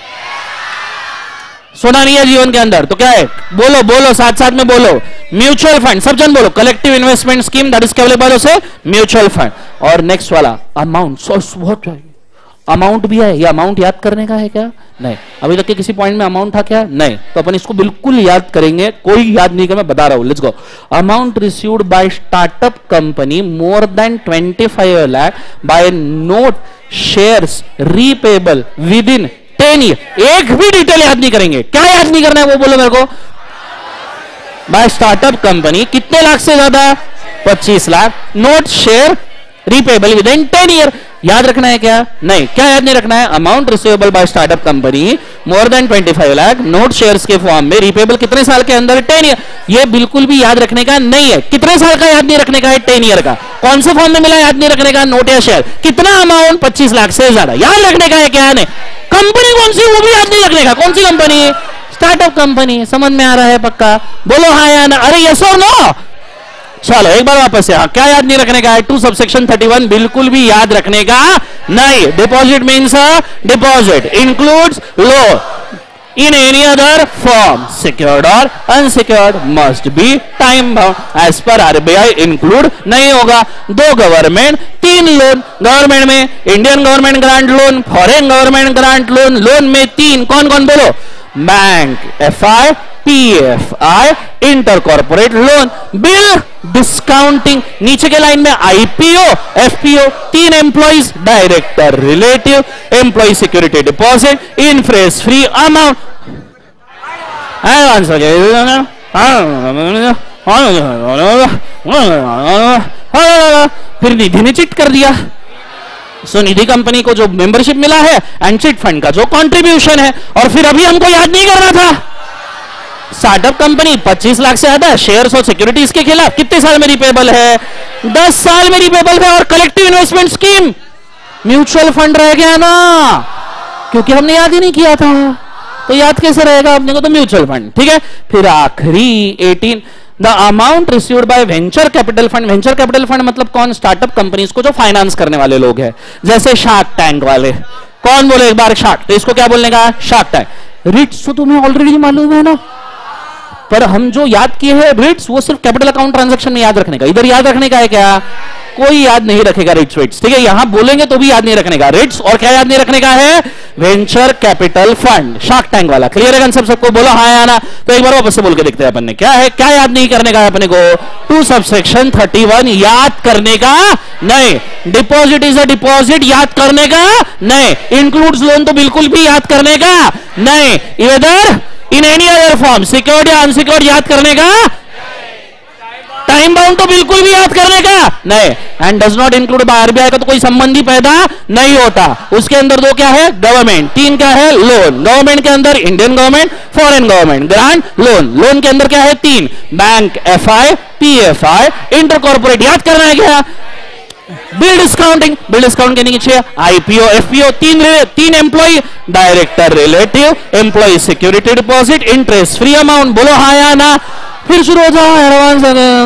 सुना नहीं है जीवन के अंदर तो क्या है? बोलो बोलो, साथ साथ में बोलो। म्यूचुअल फंड, सब जन बोलो। Collective investment scheme, that is क्या बोले? Mutual fund. और नेक्स्ट वाला अमाउंट, बहुत अमाउंट भी है, ये अमाउंट याद करने का है क्या? नहीं। अभी तक के किसी पॉइंट में अमाउंट था क्या? नहीं। तो अपन इसको बिल्कुल याद करेंगे, कोई याद नहीं कर, मैं बता रहा हूं। Let's go. Amount received by startup company more than twenty five lakh by note shares repayable within ten year. एक भी डिटेल याद नहीं करेंगे। क्या याद नहीं करना है वो बोलो मेरे को। बाय स्टार्टअप कंपनी कितने लाख से ज्यादा? पच्चीस lakh. Note share repayable within ten year. याद रखना है क्या? नहीं। क्या याद नहीं रखना है? Amount receivable by startup company more than twenty five lakh note shares के फॉर्म में रीपेबल कितने साल के अंदर? Ten year. ये बिल्कुल भी याद रखने का नहीं है। कितने साल का याद नहीं रखने का है? टेन ईयर का। कौन से फॉर्म में मिला याद नहीं रखने का? नोट या शेयर। कितना अमाउंट? पच्चीस लाख से ज्यादा। याद रखने का है क्या? नहीं। कंपनी कौन सी वो भी याद नहीं रखने का। कौन सी कंपनी? Startup company. समझ में आ रहा है पक्का? बोलो हाँ या ना। अरे यस और नो। चलो एक बार वापस से। हाँ, क्या याद नहीं रखने का है? टू सबसेक्शन थर्टी वन बिल्कुल भी याद रखने का नहीं। Deposit means deposit includes loan in any other form secured और unsecured must be time bound as per RBI. Include नहीं होगा। दो गवर्नमेंट तीन लोन। गवर्नमेंट में Indian government grant loan, foreign government grant loan. Loan में तीन। कौन कौन बोलो? Bank, F I, P F I, inter corporate loan. Bill discounting नीचे के लाइन में आईपीओ, एफपीओ। तीन employees, director relative, employ security deposit, interest free amount. फिर निधि ने चिट कर दिया। सो निधि कंपनी को जो मेंबरशिप मिला है एंड चिट फंड का जो कंट्रीब्यूशन है। और फिर अभी हमको याद नहीं करना था। स्टार्टअप कंपनी पच्चीस लाख से ज्यादा शेयर्स और सिक्योरिटीज के खिलाफ कितने साल में रिपेबल है? दस साल में रिपेबल है। और collective investment scheme mutual fund रह गया ना, क्योंकि हमने याद ही नहीं किया था। तो याद कैसे रहेगा अपने को? तो म्यूचुअल फंड। ठीक है। फिर आखिरी अठारह, the amount received by venture capital fund. Venture capital fund मतलब कौन? स्टार्टअप कंपनीज को जो फाइनेंस करने वाले लोग हैं, जैसे शार्क टैंक वाले। कौन बोले एक बार शार्क? तो इसको क्या बोलने का? Shark tank. रिट्स तो तुम्हें ऑलरेडी मालूम है ना, पर हम जो याद किए हैं रिट्स वो सिर्फ कैपिटल अकाउंट ट्रांजैक्शन में याद रखने का। इधर याद रखने का है क्या? कोई याद नहीं रखेगा रिट्स वेट्स। ठीक है। यहां बोलेंगे तो भी याद नहीं रखने का रिट्स। और क्या याद नहीं रखने का है? Venture capital fund, Shark Tank वाला। क्लियर है कंसेप्ट सबको? बोलो हाँ या ना। तो एक बार वापस से बोल के देखते हैं अपन ने क्या है। क्या याद नहीं करने का है अपने को? टू सबसेक्शन थर्टी वन याद करने का नहीं। डिपॉजिट इज अ डिपॉजिट याद करने का नहीं। इंक्लूड्स लोन तो बिल्कुल भी याद करने का नहीं। इधर in any other form secured या अनसिक्योर्ड याद करने का। टाइम बाउंड तो बिल्कुल भी याद करने का नहीं। And does not include by RBI का तो कोई संबंध ही पैदा नहीं होता। उसके अंदर दो क्या है? गवर्नमेंट। तीन क्या है? लोन। गवर्नमेंट के अंदर Indian government, foreign government, grant, loan. Loan के अंदर क्या है? तीन। Bank, F I, P F I, inter corporate. याद करना है क्या? Bill discounting. बिल डिस्काउंट के नीचे आईपीओ, एफपीओ। तीन तीन employ, director relative, employ security deposit, interest free amount. बोलो हाँ या ना। फिर शुरू होता है एडवांस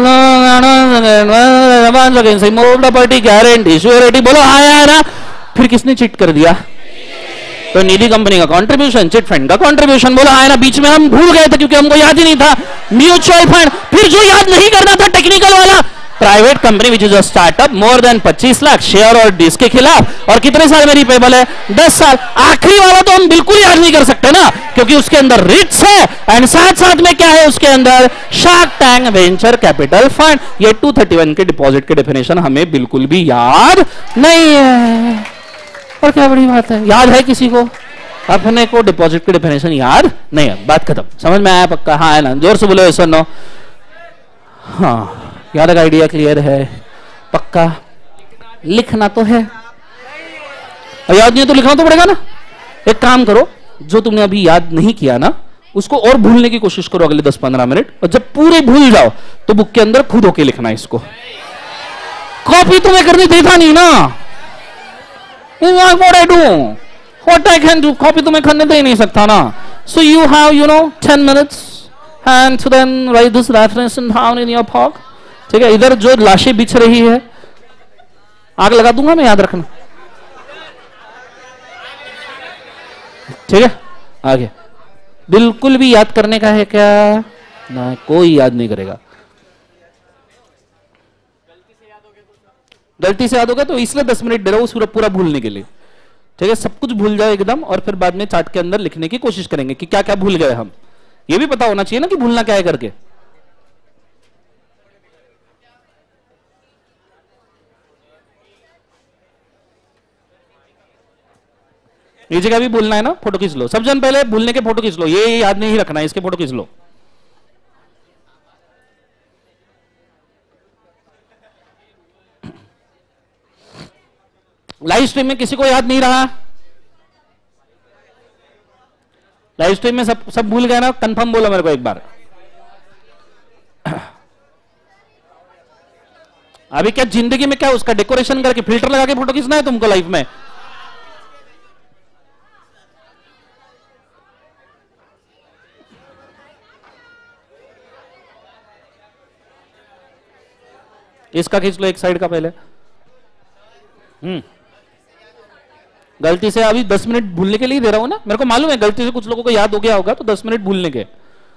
प्रॉपर्टी गारंटी श्योरिटी। बोलो हाँ या ना। फिर किसने चिट कर दिया? तो निधि कंपनी का कंट्रीब्यूशन, चिट फंड का कंट्रीब्यूशन। बोलो हाँ या ना। बीच में हम भूल गए थे क्योंकि हमको याद ही नहीं था। Mutual fund. फिर जो याद नहीं करना था टेक्निकल वाला, private company which is a startup more than पच्चीस लाख शेयर और डीस के खिलाफ। और कितने साल में रिपेबल है? दस साल। आखिरी वाला तो हम बिल्कुल याद नहीं कर सकते ना, क्योंकि उसके अंदर रिट्स है एंड साथ साथ में क्या है उसके अंदर? Shark Tank venture capital fund. ये टू थर्टी वन के डिपॉजिट के डेफिनेशन हमें बिल्कुल भी याद नहीं है। और क्या बड़ी बात है? याद है किसी को? अपने को डिपॉजिट के डेफिनेशन याद नहीं है। बात खत्म। समझ में आया पक्का? हाँ है ना। जोर से बोलो ऐसा नो। हाँ, याद का आइडिया क्लियर है पक्का? लिखना तो है, याद नहीं है तो लिखना तो पड़ेगा ना। एक काम करो, जो तुमने अभी याद नहीं किया ना उसको और भूलने की कोशिश करो अगले दस पंद्रह मिनट। और जब पूरे भूल जाओ तो बुक के अंदर खुद होके लिखना इसको। कॉपी तुम्हें करने देता नहीं ना। What I do? What I can do? Copy तुम्हें करने दे नहीं सकता ना। So you have, you know, ten minutes and to then write this reference down in your pocket. ठीक है। इधर जो लाशें बिछ रही है आग लगा दूंगा मैं, याद रखना। ठीक है। आगे बिल्कुल भी याद करने का है क्या? ना, कोई याद नहीं करेगा। गलती से याद हो गया तो इसलिए दस मिनट दे रहा हूं पूरा पूरा भूलने के लिए। ठीक है, सब कुछ भूल जाओ एकदम, और फिर बाद में चार्ट के अंदर लिखने की कोशिश करेंगे कि क्या क्या भूल गए हम। ये भी पता होना चाहिए ना कि भूलना क्या है करके। ये जगह भी भूलना है ना, फोटो खींच लो सब जन, पहले भूलने के फोटो खींच लो, ये याद नहीं रखना है, इसके फोटो खींच लो। लाइव स्ट्रीम में किसी को याद नहीं रहा? लाइव स्ट्रीम में सब सब भूल गए ना? कंफर्म बोलो मेरे को एक बार। अभी क्या जिंदगी में क्या उसका डेकोरेशन करके फिल्टर लगा के फोटो खींचना है तुमको लाइव में? इसका खींच लो एक साइड का पहले। हम्म गलती से अभी दस मिनट भूलने के लिए दे रहा हूं ना, मेरे को मालूम है गलती से कुछ लोगों को याद हो गया होगा, तो दस मिनट भूलने के।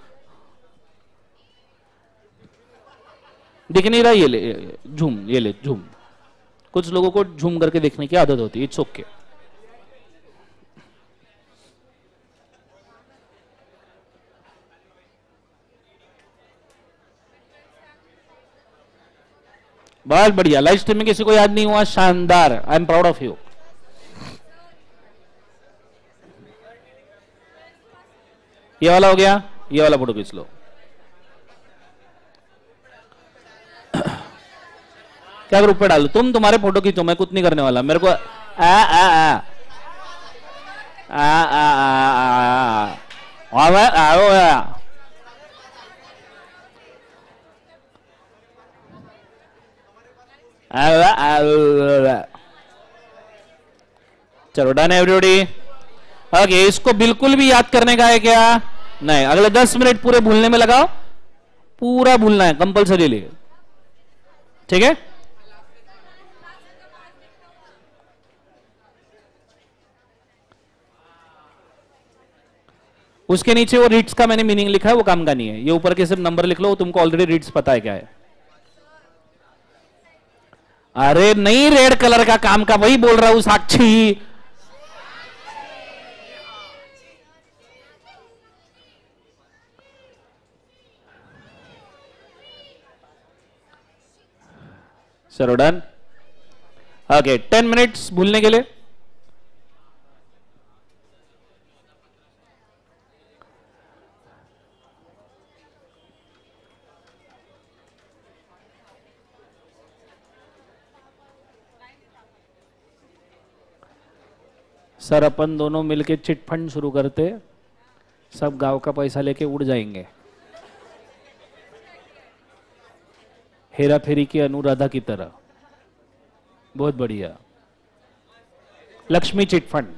दिख नहीं रहा? ये ले झूम, ये ले झूम। कुछ लोगों को झूम करके देखने की आदत होती है, इट्स ओके। बहुत बढ़िया, लाइव स्ट्रीम में किसी को याद नहीं हुआ, शानदार, I am proud of you. ये वाला हो गया, ये वाला फोटो खींच लो। क्या ग्रुप पे डालो? तुम तुम्हारे फोटो खींचो, मैं कुछ नहीं करने वाला। मेरे को आ आ आ आ आ आ आ आ चलो डन एवरीबॉडी। ओके, इसको बिल्कुल भी याद करने का है क्या? नहीं, अगले दस मिनट पूरे भूलने में लगाओ, पूरा भूलना है कंपल्सरीली, ठीक है? उसके नीचे वो रीड्स का मैंने मीनिंग लिखा है, वो काम का नहीं है। ये ऊपर के सिर्फ नंबर लिख लो, वो तुमको ऑलरेडी रीड्स पता है क्या है। अरे नहीं, रेड कलर का काम का, वही बोल रहा हूं साक्षी। चलो डन। ओके, टेन मिनट्स भूलने के लिए। सर अपन दोनों मिलके चिट फंड शुरू करते, सब गांव का पैसा लेके उड़ जाएंगे, हेरा फेरी की अनुराधा की तरह। बहुत बढ़िया, लक्ष्मी चिट फंड।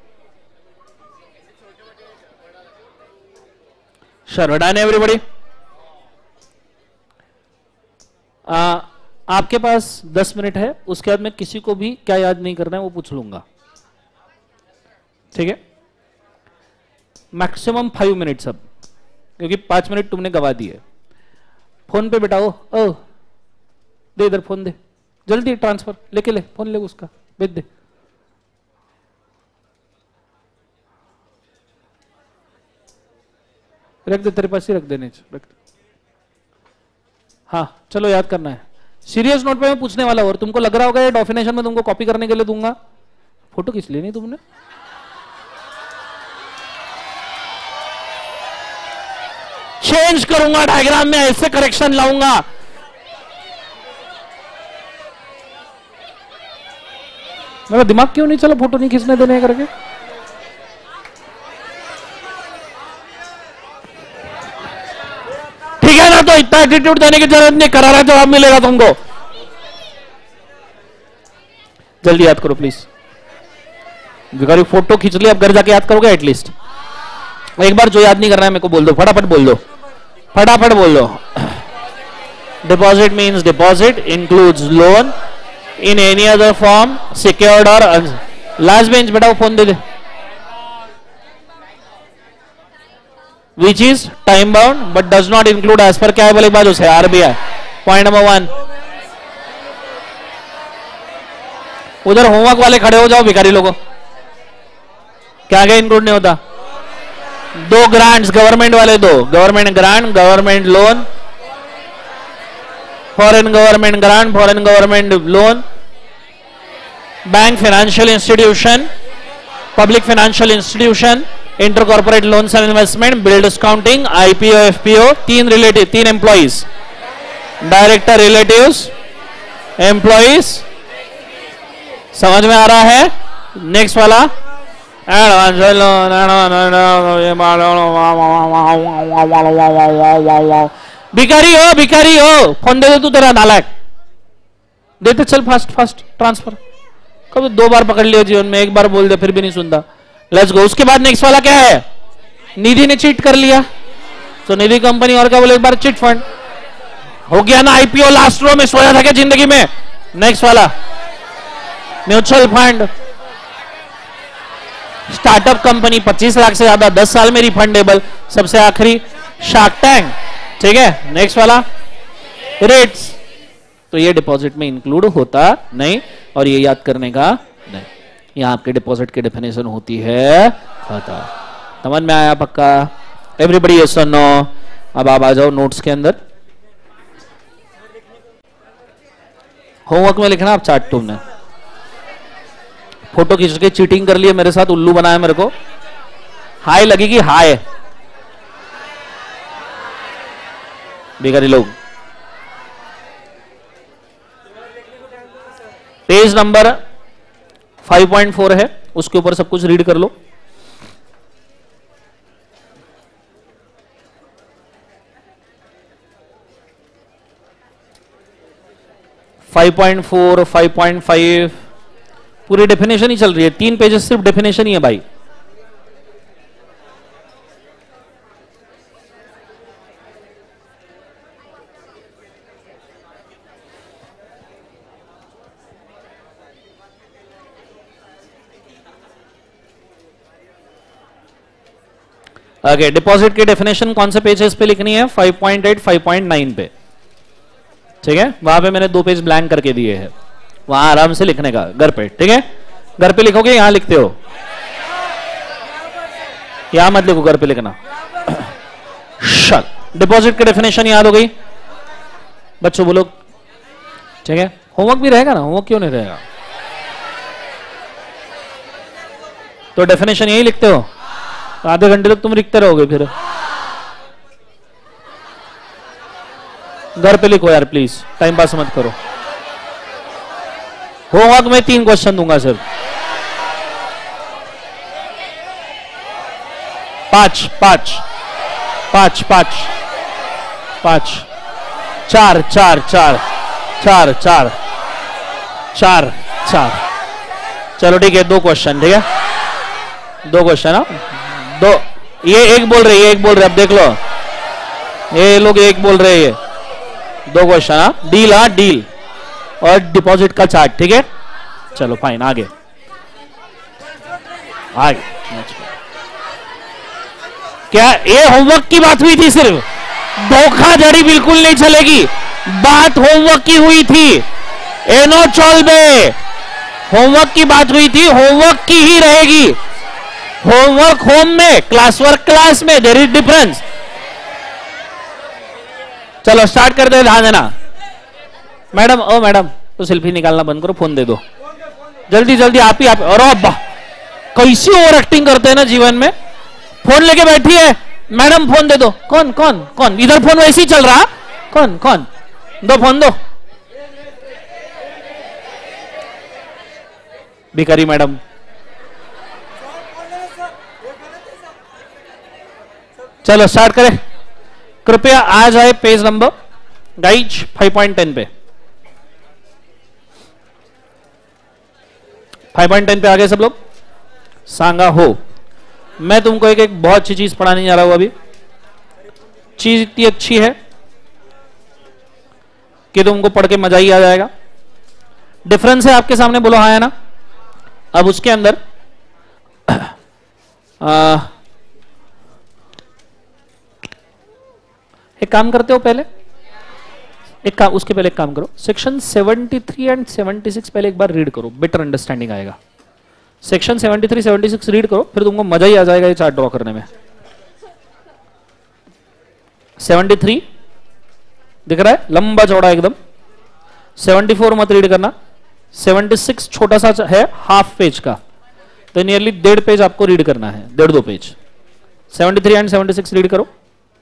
शर्वडान एवरीबॉडी। आपके पास दस मिनट है, उसके बाद मैं किसी को भी क्या याद नहीं करना है वो पूछ लूंगा, ठीक है? मैक्सिमम फाइव मिनट्स अब, क्योंकि पांच मिनट तुमने गवा दिए। फोन पे बिठाओ, ओ दे इधर फोन, दे जल्दी, ट्रांसफर लेके ले, फोन ले उसका, भेज दे। रख दे, तेरे पास ही रख देने, रख दे। हाँ चलो, याद करना है। सीरियस नोट पे मैं पूछने वाला हूं, और तुमको लग रहा होगा ये डेफिनेशन में तुमको कॉपी करने के लिए दूंगा। फोटो किस लिए नहीं तुमने? चेंज करूंगा डायग्राम में, ऐसे करेक्शन लाऊंगा। मेरा दिमाग क्यों नहीं चला फोटो नहीं खींचने देने करके? ठीक है ना, तो इतना एटीट्यूड देने की जरूरत नहीं, करारा जवाब मिलेगा तुमको। जल्दी याद करो प्लीज। अगर फोटो खींच ली, अब घर जाके याद करोगे एटलीस्ट एक बार। जो याद नहीं कर रहा है मेरे को बोल दो, फटाफट बोल दो, फटाफट बोल दो। Deposit means deposit includes loan in any other form secured और लास्ट बेंच। बेटा वो फोन दे दे। Which is time bound but does not include as per क्या है बोले बाजू से आरबीआई। Point number one. उधर होमवर्क वाले खड़े हो जाओ भिखारी लोगों। क्या क्या इंक्लूड नहीं होता? दो ग्रांट्स, गवर्नमेंट वाले दो, government grant, government loan, foreign government grant, foreign government loan, bank financial institution, public financial institution, inter corporate loans and investment, bill discounting, IPO, FPO, तीन रिलेटिव, तीन एम्प्लॉइज, डायरेक्टर, रिलेटिव्स, एम्प्लॉइज। समझ में आ रहा है? नेक्स्ट वाला भिखारी हो, भिखारी हो, फोन दे दे तू, तेरा नालायक, देते चल फास्ट फास्ट ट्रांसफर। कभी दो बार पकड़ लिया जीवन में, एक बार बोल दे फिर भी नहीं सुनता। Let's go. उसके बाद नेक्स्ट वाला क्या है? निधि ने चीट कर लिया, तो निधि कंपनी और क्या बोले, एक बार चिट फंड हो गया ना। आईपीओ लास्ट रो में सोया था क्या जिंदगी में? नेक्स्ट वाला म्यूचुअल फंड, स्टार्टअप कंपनी पच्चीस लाख से ज्यादा दस साल में रिफंडेबल। सबसे आखिरी शार्क टैंक, ठीक है। नेक्स्ट वाला रेट्स, तो ये डिपॉजिट में इंक्लूड होता नहीं और ये याद करने का नहीं। यहां आपके डिपॉजिट की डेफिनेशन होती है खाता। समझ में आया पक्का? एवरीबॉडी यस और नो? अब आप आ जाओ नोट्स के अंदर। होमवर्क में लिखना आप चार्ट तुमने। फोटो खींच के चीटिंग कर लिए मेरे साथ, उल्लू बनाया मेरे को। हाय लगेगी, हाय बेकारी लोग। Page number five point four है, उसके ऊपर सब कुछ रीड कर लो। Five point four, five point five पूरी डेफिनेशन ही चल रही है। तीन पेजेस सिर्फ डेफिनेशन ही है भाई। ओके, डिपॉजिट की डेफिनेशन कौन से पेजेस पे लिखनी है? Five point eight, five point nine पे, ठीक है। वहां पे मैंने दो पेज ब्लैंक करके दिए हैं, वहां आराम से लिखने का घर पे, ठीक है। घर पे लिखोगे, यहां लिखते हो, यहां मत लिखो, घर पे लिखना। शल डिपॉजिट की डेफिनेशन याद हो गई बच्चों? बोलो, ठीक है। होमवर्क भी रहेगा ना? होमवर्क क्यों नहीं रहेगा? तो डेफिनेशन यही लिखते हो, आधे घंटे तक तुम लिखते रहोगे फिर। घर पे लिखो यार प्लीज, टाइम पास मत करो। होमवर्क में तीन क्वेश्चन दूंगा सिर्फ, पांच पांच पांच पांच पांच चार चार चार चार चार चार चार चलो ठीक है, दो क्वेश्चन, ठीक है। दो क्वेश्चन, हाँ दो। ये एक बोल रहे, ये एक बोल रहे, अब देख लो, ये लोग एक बोल रहे, ये दो क्वेश्चन। हाँ डील, हाँ डील और डिपॉजिट का चार्ट, ठीक है। चलो फाइन, आगे आगे। क्या ये होमवर्क की बात हुई थी? सिर्फ धोखाधड़ी बिल्कुल नहीं चलेगी, बात होमवर्क की हुई थी। एनो चोलबे होमवर्क की बात हुई थी, होमवर्क की ही रहेगी। होमवर्क होम में, क्लास वर्क क्लास में, देयर इज डिफरेंस। चलो स्टार्ट कर दे, ध्यान देना। मैडम, ओ मैडम, तो सेल्फी निकालना बंद करो, फोन दे दो जल्दी जल्दी, आप ही आप। और अब्बा कैसी ओवर एक्टिंग करते हैं ना जीवन में। फोन लेके बैठी है, मैडम फोन दे दो। कौन कौन कौन? इधर फोन वैसे ही चल रहा, कौन कौन? दो फोन दो। भिखारी मैडम। चलो स्टार्ट करें, कृपया आ जाए page number guys five point ten पे। फाइव पॉइंट टेन पे आ गए सब लोग? सांगा हो। मैं तुमको एक एक बहुत अच्छी चीज पढ़ाने जा रहा हूं अभी। चीज इतनी अच्छी है कि तुमको पढ़ के मजा ही आ जाएगा। डिफरेंस है आपके सामने, बोलो हाँ है ना। अब उसके अंदर आ, एक काम करते हो, पहले एक काम, उसके पहले एक काम करो, section seventy three and seventy six पहले एक बार रीड करो, बेटर अंडरस्टैंडिंग आएगा। Section seventy three seventy six read करो, फिर तुमको मजा ही आ जाएगा ये चार्ट ड्रॉ करने में। सेवेंटी थ्री दिख रहा है, लंबा चौड़ा एकदम। सेवेंटी फोर मत रीड करना। सेवेंटी सिक्स छोटा सा है, हाफ पेज का, तो नियरली डेढ़ पेज आपको रीड करना है, डेढ़ दो page. Seventy three and seventy six read करो।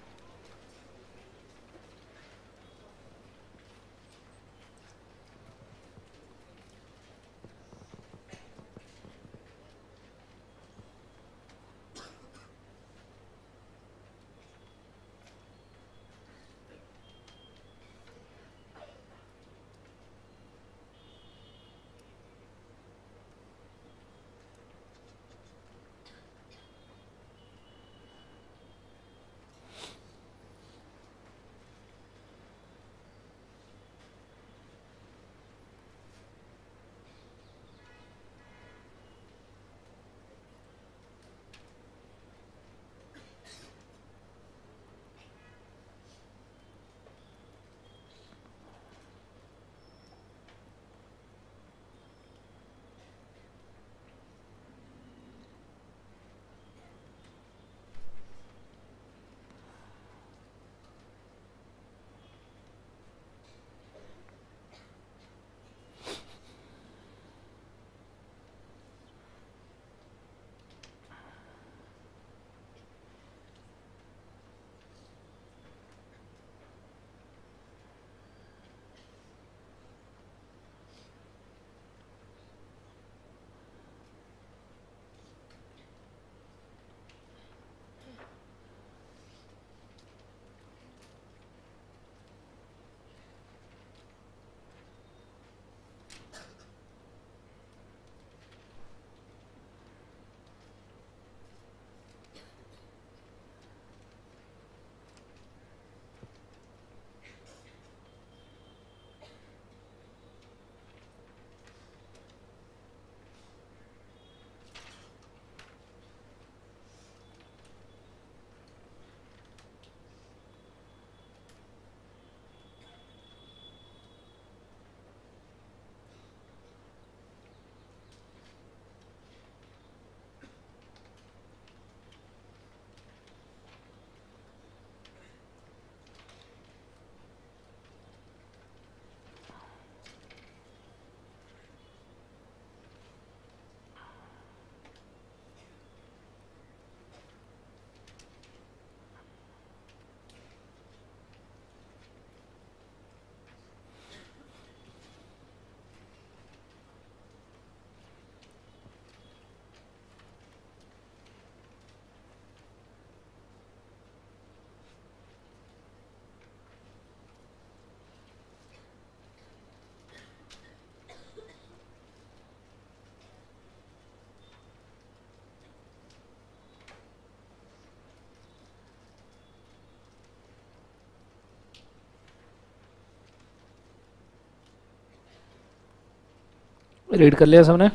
रीड कर लिया सबने?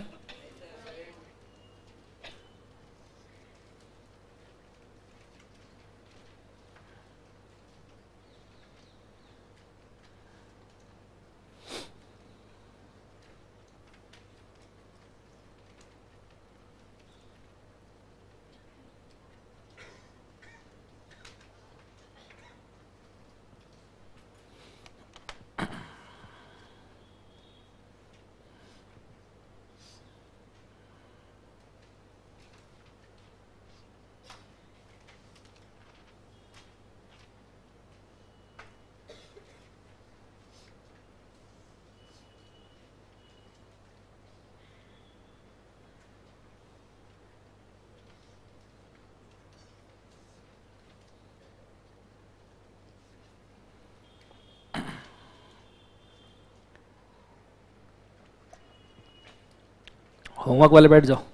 होमवर्क वाले बैठ जाओ।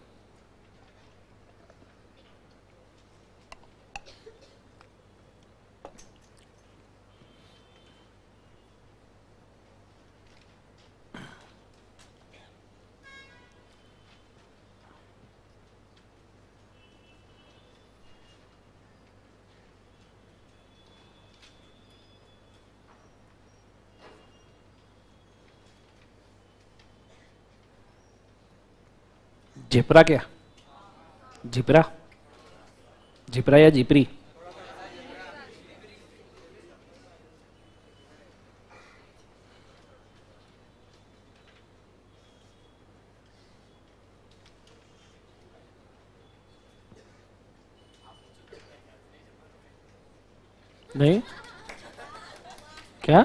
झिपरा क्या? झिपरा, झिपरा या झिपरी? नहीं क्या?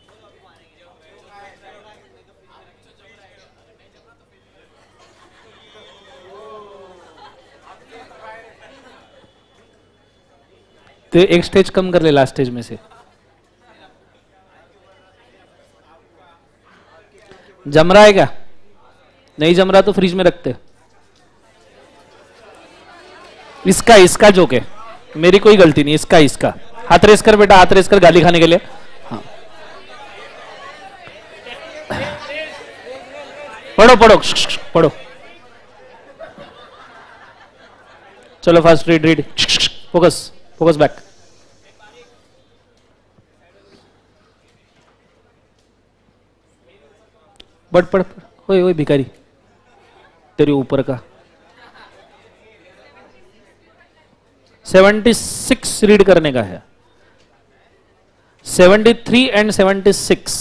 तो एक स्टेज कम कर ले लास्ट स्टेज में से। जम रहा है क्या? नहीं जम रहा तो फ्रिज में रखते। इसका इसका जोक है, मेरी कोई गलती नहीं। इसका इसका हाथ रेस कर बेटा, हाथ रेस कर गाली खाने के लिए। हाँ पढ़ो पढ़ो पढ़ो, चलो fast read read, focus focus back. बढ़ पढ़ पढ़। ओए ओए भिखारी, तेरे ऊपर का सेवेंटी सिक्स रीड करने का है। Seventy three and seventy six.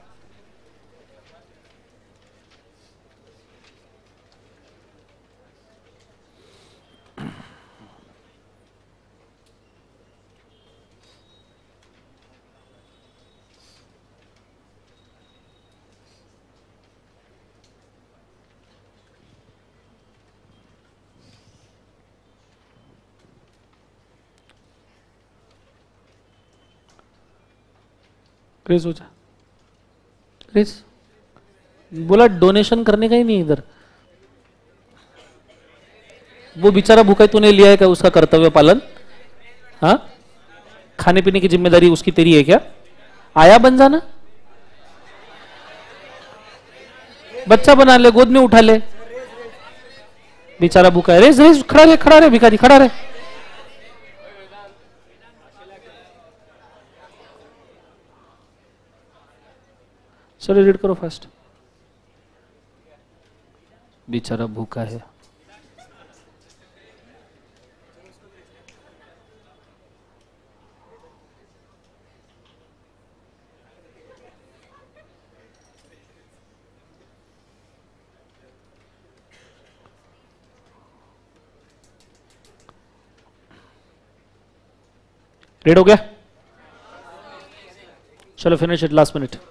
Chris हो जा, क्रिस बोला डोनेशन करने का ही नहीं इधर। वो बेचारा भूखा, तूने लिया है क्या उसका कर्तव्य पालन? हाँ, खाने पीने की जिम्मेदारी उसकी तेरी है क्या? आया बन जाना, बच्चा बना ले, गोद में उठा ले। बेचारा भूखा है, रेस रेस, खड़ा रहे खड़ा रहे भिखारी, खड़ा रहे। चलो रीड करो फास्ट। बेचारा भूखा है। रीड हो गया? चलो finish it, last minute.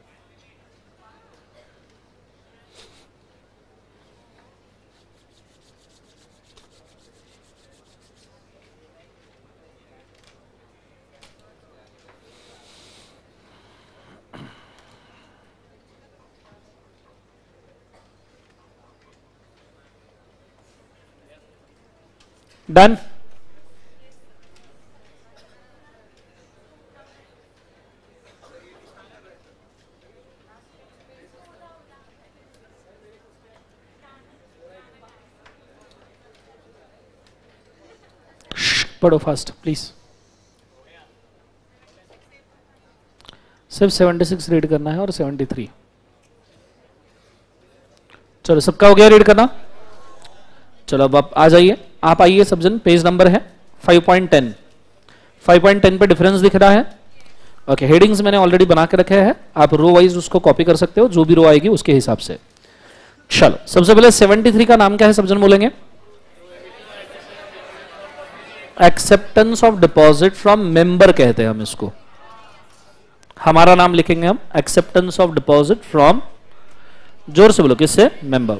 Done. पढ़ो फास्ट प्लीज। सिर्फ सेवेंटी सिक्स रीड करना है और सेवेंटी थ्री। चलो सबका हो गया रीड करना? चलो अब आप आ जाइए, आप आइए सब जन। पेज नंबर है five point ten. Five point ten पे डिफरेंस दिख रहा है। ओके, हेडिंग्स मैंने ऑलरेडी बना के रखे हैं, आप रो वाइज उसको कॉपी कर सकते हो, जो भी रो आएगी उसके हिसाब से। चलो सबसे पहले सेवेंटी थ्री का नाम क्या है सब जन बोलेंगे? Acceptance of deposit from member कहते हैं हम इसको। हमारा नाम लिखेंगे हम, एक्सेप्टेंस ऑफ डिपॉजिट फ्रॉम, जोर से बोलो, किससे? मेंबर।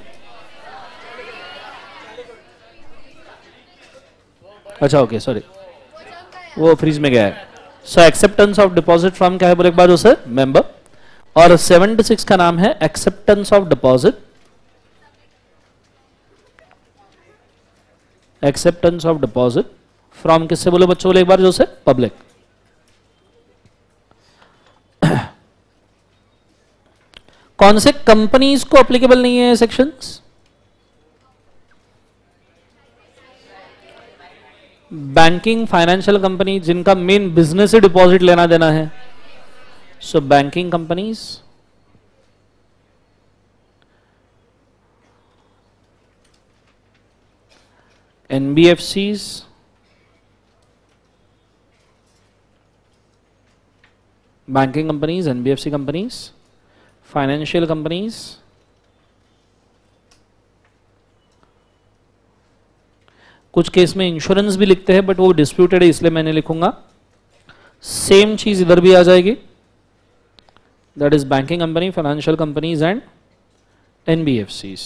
अच्छा ओके सॉरी, वो फ्रीज में गया है। So acceptance of deposit from क्या है बोले एक बार उसे? मेंबर। और सेवेंटी सिक्स का नाम है acceptance of deposit, acceptance of deposit from किससे बोले बच्चों बोले एक बार जो से? पब्लिक। कौन से कंपनीज को एप्लीकेबल नहीं है सेक्शंस? बैंकिंग फाइनेंशियल कंपनी जिनका मेन बिजनेस ही डिपॉजिट लेना देना है। So banking companies, NBFCs, banking companies, NBFC companies, financial companies, कुछ केस में इंश्योरेंस भी लिखते हैं बट वो डिस्प्यूटेड है इसलिए मैंने लिखूंगा। सेम चीज इधर भी आ जाएगी, that is banking company, financial companies and NBFCs.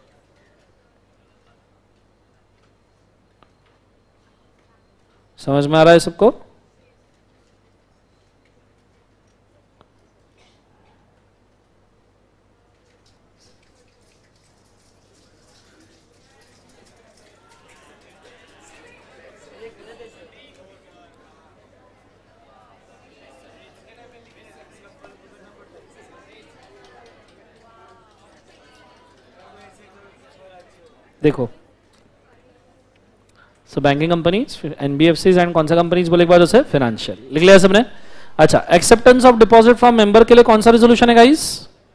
समझ में आ रहा है सबको? देखो, so banking companies, NBFCs and कौन सा कंपनीज बोले एक बार उसे, फाइनेंशियल। लिख लिया सबने? अच्छा, acceptance of deposit from member के लिए कौन सा रेजोल्यूशन है गाइस?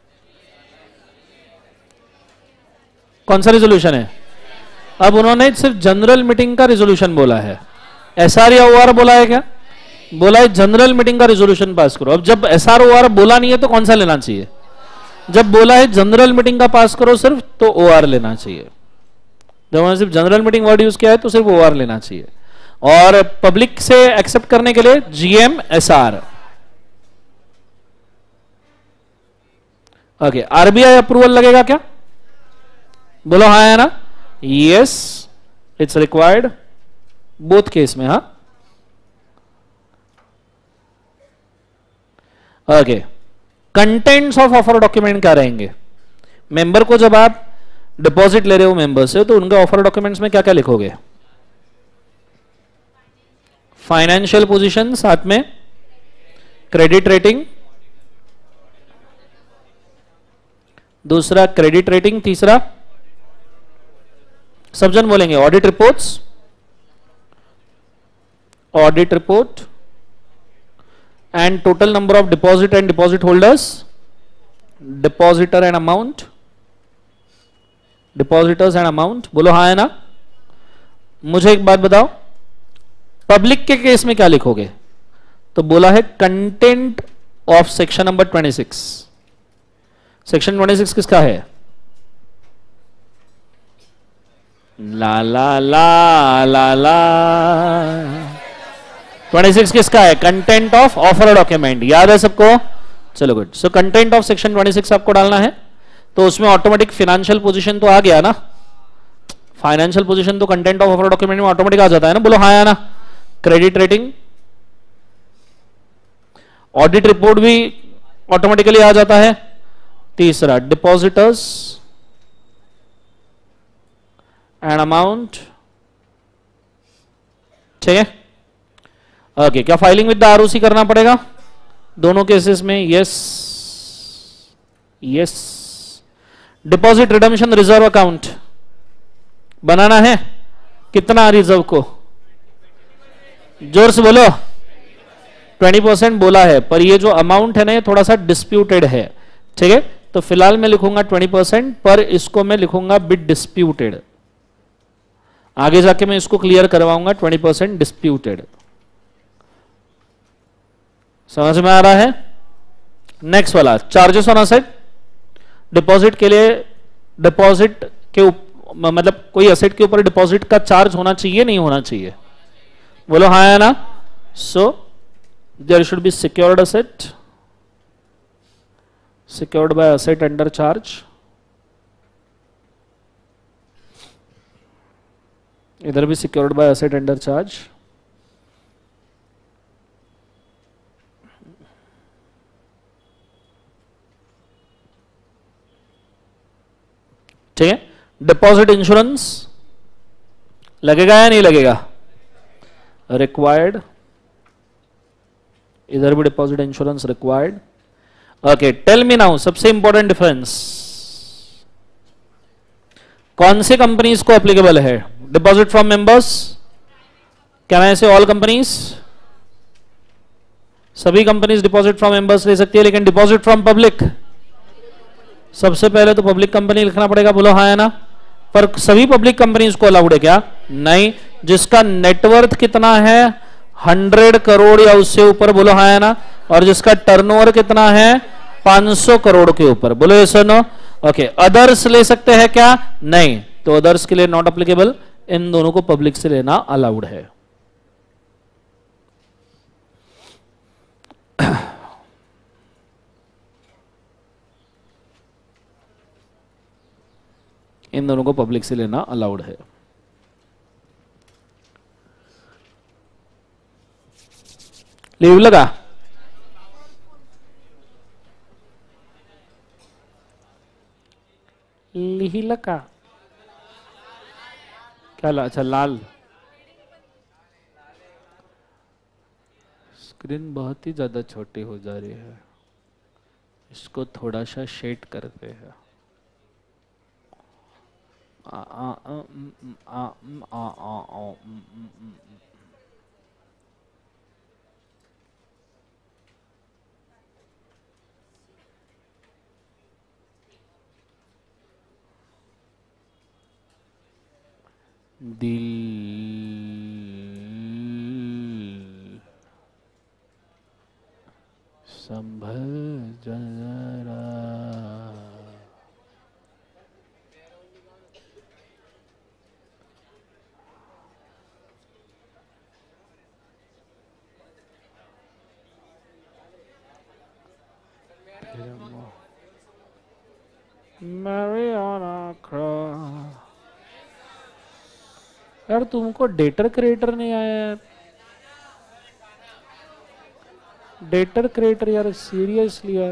कौन सा रेजोल्यूशन है? अब उन्होंने सिर्फ जनरल मीटिंग का रेजोल्यूशन बोला है, एसआर या ओआर बोला है क्या? बोला है जनरल मीटिंग का रेजोल्यूशन पास करो। अब जब एसआर ओआर बोला नहीं है तो कौन सा लेना चाहिए? जब बोला है जनरल मीटिंग का पास करो सिर्फ, तो ओआर लेना चाहिए। जब उन्होंने सिर्फ जनरल मीटिंग वर्ड यूज किया है तो सिर्फ ओआर लेना चाहिए। और पब्लिक से एक्सेप्ट करने के लिए GM SR. Okay, RBI approval लगेगा क्या? बोलो हाँ है ना? Yes, it's required both case में। हाँ, okay. Contents of offer document क्या रहेंगे? मेंबर को जब आप डिपॉजिट ले रहे हो मेंबर से, तो उनके ऑफर डॉक्यूमेंट्स में क्या क्या लिखोगे? फाइनेंशियल पोजीशन, साथ में क्रेडिट रेटिंग, दूसरा क्रेडिट रेटिंग, तीसरा सब जन बोलेंगे audit reports, audit report and total number of deposit and deposit holders, depositor and amount, depositors and amount. बोलो हाँ है ना? मुझे एक बात बताओ, पब्लिक के केस में क्या लिखोगे? तो बोला है कंटेंट ऑफ सेक्शन नंबर छब्बीस। सेक्शन छब्बीस किसका है? ला ला ला ला ला छब्बीस किसका है? Content of offer document. याद है सबको? चलो good. So content of section छब्बीस आपको डालना है, तो उसमें ऑटोमेटिक फाइनेंशियल पोजीशन तो आ गया ना? फाइनेंशियल पोजीशन तो कंटेंट ऑफ ऑफर डॉक्यूमेंट में ऑटोमेटिक आ जाता है ना? बोलो हाँ या ना? क्रेडिट रेटिंग, ऑडिट रिपोर्ट भी ऑटोमेटिकली आ जाता है। तीसरा डिपॉजिटर्स एंड अमाउंट। ठीक है, ओके। क्या फाइलिंग विद द आरओसी करना पड़ेगा दोनों केसेस में? Yes yes. Deposit redemption reserve account बनाना है। कितना रिजर्व को? जोर से बोलो। बीस परसेंट बोला है, पर ये जो अमाउंट है ना ये थोड़ा सा डिस्प्यूटेड है। ठीक है, तो फिलहाल मैं लिखूंगा बीस परसेंट, पर इसको मैं लिखूंगा बिट डिस्प्यूटेड। आगे जाके मैं इसको क्लियर करवाऊंगा बीस परसेंट डिस्प्यूटेड। समझ में आ रहा है? नेक्स्ट वाला, चार्जेस ऑन असेट। डिपॉजिट के लिए डिपॉजिट के मतलब कोई असेट के ऊपर डिपॉजिट का चार्ज होना चाहिए, नहीं होना चाहिए? बोलो हाँ या ना? So there should be secured asset, secured by asset under charge. इधर भी secured by asset under charge. ठीक है, डिपॉजिट इंश्योरेंस लगेगा या नहीं लगेगा? रिक्वायर्ड। इधर भी deposit insurance required. Okay, tell me now, सबसे इंपॉर्टेंट डिफरेंस कौन सी कंपनीज को एप्लीकेबल है? Deposit from members, can I say all companies? सभी कंपनीज डिपॉजिट फ्रॉम मेंबर्स ले सकती है, लेकिन डिपॉजिट फ्रॉम पब्लिक, सबसे पहले तो पब्लिक कंपनी लिखना पड़ेगा। बोलो हाँ या ना? पर सभी पब्लिक कंपनीज को अलाउड है क्या? नहीं। जिसका नेटवर्थ कितना है, हंड्रेड करोड़ या उससे ऊपर, बोलो हाँ है ना। और जिसका टर्नओवर कितना है, पाँच सौ करोड़ के ऊपर, बोलो यस और नो। ओके, अदर्स ले सकते हैं क्या, नहीं, तो अदर्स के लिए नॉट अप्लीकेबल। इन दोनों को पब्लिक से लेना अलाउड है। इन दोनों को पब्लिक से लेना अलाउड है। लीव लगा, लीही लगा क्या ला? अच्छा लाल, स्क्रीन बहुत ही ज्यादा छोटी हो जा रही है, इसको थोड़ा सा शेड करते हैं। आ, आ, आ, आ, आ, आ, आ, दिल संभल जरा, Mariana Cross। यार तुमको डेटर क्रिएटर नहीं आया यार, डेटर क्रिएटर यार, सीरियसली यार,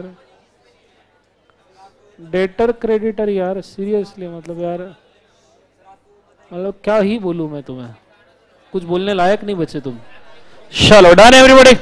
डेटर क्रेडिटर यार, सीरियसली मतलब यार, मतलब क्या ही बोलूं मैं तुम्हें, कुछ बोलने लायक नहीं बचे तुम। चलो डन एवरीबॉडी,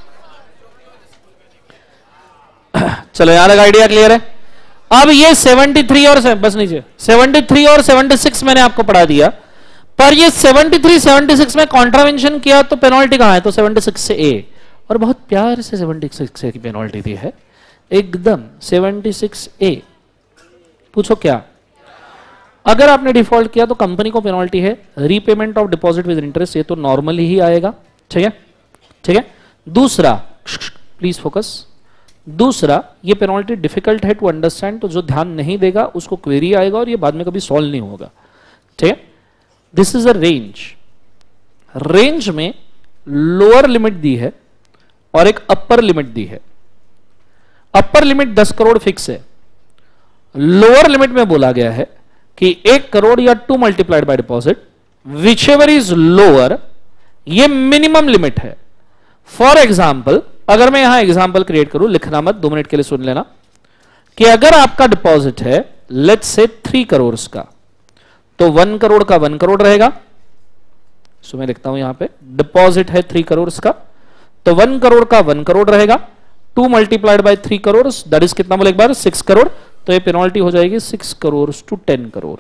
चलो यहां तक आइडिया क्लियर है। अब ये तिहत्तर और से, बस नीचे तिहत्तर और छिहत्तर मैंने आपको पढ़ा दिया, पर ये तिहत्तर छिहत्तर में कॉन्ट्रावेंशन किया तो पेनल्टी कहां है, तो छिहत्तर से ए, और बहुत प्यार से छिहत्तर से की पेनल्टी दी है एकदम, छिहत्तर ए। पूछो क्या, अगर आपने डिफॉल्ट किया तो कंपनी को पेनल्टी है, repayment of deposit with interest, ये तो नॉर्मली ही आएगा, ठीक है ठीक है। दूसरा, प्लीज फोकस, दूसरा ये पेनल्टी डिफिकल्ट है टू अंडरस्टैंड, तो जो ध्यान नहीं देगा उसको क्वेरी आएगा और ये बाद में कभी सॉल्व नहीं होगा, ठीक है। This is a range, range में लोअर लिमिट दी है और एक अपर लिमिट दी है। अपर लिमिट दस करोड़ फिक्स है, लोअर लिमिट में बोला गया है कि एक करोड़ या two multiplied by deposit, whichever is lower, ये मिनिमम लिमिट है। फॉर एग्जाम्पल, अगर मैं यहां एग्जाम्पल क्रिएट करूं, लिखना मत, दो मिनट के लिए सुन लेना, कि अगर आपका डिपॉजिट है लेट्स से थ्री करोड़ का, तो वन करोड़ का वन करोड़ रहेगा। सो मैं लिखता हूं यहां पे, डिपॉजिट है थ्री करोड़ का, तो वन करोड़ का वन करोड़ रहेगा, two multiplied by three crore, that is कितना बोले एक बार, सिक्स करोड़, तो ये पेनल्टी हो जाएगी six crore to ten crore,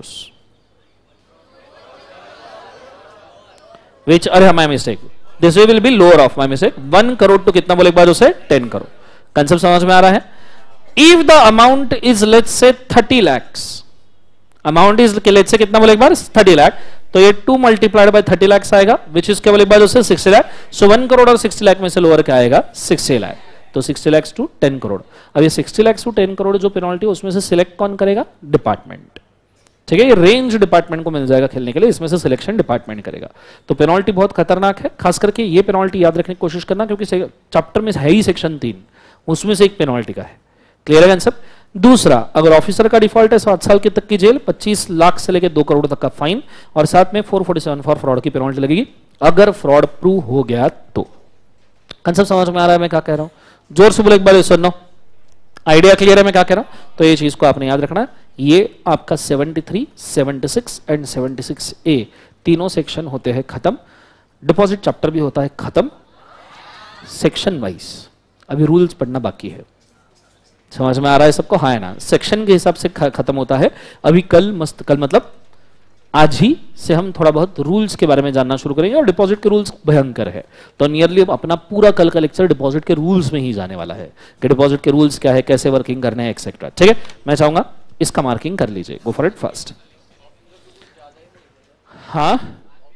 which, अरे my mistake, this way will be lower of my mistake, one crore to कितना बोले एक बार उसे, टेन करोड़। कंसेप्ट समझ में आ रहा है। If the amount is let's say thirty lakhs, amount is let's say कितना बोले एक बार, थर्टी लाख, तो ये two multiplied by thirty lakh आएगा, विच इज क्या बोले एक बार उसे, sixty lakh. So one crore और सिक्सटी लाख में से लोअर क्या आएगा, सिक्सटी लाख, तो sixty lakh to ten crore. अब ये sixty lakh to ten crore जो पेनल्टी है उसमें से सिलेक्ट कौन करेगा, डिपार्टमेंट, ठीक है। ये रेंज डिपार्टमेंट को मिल जाएगा खेलने के लिए, इसमें से सिलेक्शन डिपार्टमेंट करेगा। तो पेनल्टी बहुत खतरनाक है, खास करके ये पेनल्टी याद रखने की कोशिश करना, क्योंकि चैप्टर में है ही सेक्शन तीन, उसमें से एक पेनल्टी का है। क्लियर है आंसर। दूसरा, अगर ऑफिसर का डिफॉल्ट है सात साल के तक की जेल, पच्चीस लाख से लेकर दो करोड़ तक का फाइन, और साथ में चार सौ सैंतालीस फॉर फ्रॉड की पेनल्टी लगेगी अगर फ्रॉड प्रूव हो गया तो। कंसेप्ट समझ में आ रहा है मैं क्या कह रहा हूं, जोर से बोले एक बार सुनो, आइडिया क्लियर है मैं क्या कह रहा हूं। तो ये चीज को आपने याद रखना, ये आपका seventy three, seventy six and seventy six A तीनों सेक्शन होते हैं खत्म, डिपॉजिट चैप्टर भी होता है खत्म, सेक्शन वाइज अभी रूल्स पढ़ना बाकी है। समझ में आ रहा है सबको, हाँ है ना, सेक्शन के हिसाब से खत्म होता है। अभी कल मस्त, कल मतलब आज ही से हम थोड़ा बहुत रूल्स के बारे में जानना शुरू करेंगे, और डिपॉजिट के रूल्स भयंकर है, तो नियरली अपना पूरा कल का लेक्चर डिपॉजिट के रूल्स में ही जाने वाला है कि डिपॉजिट के रूल्स क्या है, कैसे वर्किंग करने हैं एक्सेट्रा। ठीक है, मैं चाहूंगा इसका मार्किंग कर लीजिए, गो फॉर इट फर्स्ट। हाँ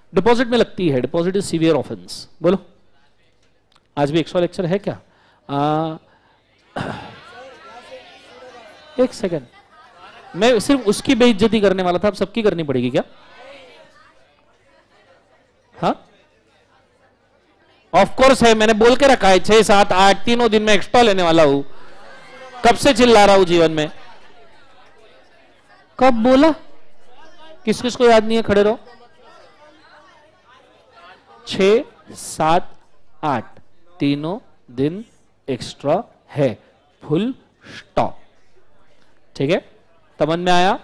डिपॉजिट में लगती है, डिपॉजिट इज सीवियर ऑफेंस। बोलो आज भी एक्स्ट्रा लेक्चर है क्या? आ, एक सेकेंड, मैं सिर्फ उसकी बेइज्जती करने वाला था, अब सबकी करनी पड़ेगी क्या? हाँ ऑफ कोर्स है, मैंने बोल के रखा है छह सात आठ तीनों दिन में एक्स्ट्रा लेने वाला हूं। कब से चिल्ला रहा हूं जीवन में? कब बोला? किस किस को याद नहीं है? खड़े रहो। छह सात आठ तीनों दिन एक्स्ट्रा है, फुल स्टॉप। ठीक है, समझ में आया?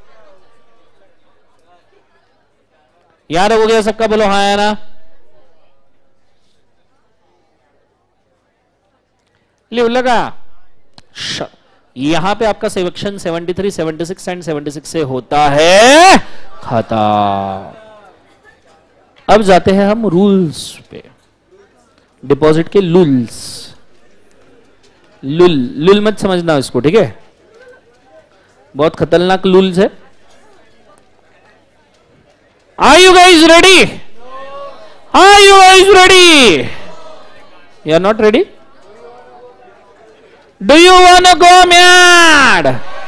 याद हो गया सबका? बोलो हाँ या ना। लिव लगा। यहां पे आपका सिलेक्शन तिहत्तर, छिहत्तर एंड छिहत्तर से होता है खाता। अब जाते हैं हम रूल्स पे, डिपॉजिट के लुल्स। लुल लुल मत समझना इसको, ठीक है? बहुत खतरनाक लुल्स है। Are you guys ready? Are you guys ready? You are not ready? Do you wanna go mad?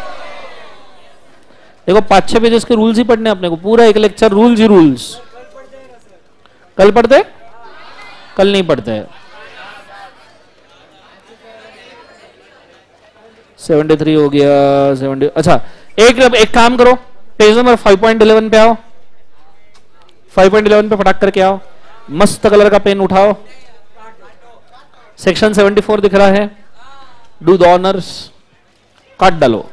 देखो पांच छह पेजेस के रूल्स ही पढ़ने अपने को, पूरा एक लेक्चर रूल्स ही रूल्स। कल पढ़ते? कल नहीं पढ़ते। तिहत्तर हो गया, सत्तर। अच्छा एक एक काम करो, page number five point eleven पे आओ। फाइव पॉइंट इलेवन पे फटाक करके आओ। मस्त कलर का पेन उठाओ। सेक्शन चौहत्तर दिख रहा है, डू द ऑनर्स, काट डालो।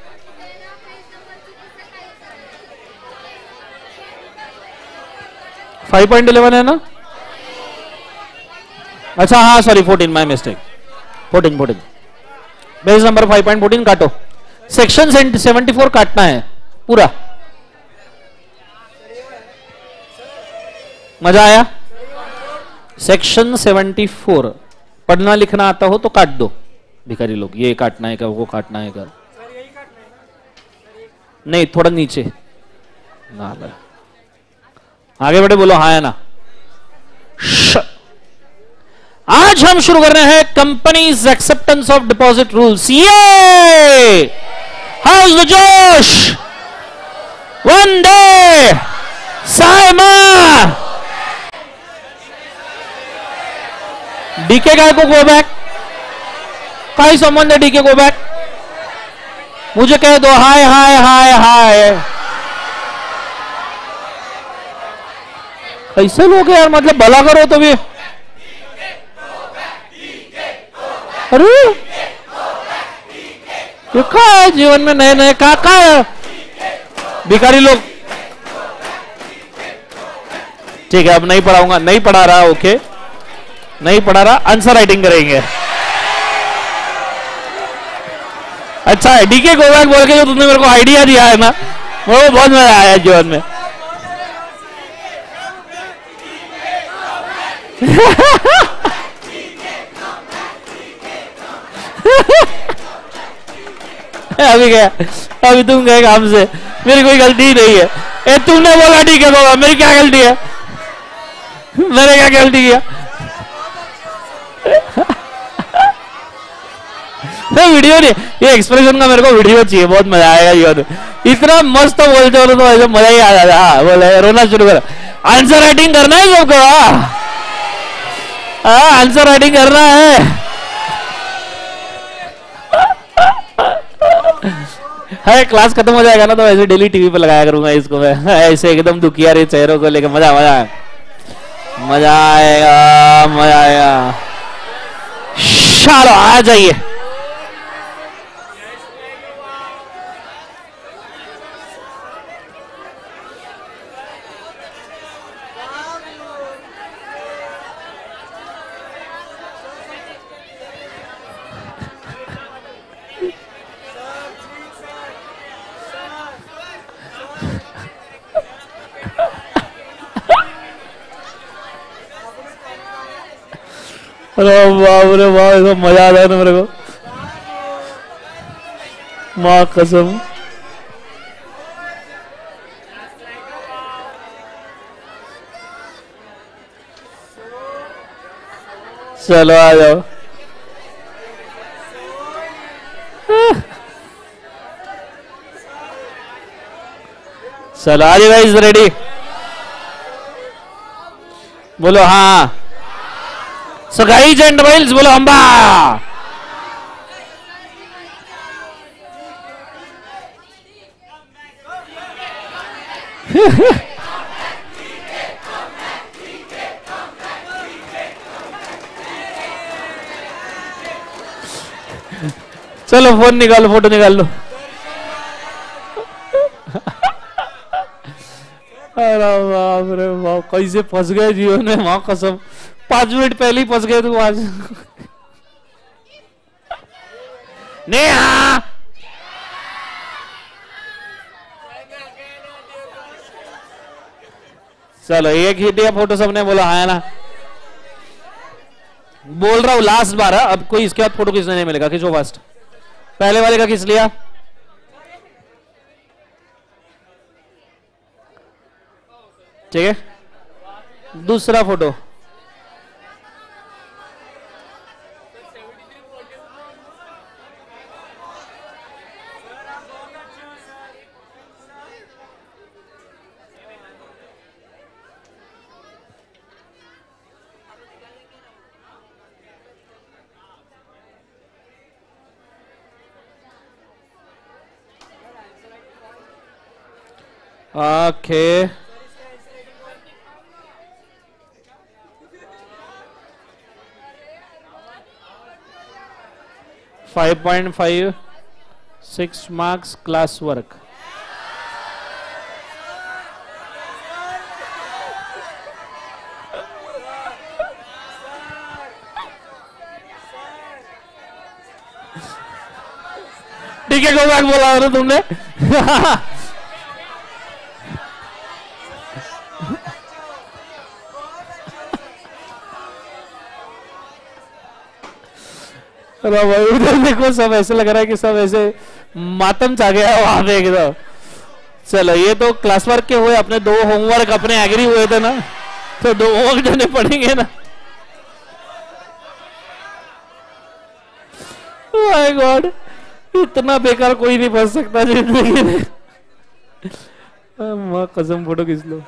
फाइव पॉइंट इलेवन है ना? अच्छा हाँ sorry, fourteen, my mistake, fourteen fourteen. Page number five point fourteen काटो। सेक्शन चौहत्तर काटना है पूरा। मजा आया? सेक्शन चौहत्तर पढ़ना लिखना आता हो तो काट दो भिखारी लोग। ये काटना है क्या, वो काटना है क्या? नहीं, थोड़ा नीचे ना, आगे बढ़े। बोलो हाँ या ना। आज हम शुरू कर रहे हैं companies acceptance of deposit rules. ये how's the josh, one day साइमा। डीके गाय को गो बैक, काई संबंध है डीके गो बैक? मुझे कह दो हाय हाय हाय हाय। कैसे लोग यार, मतलब भला करो तो भी। अरे ये क्या है जीवन में, नए नए का का है भिखारी लोग। ठीक है अब नहीं पढ़ाऊंगा, नहीं पढ़ा रहा, ओके नहीं पढ़ा रहा, आंसर राइटिंग करेंगे। अच्छा है, डीके गोवैक बोल के जो तुमने मेरे को आइडिया दिया है ना, वो बहुत मजा आया जीवन में। अभी गया, अभी तुम गए काम से, मेरी कोई गलती नहीं है। ए तुमने बोला ठीक है बाबा, मेरी क्या गलती है? मैंने क्या गलती किया? नहीं वीडियो नहीं, ये एक्सप्रेशन का मेरे को वीडियो चाहिए, बहुत मजा आएगा जीवन में। इतना मस्त बोलते हो तो ऐसे मजा ही आ जाता है। हाँ बोले रोना शुरू करो। आंसर राइटिंग करना है सबको। हाँ आंसर राइटिंग करना है। है क्लास खत्म हो जाएगा ना तो ऐसे डेली टीवी पे लगाया करूंगा इसको मैं, ऐसे एकदम दुखिया रे चेहरों को लेकर। मजा मजा मजा आएगा, मजा आएगा। चलो आ जाइए। अरे बाप रे बाप, ऐसा मजा आ रहा है मेरे को, माँ कसम। चलो आ जाओ। चलो आर यू गाइस रेडी? बोलो हाँ। सो गाइस एंड गर्ल्स बोलो अम्बा। चलो फोन निकालो, फोटो निकाल लो। अरे बाप रे बाप, कैसे फंस गए जीवन में, मां कसम। पांच मिनट पहले ही फंस गए तुम आज। नेहा चलो एक ही दिया फोटो, सबने बोला हाँ ना। बोल रहा हूं लास्ट बार है, अब कोई इसके बाद फोटो खींचने नहीं मिलेगा। खींचो फास्ट। पहले वाले का खींच लिया, ठीक है। दूसरा photo okay. Five point five six marks class work. ठीक है, गो बैक बोला ना तुमने। भाई उधर देखो, सब ऐसे लग रहा है कि सब ऐसे मातम छा गया है वहां पे एकदम। चलो ये तो क्लास वर्क के हुए, अपने दो होमवर्क अपने एग्री हुए थे ना, तो दो होमवर्क देने पड़ेंगे ना। माय गॉड, इतना बेकार कोई नहीं फंस सकता जिंदगी में। मां कसम, फोटो खींच लो।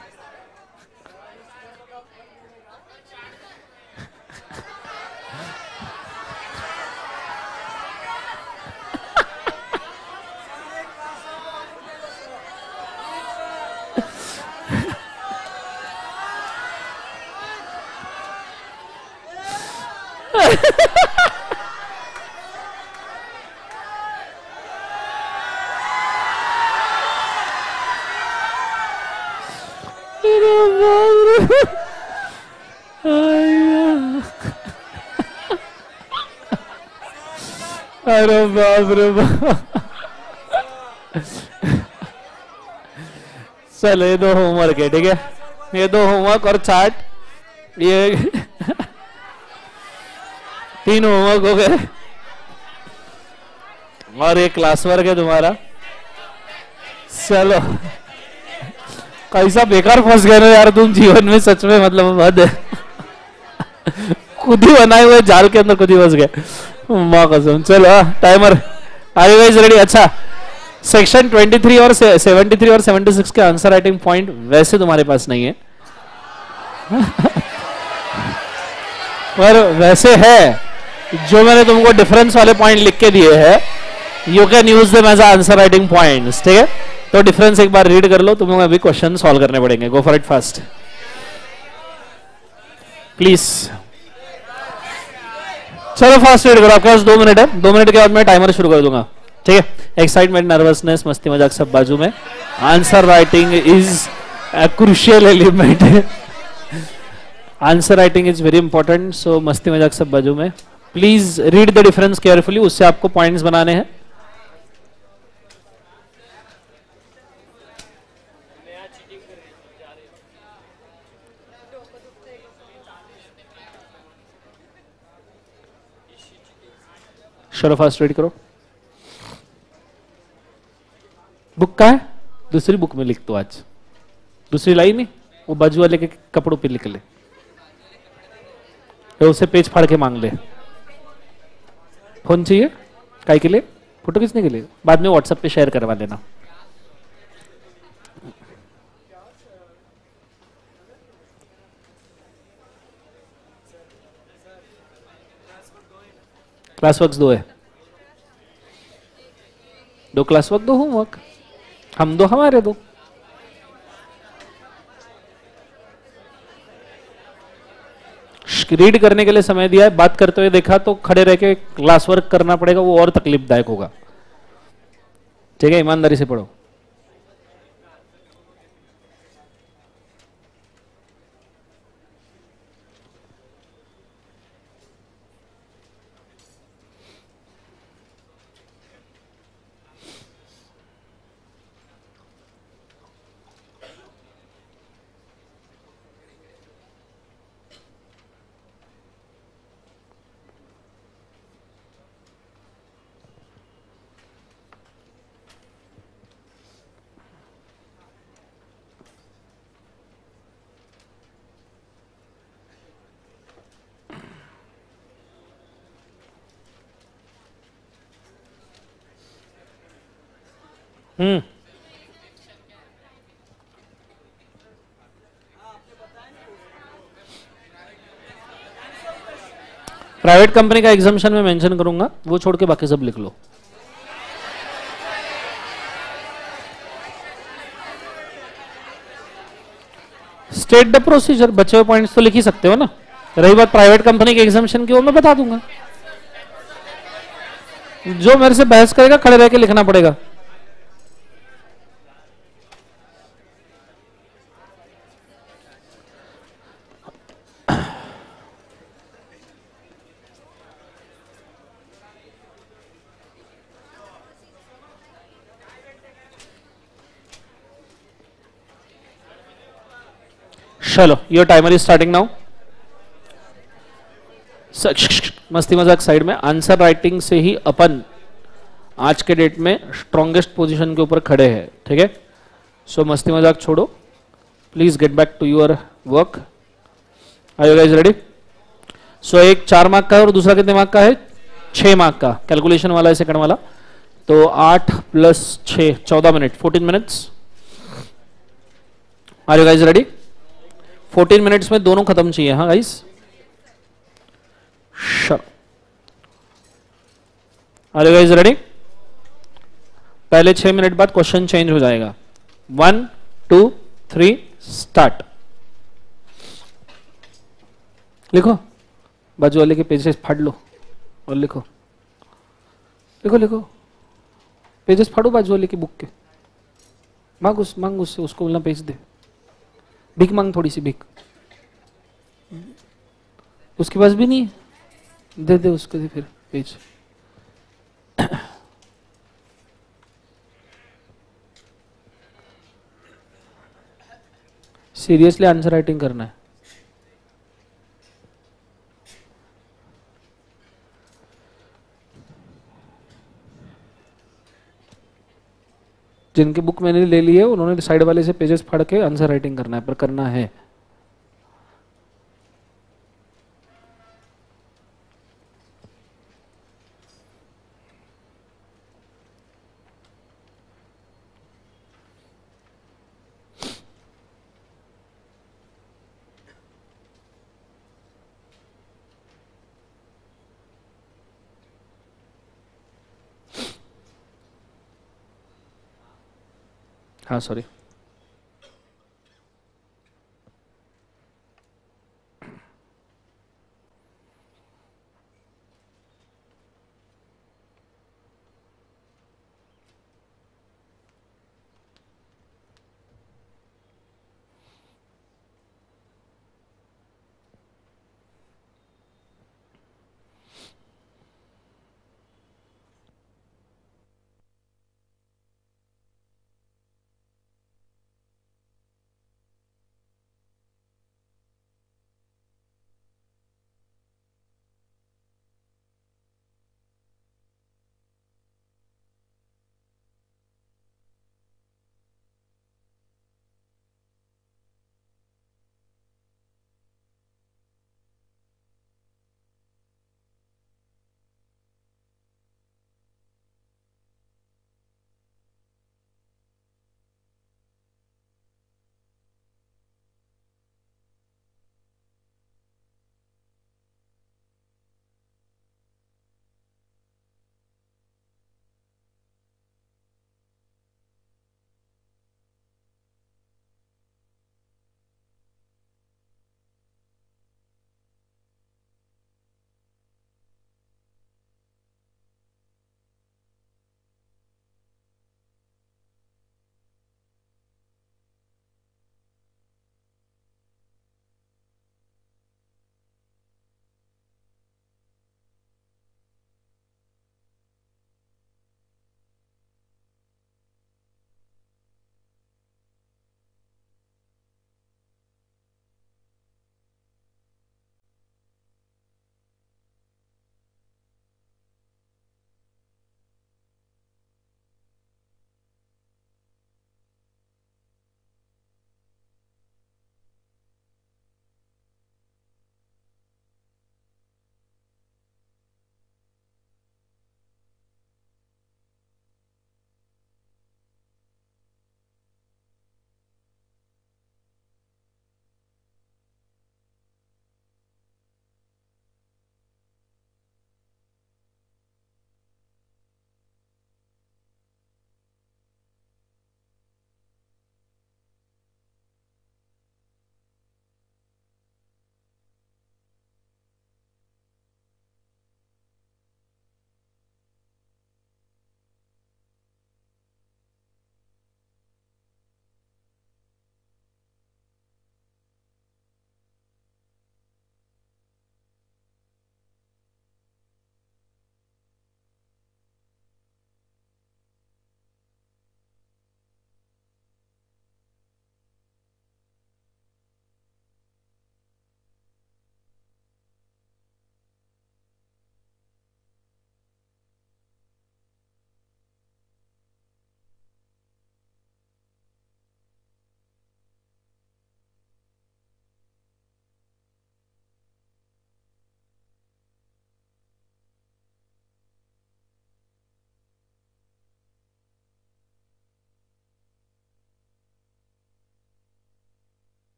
अरे बाप रे बाप। चलो ये दो होमवर्क है, ठीक है। ये दो होमवर्क और चार्ट, ये तीन होमवर्क हो गए और एक क्लास वर्क है तुम्हारा। चलो कैसा बेकार फंस गए ना यार तुम जीवन में, सच में मतलब हद है। खुद ही बनाए हुए जाल के अंदर खुद ही फंस गए, मां कसम। चलो timer, are you guys ready? अच्छा, सेक्शन तेईस और तिहत्तर और छिहत्तर के आंसर राइटिंग पॉइंट वैसे तुम्हारे पास नहीं है। पर वैसे है, जो मैंने तुमको डिफरेंस वाले पॉइंट लिख के दिए हैं, you can use them as answer writing points, ठीक है। तो डिफरेंस एक बार रीड कर लो, तुम्हें अभी क्वेश्चन सॉल्व करने पड़ेंगे। Go for it fast please. चलो फास्ट रीड करो, आपके पास दो मिनट है। दो मिनट के बाद मैं टाइमर शुरू कर दूंगा, ठीक है। एक्साइटमेंट, नर्वसनेस, मस्ती मजाक सब बाजू में। Answer writing is a crucial element. Answer writing is very important, so मस्ती मजाक सब बाजू में। Please read the difference carefully, उससे आपको पॉइंट्स बनाने हैं। चलो फास्ट रीड करो। बुक का है, दूसरी बुक में लिख दो। आज दूसरी लाइन नहीं, वो बाजू वाले के कपड़ों पे लिख ले। तो उसे पेज फाड़ के मांग ले। फोन चाहिए काय के लिए, फोटो खींचने के लिए, बाद में व्हाट्सएप पे शेयर करवा लेना। क्लास वर्क दो है, दो क्लास वर्क दो होमवर्क, हम दो हमारे दो। रीड करने के लिए समय दिया है, बात करते हुए देखा तो खड़े रह के क्लास वर्क करना पड़ेगा, वो और तकलीफदायक होगा। ठीक है, ईमानदारी से पढ़ो। हम्म प्राइवेट कंपनी का एग्जामिशन में मेंशन करूंगा, वो छोड़ के बाकी सब लिख लो। स्टेट द प्रोसीजर, बचे हुए पॉइंट्स तो लिख ही सकते हो ना। रही बात प्राइवेट कंपनी के एग्जामिशन की, वो मैं बता दूंगा। जो मेरे से बहस करेगा खड़े रह के लिखना पड़ेगा। चलो, your timer is starting now. मस्ती मजाक साइड में, आंसर राइटिंग से ही अपन आज के डेट में स्ट्रॉन्गेस्ट पोजीशन के ऊपर खड़े हैं। ठीक है, सो मस्ती मजाक छोड़ो, please get back to your work. Are you guys ready? So एक चार मार्क का है और दूसरा कितने मार्क का है? छह मार्क का, कैलकुलेशन वाला है सेकंड वाला। तो आठ प्लस छह चौदह minute, fourteen minutes. Are you guys ready? Fourteen minutes में दोनों खत्म चाहिए। हाँ guys, are you guys ready? पहले छह मिनट बाद क्वेश्चन चेंज हो जाएगा। One two three start. लिखो, बाजू वाले के पेजेस फाड़ लो और लिखो लिखो लिखो पेजेस फाड़ो बाजू वाले की बुक के। मांग उस मांग उससे, उसको बोलना पेज दे, भीख मांग, थोड़ी सी भीख। उसके पास भी नहीं है, दे दे उसको, दे फिर पेज। सीरियसली आंसर राइटिंग करना है। जिनकी बुक मैंने ले ली है उन्होंने साइड वाले से पेजेस फाड़ के आंसर राइटिंग करना है, पर करना है। हाँ sorry,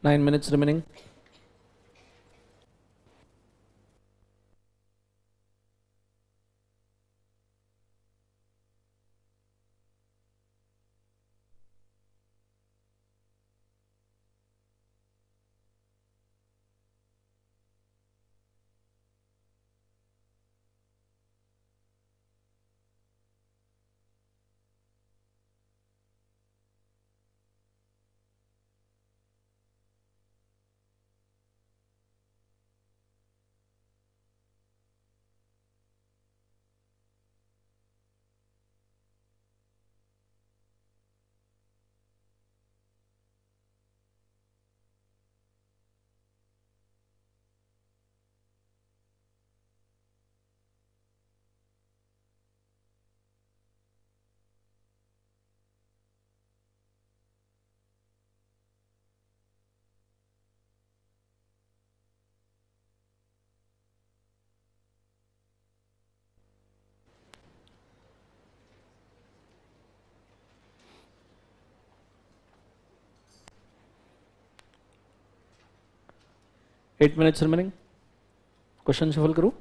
Nine minutes remaining. Eight minutes remaining. Question shuffle करूं?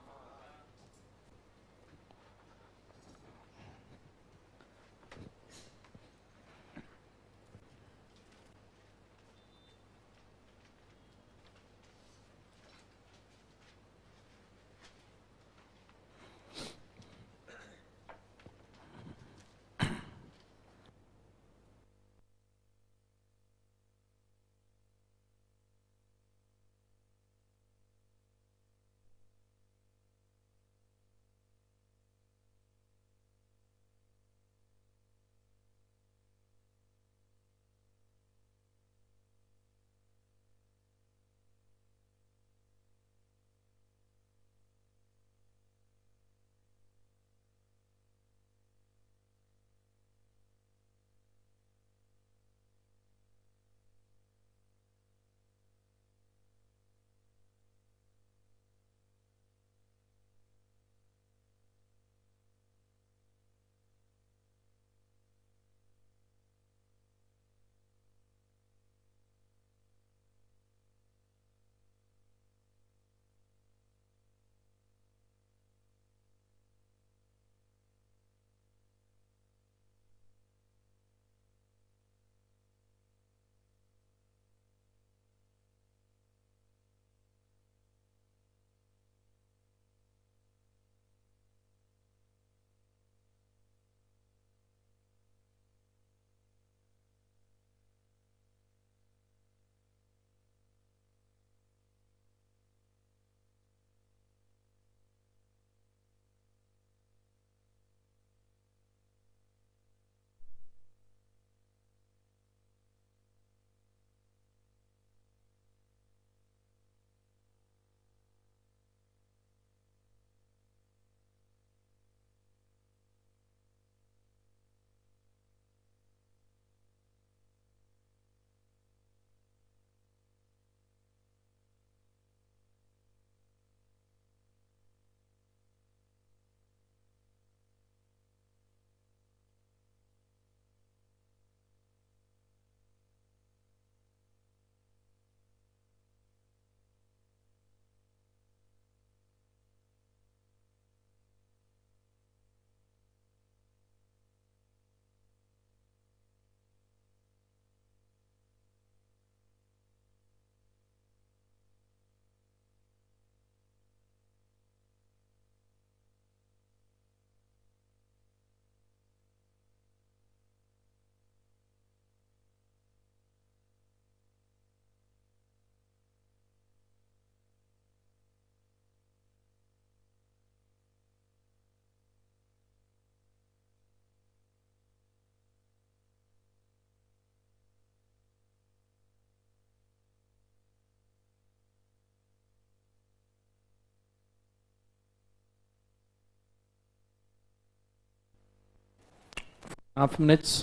Half minutes.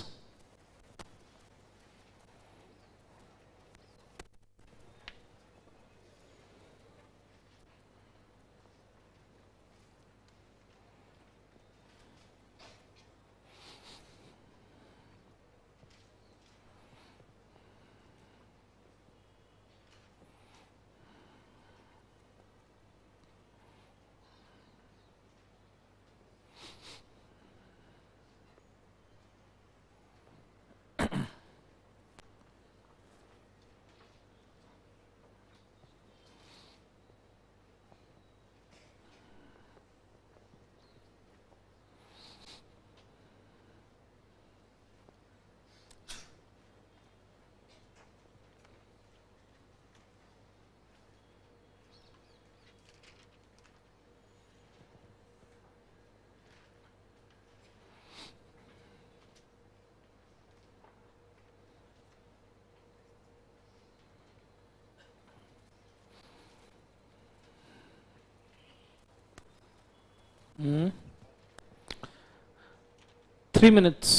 Three minutes.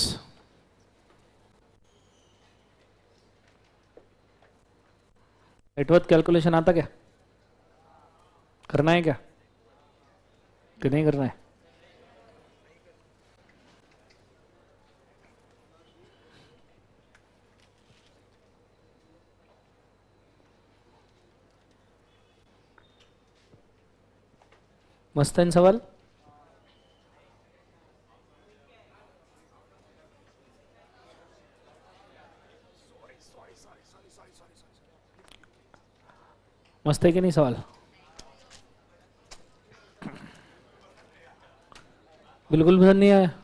Net worth calculation आता क्या? करना है क्या कि नहीं करना है? मस्त है सवाल। मस्त है कि नहीं सवाल? बिल्कुल पसंद नहीं आया?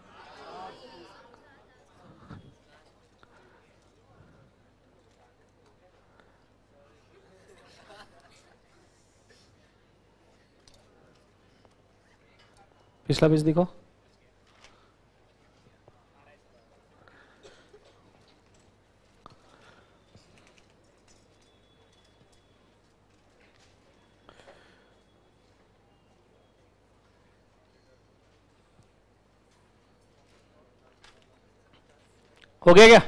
पिछला पेज दिखो। हो गया क्या?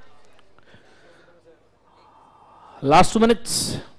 Last two minutes.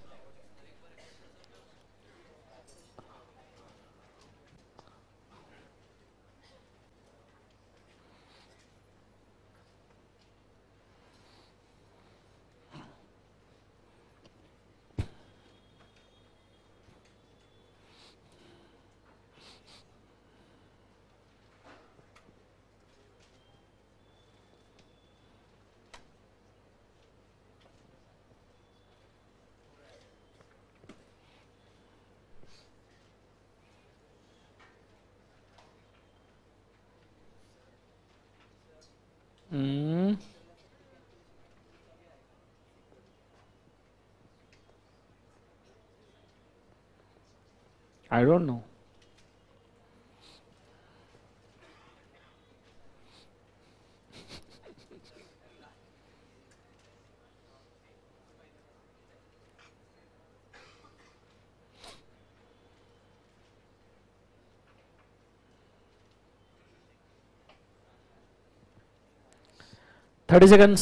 Hmm. I don't know. Thirty seconds.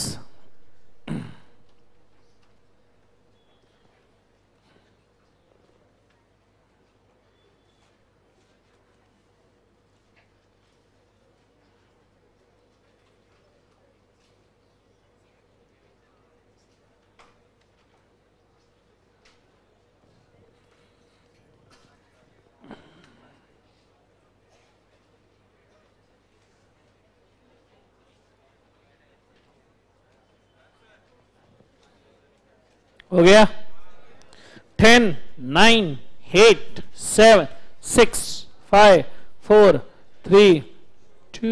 हो गया? Ten, nine, eight, seven, six, five, four, three, two,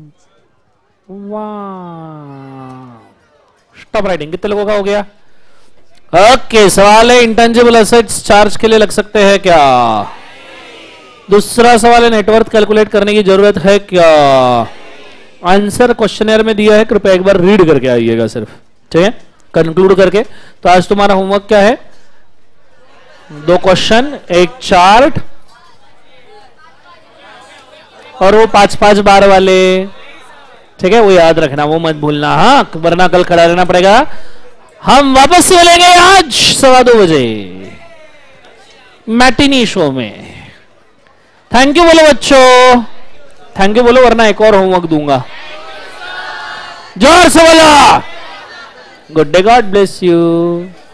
one. Stop writing. कितने लोगों का हो गया? ओके। सवाल है इंटेंजिबल एसेट्स चार्ज के लिए लग सकते हैं क्या? दूसरा सवाल है नेटवर्थ कैलकुलेट करने की जरूरत है क्या? आंसर क्वेश्चनर में दिया है, कृपया एक बार रीड करके आइएगा सिर्फ, ठीक है, कंक्लूड करके। तो आज तुम्हारा होमवर्क क्या है? दो क्वेश्चन, एक चार्ट और वो पांच पांच बार वाले, ठीक है, वो याद रखना, वो मत भूलना, हाँ, वरना कल खड़ा रहना पड़ेगा। हम वापस से मिलेंगे आज सवा दो बजे मैटिनी शो में। थैंक यू बोलो बच्चों, थैंक यू बोलो, वरना एक और होमवर्क दूंगा। जोर से बोलो। Good day, god bless you.